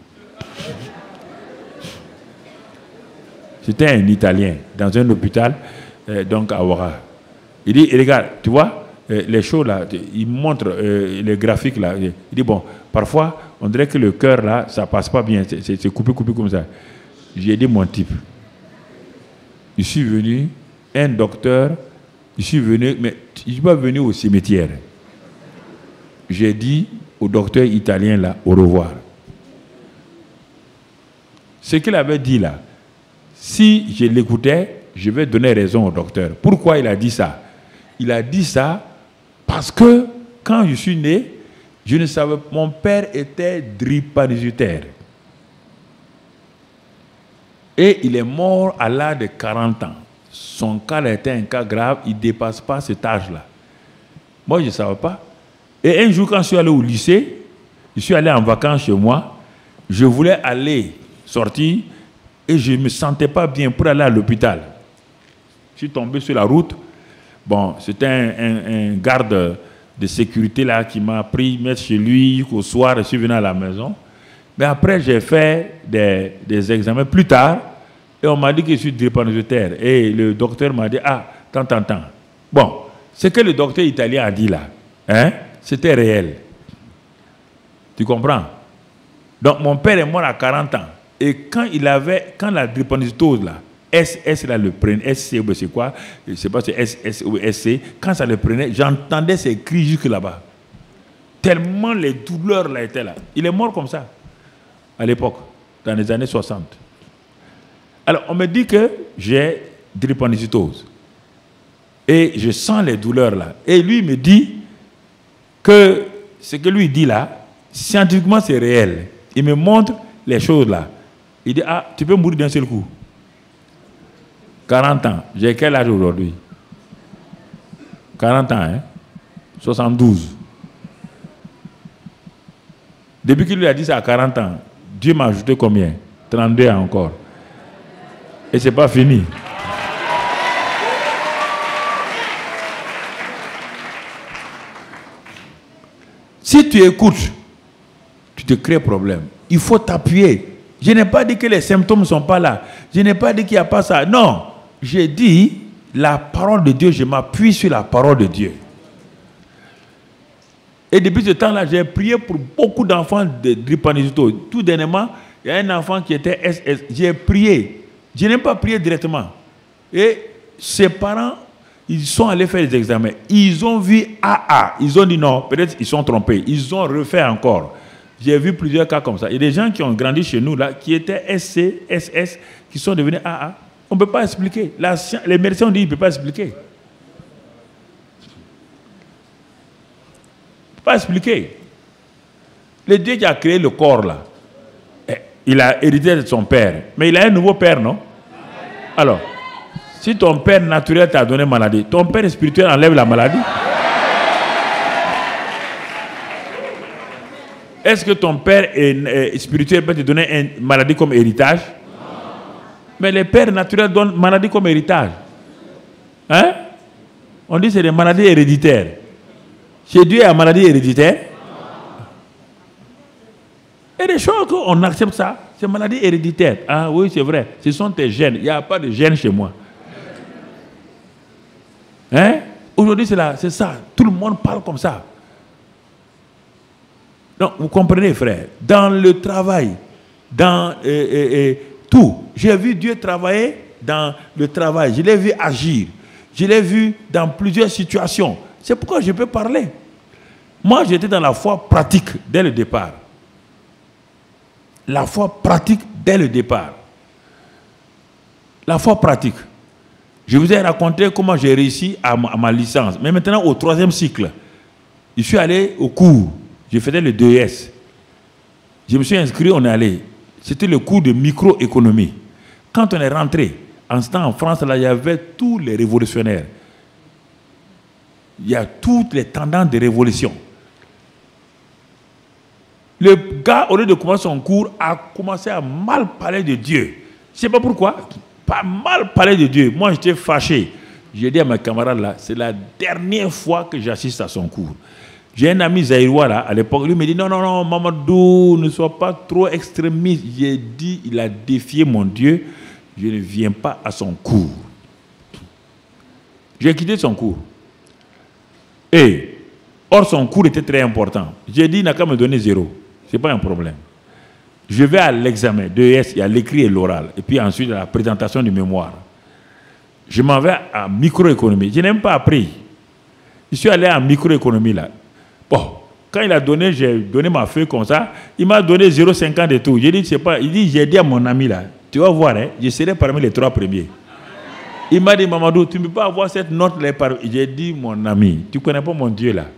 C'était un Italien dans un hôpital, eh, donc à Ouara. Il dit, regarde, tu vois, eh, les choses là, il montre eh, les graphiques là. Il dit, bon, parfois, on dirait que le cœur là, ça passe pas bien, c'est coupé, coupé comme ça. J'ai dit, mon type, je suis venu. Un docteur, je suis venu, mais je ne suis pas venu au cimetière. J'ai dit au docteur italien là, au revoir. Ce qu'il avait dit là, si je l'écoutais, je vais donner raison au docteur. Pourquoi il a dit ça? Il a dit ça parce que quand je suis né, je ne savais pas, mon père était drépanocytaire. Et il est mort à l'âge de quarante ans. Son cas était un cas grave, il ne dépasse pas cet âge-là. Moi, je ne savais pas. Et un jour, quand je suis allé au lycée, je suis allé en vacances chez moi, je voulais aller sortir et je ne me sentais pas bien pour aller à l'hôpital. Je suis tombé sur la route. Bon, c'était un, un, un garde de sécurité là qui m'a pris, mettre chez lui au soir, je suis venu à la maison. Mais après, j'ai fait des, des examens plus tard. Et on m'a dit que je suis drépanocytaire. Et le docteur m'a dit, ah, tant, tant, tant. Bon, ce que le docteur italien a dit là, hein, c'était réel. Tu comprends? Donc, mon père est mort à quarante ans. Et quand il avait, quand la drépanocytose là, S S là le prenait, S C ou c'est quoi, je ne sais pas si c'est S S ou S C, quand ça le prenait, j'entendais ses cris jusque là-bas. Tellement les douleurs là étaient là. Il est mort comme ça, à l'époque, dans les années soixante. Alors, on me dit que j'ai drépanocytose. Et je sens les douleurs là. Et lui me dit que ce que lui dit là, scientifiquement c'est réel. Il me montre les choses là. Il dit, ah, tu peux mourir d'un seul coup. quarante ans. J'ai quel âge aujourd'hui? quarante ans, hein? soixante-douze. Depuis qu'il lui a dit ça à quarante ans, Dieu m'a ajouté combien? trente-deux ans encore. Et ce n'est pas fini. Si tu écoutes, tu te crées problème. Il faut t'appuyer. Je n'ai pas dit que les symptômes ne sont pas là. Je n'ai pas dit qu'il n'y a pas ça. Non. J'ai dit, la parole de Dieu, je m'appuie sur la parole de Dieu. Et depuis ce temps-là, j'ai prié pour beaucoup d'enfants de drépanocytose. Tout dernièrement, il y a un enfant qui était S S. J'ai prié. Je n'ai pas prié directement. Et ses parents, ils sont allés faire des examens. Ils ont vu A A. Ils ont dit non, peut-être ils sont trompés. Ils ont refait encore. J'ai vu plusieurs cas comme ça. Il y a des gens qui ont grandi chez nous, là, qui étaient S C, S S, qui sont devenus A A. On ne peut pas expliquer. La, les médecins ont dit qu'ils ne peuvent pas expliquer. Ne peut pas expliquer. Le Dieu qui a créé le corps, là, il a hérité de son père. Mais il a un nouveau père, non? Alors, si ton père naturel t'a donné maladie, ton père spirituel enlève la maladie? Est-ce que ton père est, est spirituel peut te donner une maladie comme héritage? Mais les pères naturels donnent maladie comme héritage. Hein? On dit que c'est des maladies héréditaires. Chez Dieu, il y a une maladie héréditaire. Et des choses qu'on accepte ça, c'est une maladie héréditaire. Ah oui, c'est vrai, ce sont tes gènes. Il n'y a pas de gènes chez moi. Hein? Aujourd'hui, c'est ça. Tout le monde parle comme ça. Donc, vous comprenez, frère, dans le travail, dans euh, euh, euh, tout, j'ai vu Dieu travailler dans le travail. Je l'ai vu agir. Je l'ai vu dans plusieurs situations. C'est pourquoi je peux parler. Moi, j'étais dans la foi pratique dès le départ. La foi pratique dès le départ. La foi pratique. Je vous ai raconté comment j'ai réussi à ma, à ma licence. Mais maintenant, au troisième cycle, je suis allé au cours. Je faisais le deux S. Je me suis inscrit, on est allé. C'était le cours de microéconomie. Quand on est rentré, en ce temps en France, là, il y avait tous les révolutionnaires. Il y a toutes les tendances de révolution. Le gars, au lieu de commencer son cours, a commencé à mal parler de Dieu. Je ne sais pas pourquoi. Pas mal parler de Dieu. Moi, j'étais fâché. J'ai dit à mes camarades là, c'est la dernière fois que j'assiste à son cours. J'ai un ami zaïrois là, à l'époque, lui me dit non, non, non, Mamadou, ne sois pas trop extrémiste. J'ai dit, il a défié mon Dieu, je ne viens pas à son cours. J'ai quitté son cours. Et, or, son cours était très important. J'ai dit, il n'a qu'à me donner zéro. Ce n'est pas un problème. Je vais à l'examen de E S, il y a l'écrit et l'oral. Et puis ensuite, à la présentation du mémoire. Je m'en vais à microéconomie. Je n'ai même pas appris. Je suis allé en microéconomie là. Bon, quand il a donné, j'ai donné ma feuille comme ça, il m'a donné zéro virgule cinquante et tout. J'ai dit, c'est pas, il dit, j'ai dit à mon ami là, tu vas voir, hein, je serai parmi les trois premiers. Il m'a dit, Mamadou, tu ne peux pas avoir cette note là. J'ai dit, mon ami, tu ne connais pas mon Dieu là.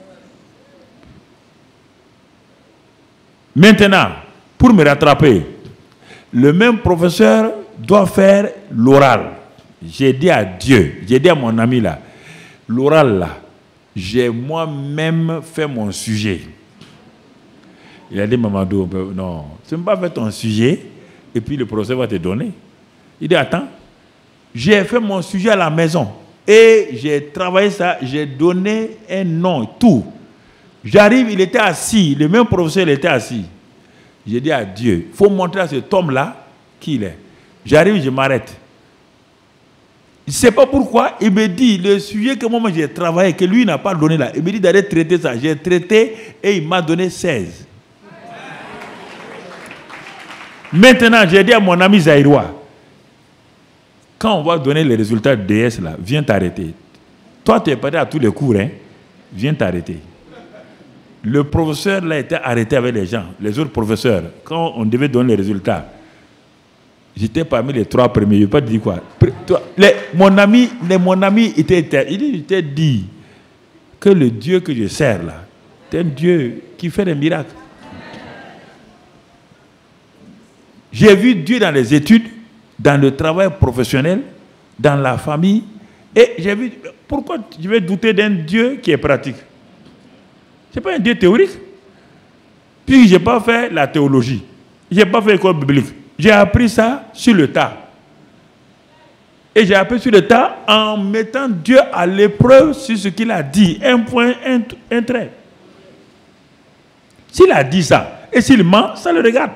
Maintenant, pour me rattraper, le même professeur doit faire l'oral. J'ai dit à Dieu, j'ai dit à mon ami là, l'oral là, j'ai moi-même fait mon sujet. Il a dit, Mamadou, non, tu ne peux pas faire ton sujet et puis le professeur va te donner. Il dit, attends, j'ai fait mon sujet à la maison et j'ai travaillé ça, j'ai donné un nom, tout. J'arrive, il était assis, le même professeur il était assis. J'ai dit à Dieu, il faut montrer à cet homme-là qui il est. J'arrive, je m'arrête. Je ne sais pas pourquoi, il me dit, le sujet que moi j'ai travaillé, que lui n'a pas donné là, il me dit d'aller traiter ça. J'ai traité et il m'a donné seize. Maintenant, j'ai dit à mon ami zaïrois, quand on va donner les résultats de D S là, viens t'arrêter. Toi, tu es parti à tous les cours, hein? Viens t'arrêter. Le professeur là était arrêté avec les gens, les autres professeurs. Quand on devait donner les résultats, j'étais parmi les trois premiers. Je ne vais pas te dire quoi. Les, mon ami, les, mon ami était, il était dit que le Dieu que je sers là, c'est un Dieu qui fait des miracles. J'ai vu Dieu dans les études, dans le travail professionnel, dans la famille. Et j'ai vu, pourquoi je vais douter d'un Dieu qui est pratique? Ce n'est pas un Dieu théorique. Puis je n'ai pas fait la théologie. Je n'ai pas fait l'école biblique. J'ai appris ça sur le tas. Et j'ai appris sur le tas en mettant Dieu à l'épreuve sur ce qu'il a dit. Un point, un, un trait. S'il a dit ça, et s'il ment, ça le regarde.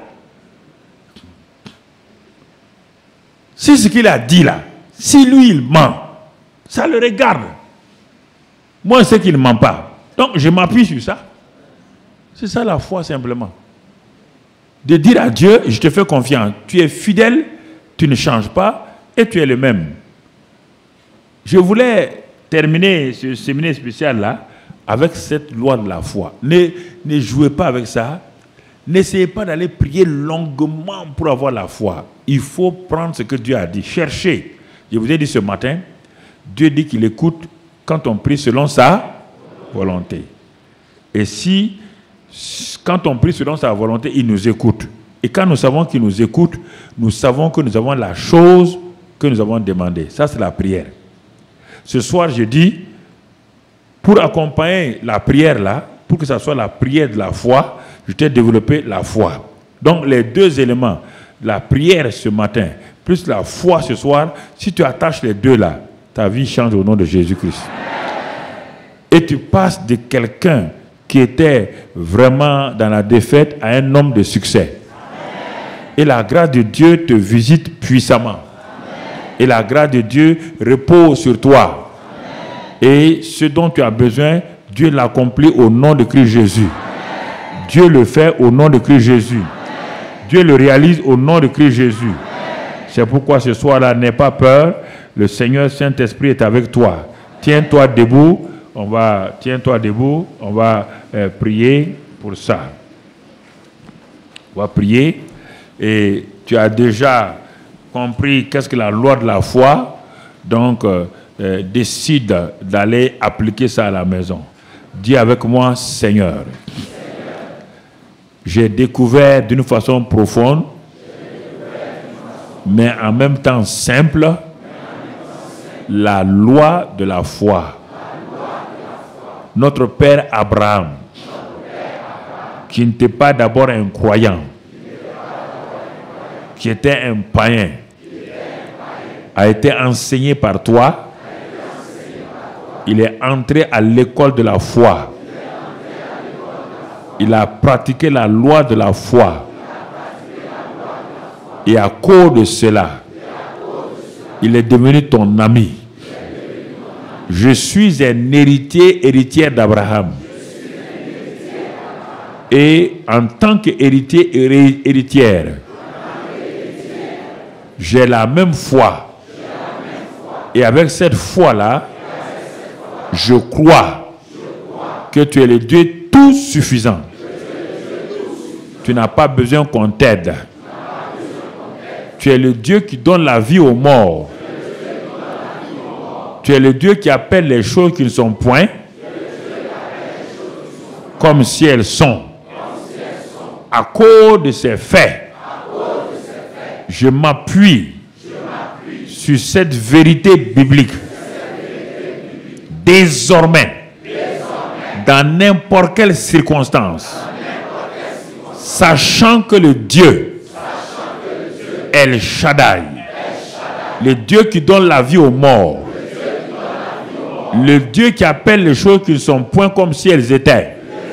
Si ce qu'il a dit là, si lui il ment, ça le regarde. Moi je sais qu'il ne ment pas. Donc je m'appuie sur ça. C'est ça la foi simplement. De dire à Dieu, je te fais confiance. Tu es fidèle, tu ne changes pas et tu es le même. Je voulais terminer ce séminaire spécial là avec cette loi de la foi. Ne, ne jouez pas avec ça. N'essayez pas d'aller prier longuement pour avoir la foi. Il faut prendre ce que Dieu a dit. Cherchez. Je vous ai dit ce matin, Dieu dit qu'il écoute quand on prie selon sa volonté. Et si, quand on prie selon sa volonté, il nous écoute. Et quand nous savons qu'il nous écoute, nous savons que nous avons la chose que nous avons demandée. Ça, c'est la prière. Ce soir, je dis, pour accompagner la prière là, pour que ça soit la prière de la foi, je t'ai développé la foi. Donc, les deux éléments, la prière ce matin, plus la foi ce soir, si tu attaches les deux là, ta vie change au nom de Jésus-Christ. Et tu passes de quelqu'un qui était vraiment dans la défaite à un homme de succès. Et la grâce de Dieu te visite puissamment. Et la grâce de Dieu repose sur toi. Et ce dont tu as besoin, Dieu l'accomplit au nom de Christ Jésus. Dieu le fait au nom de Christ Jésus. Dieu le réalise au nom de Christ Jésus. C'est pourquoi ce soir-là, n'aie pas peur. Le Seigneur Saint-Esprit est avec toi. Tiens-toi debout. On va, tiens-toi debout. On va euh, prier pour ça. On va prier. Et tu as déjà compris qu'est-ce que la loi de la foi. Donc, euh, euh, décide d'aller appliquer ça à la maison. Dis avec moi, Seigneur. J'ai découvert d'une façon profonde, mais en même temps simple, la loi de la foi. Notre Père Abraham, qui n'était pas d'abord un croyant, qui était un païen, a été enseigné par toi. Il est entré à l'école de la foi. Il a pratiqué la loi de la foi. Et à cause de cela, il est devenu ton ami. Je suis un héritier, héritière d'Abraham. Et en tant qu'héritier, héritière, j'ai la même foi. Et avec cette foi-là, je crois que tu es le Dieu tout suffisant. Tu n'as pas besoin qu'on t'aide. Tu es le Dieu qui donne la vie aux morts. Tu es le Dieu qui appelle les choses qui ne sont point comme si elles sont. À cause de ces faits, je m'appuie sur cette vérité biblique. Désormais, dans n'importe quelle circonstance, sachant que le Dieu, El Shaddai, le Dieu qui donne la vie aux morts, le Dieu qui appelle les choses qui ne sont point comme si elles étaient,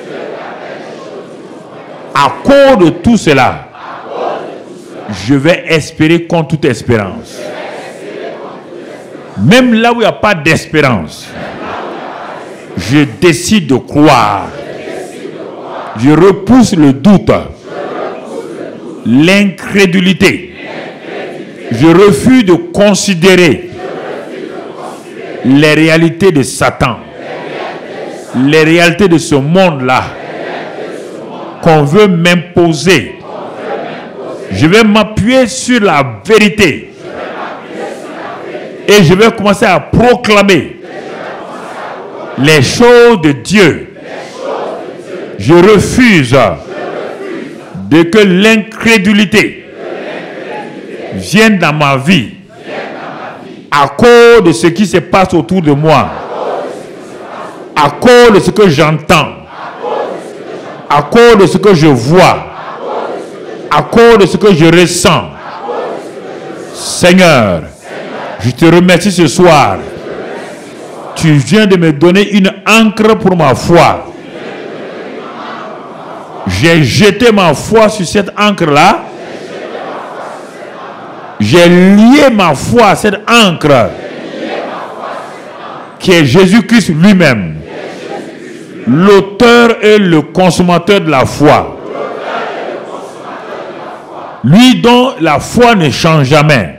à cause de tout cela, je vais espérer contre toute espérance. Même là où il n'y a pas d'espérance, je décide de croire. Je repousse le doute, l'incrédulité. Je refuse de considérer les réalités de Satan, les réalités de ce monde-là qu'on veut m'imposer. Je vais m'appuyer sur la vérité et je vais commencer à proclamer les choses de Dieu. Je refuse de que l'incrédulité vienne dans ma vie à cause de ce qui se passe autour de moi, à cause de ce que j'entends, à cause de ce que je vois, à cause de ce que je ressens. Seigneur, je te remercie ce soir. Tu viens de me donner une ancre pour ma foi. J'ai jeté ma foi sur cette ancre-là. J'ai lié ma foi à cette ancre qui est Jésus-Christ lui-même, l'auteur et le consommateur de la foi. Lui dont la foi ne change jamais.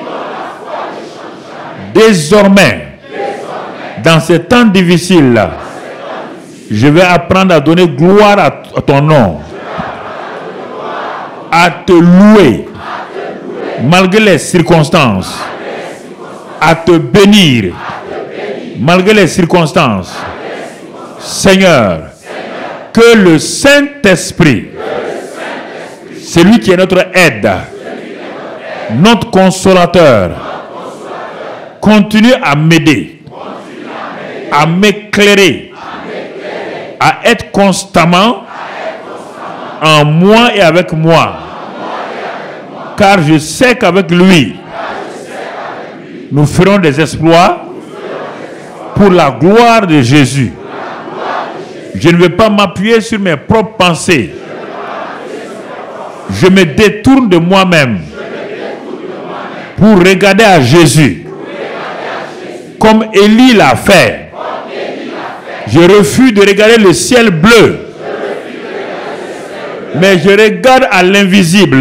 Désormais, dans ces temps difficiles, je vais apprendre à donner gloire à ton nom, à te louer, malgré les circonstances, à te bénir, malgré les circonstances. Seigneur, que le Saint-Esprit, celui qui est notre aide, notre consolateur, continue à m'aider, à m'éclairer, à être constamment en moi et avec moi. Car je sais qu'avec lui, nous ferons des exploits pour la gloire de Jésus. Je ne vais pas m'appuyer sur mes propres pensées. Je me détourne de moi-même pour regarder à Jésus. Comme Élie l'a fait. Je refuse de regarder le ciel bleu. Mais je regarde à l'invisible.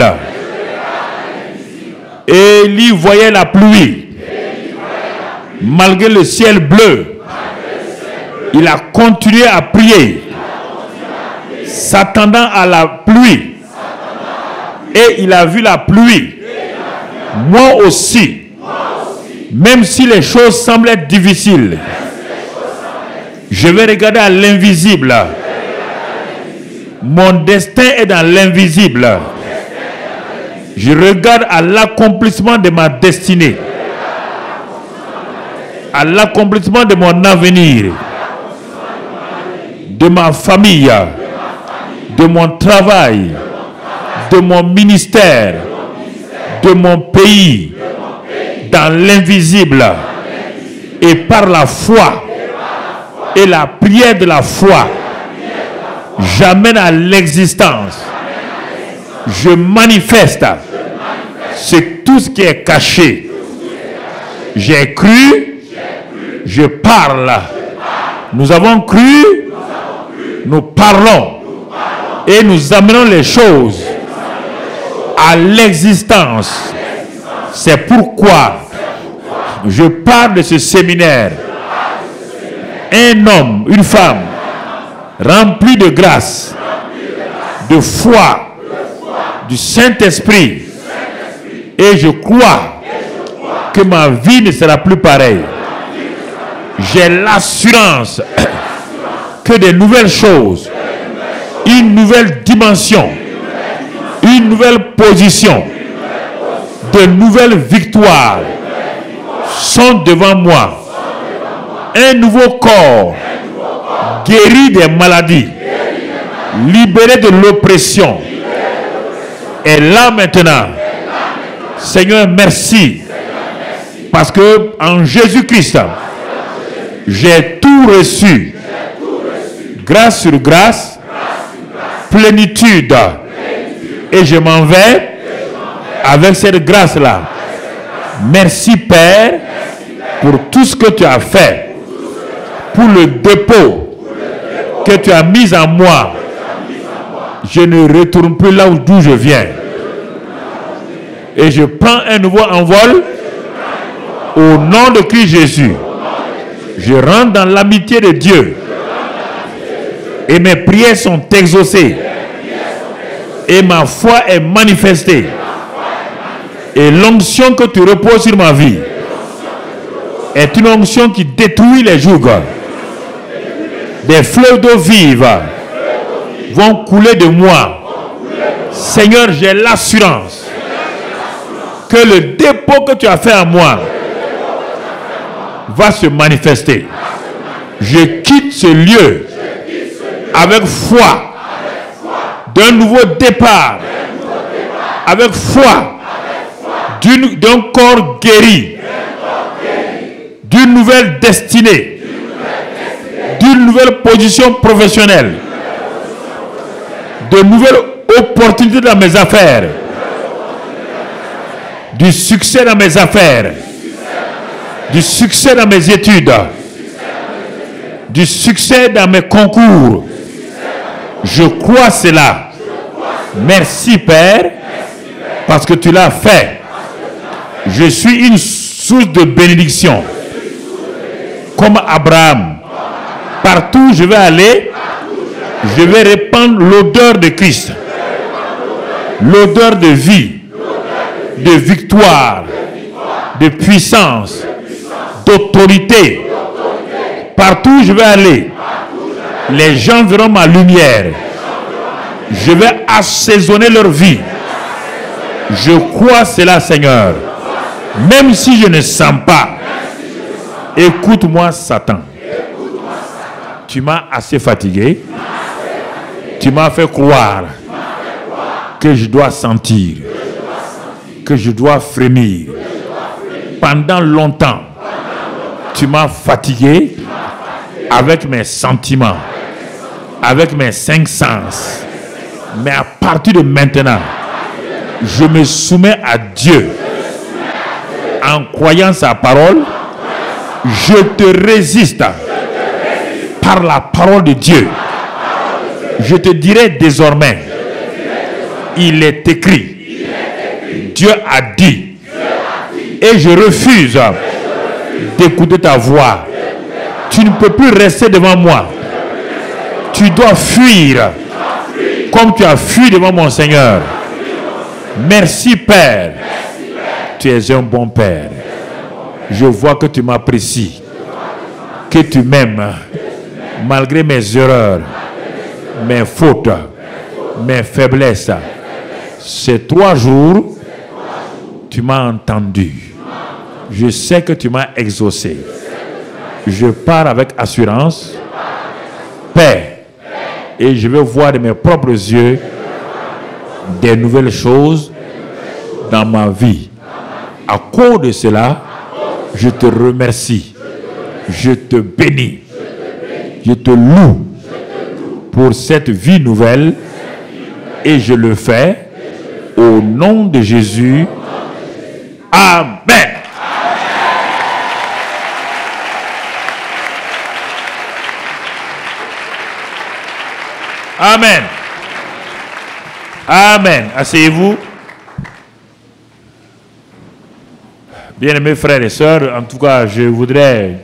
Élie voyait la pluie. Malgré le ciel bleu, il a continué à prier, s'attendant à la pluie. Et il a vu la pluie. Moi aussi. Même si les choses semblent être difficiles, je vais regarder à l'invisible. Mon destin est dans l'invisible. Je regarde à l'accomplissement de ma destinée, à l'accomplissement de mon avenir, de ma famille, de mon travail, de mon ministère, de mon pays, dans l'invisible, et par la foi et la prière de la foi, j'amène à l'existence, je manifeste, c'est tout ce qui est caché. J'ai cru, je parle. Nous avons cru, nous parlons et nous amenons les choses à l'existence. C'est pourquoi je parle de ce séminaire. Un homme, une femme, rempli de grâce, de foi, du Saint-Esprit. Et je crois que ma vie ne sera plus pareille. J'ai l'assurance que des nouvelles choses, une nouvelle dimension, une nouvelle position, de nouvelles victoires sont devant moi. Un nouveau corps, guéri des maladies, libéré de l'oppression, est là maintenant. Seigneur, merci. Parce que en Jésus-Christ, j'ai tout reçu. Grâce sur grâce, plénitude. Et je m'en vais avec cette grâce-là. Merci, Père, pour tout ce que tu as fait. Pour le dépôt que tu as mis en moi. Je ne retourne plus là d'où je viens. Et je prends un nouveau envol au nom de Christ Jésus. Je rentre dans l'amitié de Dieu. Et mes prières sont exaucées. Et ma foi est manifestée. Et l'onction que tu reposes sur ma vie est une onction qui détruit les jougs. Des fleuves d'eau vive vont couler de moi. Seigneur, j'ai l'assurance que le dépôt que tu as fait à moi va se manifester. Je quitte ce lieu avec foi d'un nouveau départ, avec foi d'un corps guéri, d'une nouvelle destinée, d'une nouvelle position professionnelle, de nouvelles opportunités dans mes affaires, du succès dans mes affaires, du succès dans mes études, du succès dans mes concours. Je crois cela. Merci, Père, parce que tu l'as fait. Je suis une source de bénédiction. Comme Abraham. Partout où je vais aller, je vais répandre l'odeur de Christ. L'odeur de vie, de victoire, de puissance, d'autorité. Partout où je vais aller, les gens verront ma lumière. Je vais assaisonner leur vie. Je crois cela, Seigneur. Même si je ne sens pas. Écoute-moi, Satan. Tu m'as assez fatigué. Tu m'as fait croire que je dois sentir, que je dois frémir. Pendant longtemps, tu m'as fatigué avec mes sentiments, avec mes cinq sens. Mais à partir de maintenant, je me soumets à Dieu. En croyant sa parole, je te résiste par la parole de Dieu. Je te dirai désormais, il est écrit, Dieu a dit, et je refuse d'écouter ta voix. Tu ne peux plus rester devant moi. Tu dois fuir comme tu as fui devant mon Seigneur. Merci, Père. Tu es un bon Père. Je vois que tu m'apprécies, que tu m'aimes, malgré mes erreurs, mes fautes, mes faiblesses. Ces trois jours, tu m'as entendu. Je sais que tu m'as exaucé. Je pars avec assurance, paix Et je vais voir de mes propres yeux des nouvelles choses dans ma vie. À cause de cela, je te remercie. Je te bénis. Je te loue pour cette vie nouvelle. Et je le fais au nom de Jésus. Amen. Amen. Amen. Asseyez-vous. Bien-aimés frères et sœurs, en tout cas, je voudrais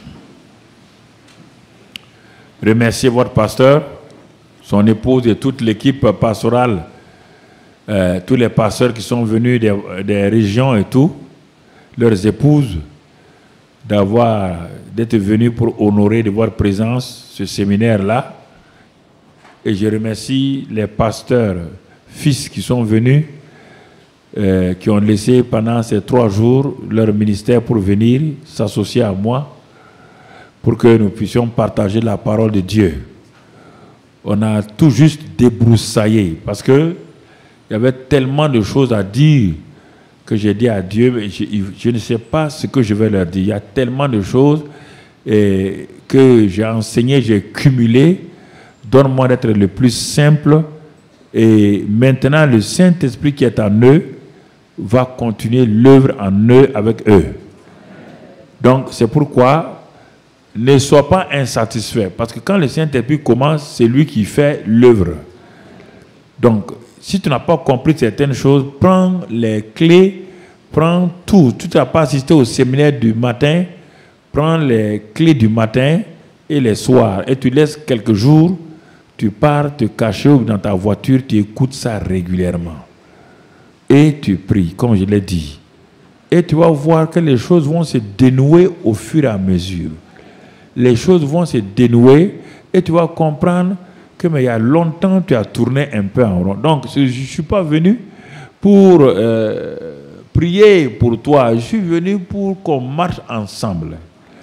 remercier votre pasteur, son épouse et toute l'équipe pastorale, euh, tous les pasteurs qui sont venus des, des régions et tout, leurs épouses, d'avoir, d'être venus pour honorer de votre présence ce séminaire-là. Et je remercie les pasteurs, fils qui sont venus, euh, qui ont laissé pendant ces trois jours leur ministère pour venir s'associer à moi, pour que nous puissions partager la parole de Dieu. On a tout juste débroussaillé, parce que il y avait tellement de choses à dire que j'ai dit à Dieu, mais je, je ne sais pas ce que je vais leur dire. Il y a tellement de choses et, que j'ai enseigné, j'ai cumulé. Donne-moi d'être le plus simple. Et maintenant, le Saint-Esprit qui est en eux va continuer l'œuvre en eux avec eux. Donc, c'est pourquoi ne sois pas insatisfait. Parce que quand le Saint-Esprit commence, c'est lui qui fait l'œuvre. Donc, si tu n'as pas compris certaines choses, prends les clés, prends tout. Tu n'as pas assisté au séminaire du matin, prends les clés du matin et les soirs. Et tu laisses quelques jours, tu pars te cacher dans ta voiture, tu écoutes ça régulièrement. Et tu pries, comme je l'ai dit. Et tu vas voir que les choses vont se dénouer au fur et à mesure. Les choses vont se dénouer et tu vas comprendre que mais il y a longtemps tu as tourné un peu en rond. Donc je ne suis pas venu pour euh, prier pour toi, je suis venu pour qu'on marche ensemble,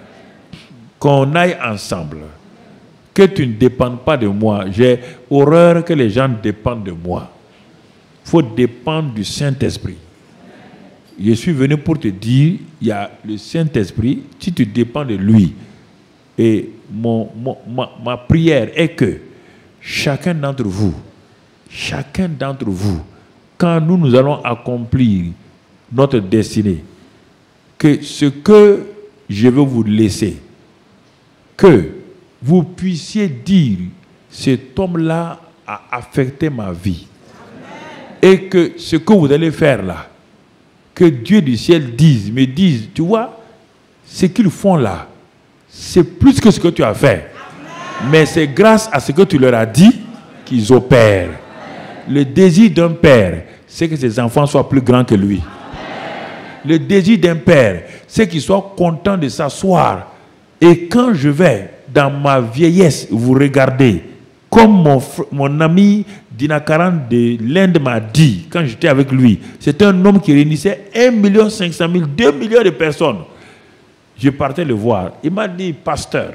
qu'on aille ensemble, que tu ne dépendes pas de moi. J'ai horreur que les gens dépendent de moi. Il faut dépendre du Saint-Esprit. Je suis venu pour te dire, il y a le Saint-Esprit, si tu dépends de lui. Et mon, mon, ma, ma prière est que chacun d'entre vous, chacun d'entre vous, quand nous, nous allons accomplir notre destinée, que ce que je veux vous laisser, que vous puissiez dire, cet homme-là a affecté ma vie. Et que ce que vous allez faire là, que Dieu du ciel dise, me dise, tu vois, ce qu'ils font là, c'est plus que ce que tu as fait. Mais c'est grâce à ce que tu leur as dit qu'ils opèrent. Le désir d'un père, c'est que ses enfants soient plus grands que lui. Le désir d'un père, c'est qu'il soit content de s'asseoir. Et quand je vais dans ma vieillesse vous regarder, comme mon, mon ami Dinakaran de l'Inde m'a dit, quand j'étais avec lui, c'est un homme qui réunissait un million cinq cent mille, deux millions de personnes. Je partais le voir. Il m'a dit, pasteur,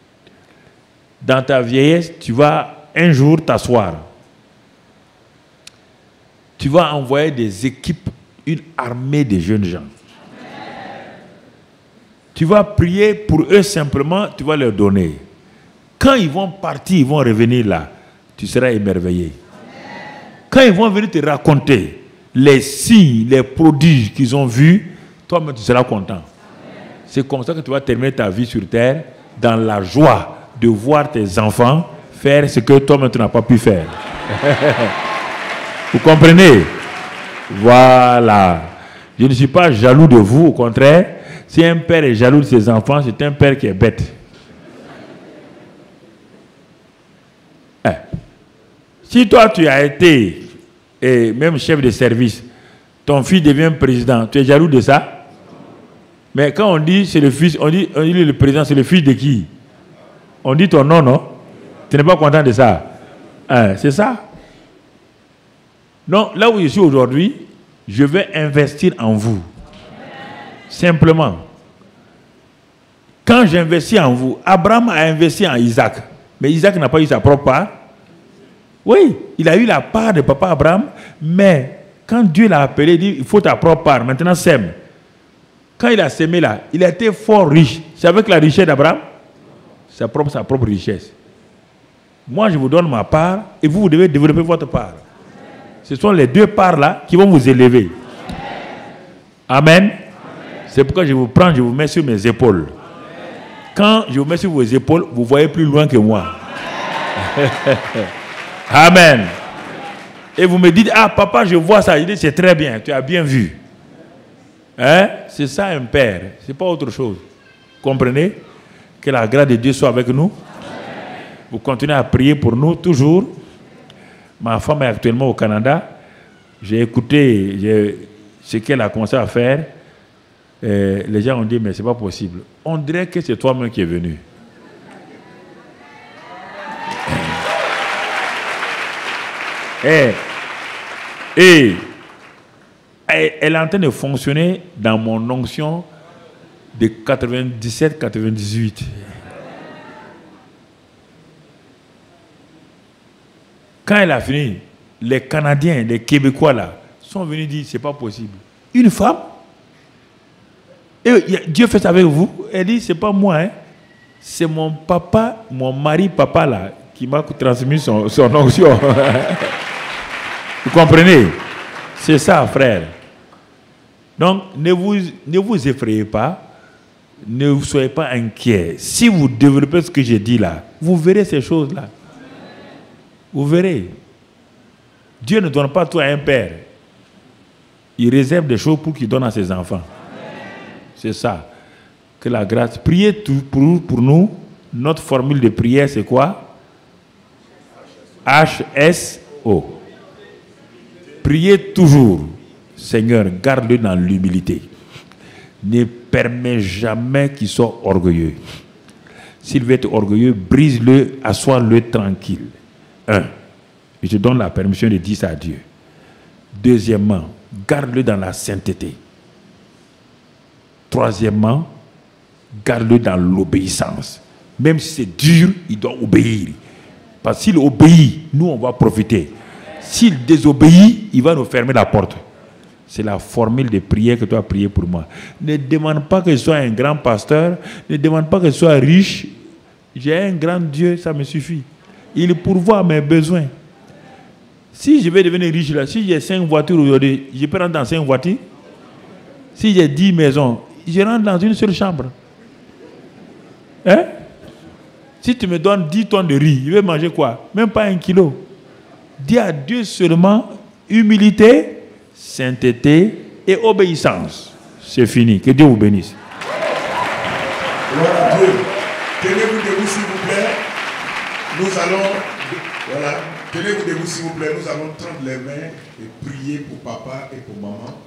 dans ta vieillesse, tu vas un jour t'asseoir. Tu vas envoyer des équipes, une armée de jeunes gens. Tu vas prier pour eux simplement, tu vas leur donner. Quand ils vont partir, ils vont revenir là, tu seras émerveillé. Quand ils vont venir te raconter les signes, les prodiges qu'ils ont vus, toi-même tu seras content. C'est comme ça que tu vas terminer ta vie sur terre dans la joie de voir tes enfants faire ce que toi-même tu n'as pas pu faire. Vous comprenez? Voilà. Je ne suis pas jaloux de vous, au contraire. Si un père est jaloux de ses enfants, c'est un père qui est bête. Eh. Si toi tu as été et même chef de service, ton fils devient président, tu es jaloux de ça? Mais quand on dit c'est le fils, on dit, on dit le président, c'est le fils de qui? On dit ton nom, non? Tu n'es pas content de ça? Hein, c'est ça? Non, là où je suis aujourd'hui, je vais investir en vous. Simplement. Quand j'investis en vous, Abraham a investi en Isaac. Mais Isaac n'a pas eu sa propre part. Oui, il a eu la part de papa Abraham, mais quand Dieu l'a appelé, il dit, il faut ta propre part, maintenant sème. Quand il a sémé là, il a été fort riche. C'est avec la richesse d'Abraham, sa propre, sa propre richesse. Moi, je vous donne ma part et vous, vous devez développer votre part. Ce sont les deux parts-là qui vont vous élever. Amen. Amen. C'est pourquoi je vous prends, je vous mets sur mes épaules. Amen. Quand je vous mets sur vos épaules, vous voyez plus loin que moi. Amen. Et vous me dites, ah papa, je vois ça. Je dis, c'est très bien, tu as bien vu. Hein? C'est ça un père, c'est pas autre chose. Comprenez? Que la grâce de Dieu soit avec nous. Amen. Vous continuez à prier pour nous toujours. Ma femme est actuellement au Canada. J'ai écouté j'ai, ce qu'elle a commencé à faire. Et les gens ont dit, mais c'est pas possible. On dirait que c'est toi-même qui es venu. Et, et, et elle est en train de fonctionner dans mon onction de quatre-vingt-dix-sept quatre-vingt-dix-huit. Quand elle a fini, les Canadiens, les Québécois là, sont venus dire, c'est pas possible. Une femme, et Dieu fait ça avec vous. Elle dit, c'est pas moi, hein. C'est mon papa, mon mari papa là, qui m'a transmis son, son onction. Vous comprenez? C'est ça, frère. Donc, ne vous, ne vous effrayez pas. Ne soyez pas inquiets. Si vous développez ce que j'ai dit là, vous verrez ces choses-là. Vous verrez. Dieu ne donne pas tout à un père. Il réserve des choses pour qu'il donne à ses enfants. C'est ça. Que la grâce. Priez tout pour, pour nous. Notre formule de prière, c'est quoi? H S O. Priez toujours. Seigneur, garde-le dans l'humilité. Ne permets jamais qu'il soit orgueilleux. S'il veut être orgueilleux, brise-le, assois-le tranquille. Un, je te donne la permission de dire ça à Dieu. Deuxièmement, garde-le dans la sainteté. Troisièmement, garde-le dans l'obéissance. Même si c'est dur, il doit obéir. Parce que s'il obéit, nous on va profiter. S'il désobéit, il va nous fermer la porte. C'est la formule de prière que tu as prié pour moi. Ne demande pas que je sois un grand pasteur. Ne demande pas que je sois riche. J'ai un grand Dieu, ça me suffit. Il pourvoit à mes besoins. Si je vais devenir riche là, si j'ai cinq voitures aujourd'hui, je peux rentrer dans cinq voitures. Si j'ai dix maisons, je rentre dans une seule chambre. Hein? Si tu me donnes dix tonnes de riz, je vais manger quoi? Même pas un kilo. Dis à Dieu seulement humilité, sainteté et obéissance. C'est fini. Que Dieu vous bénisse. Gloire à Dieu. Tenez-vous debout s'il vous plaît. Nous allons, voilà, tenez-vous debout s'il vous plaît. Nous allons tendre les mains et prier pour papa et pour maman.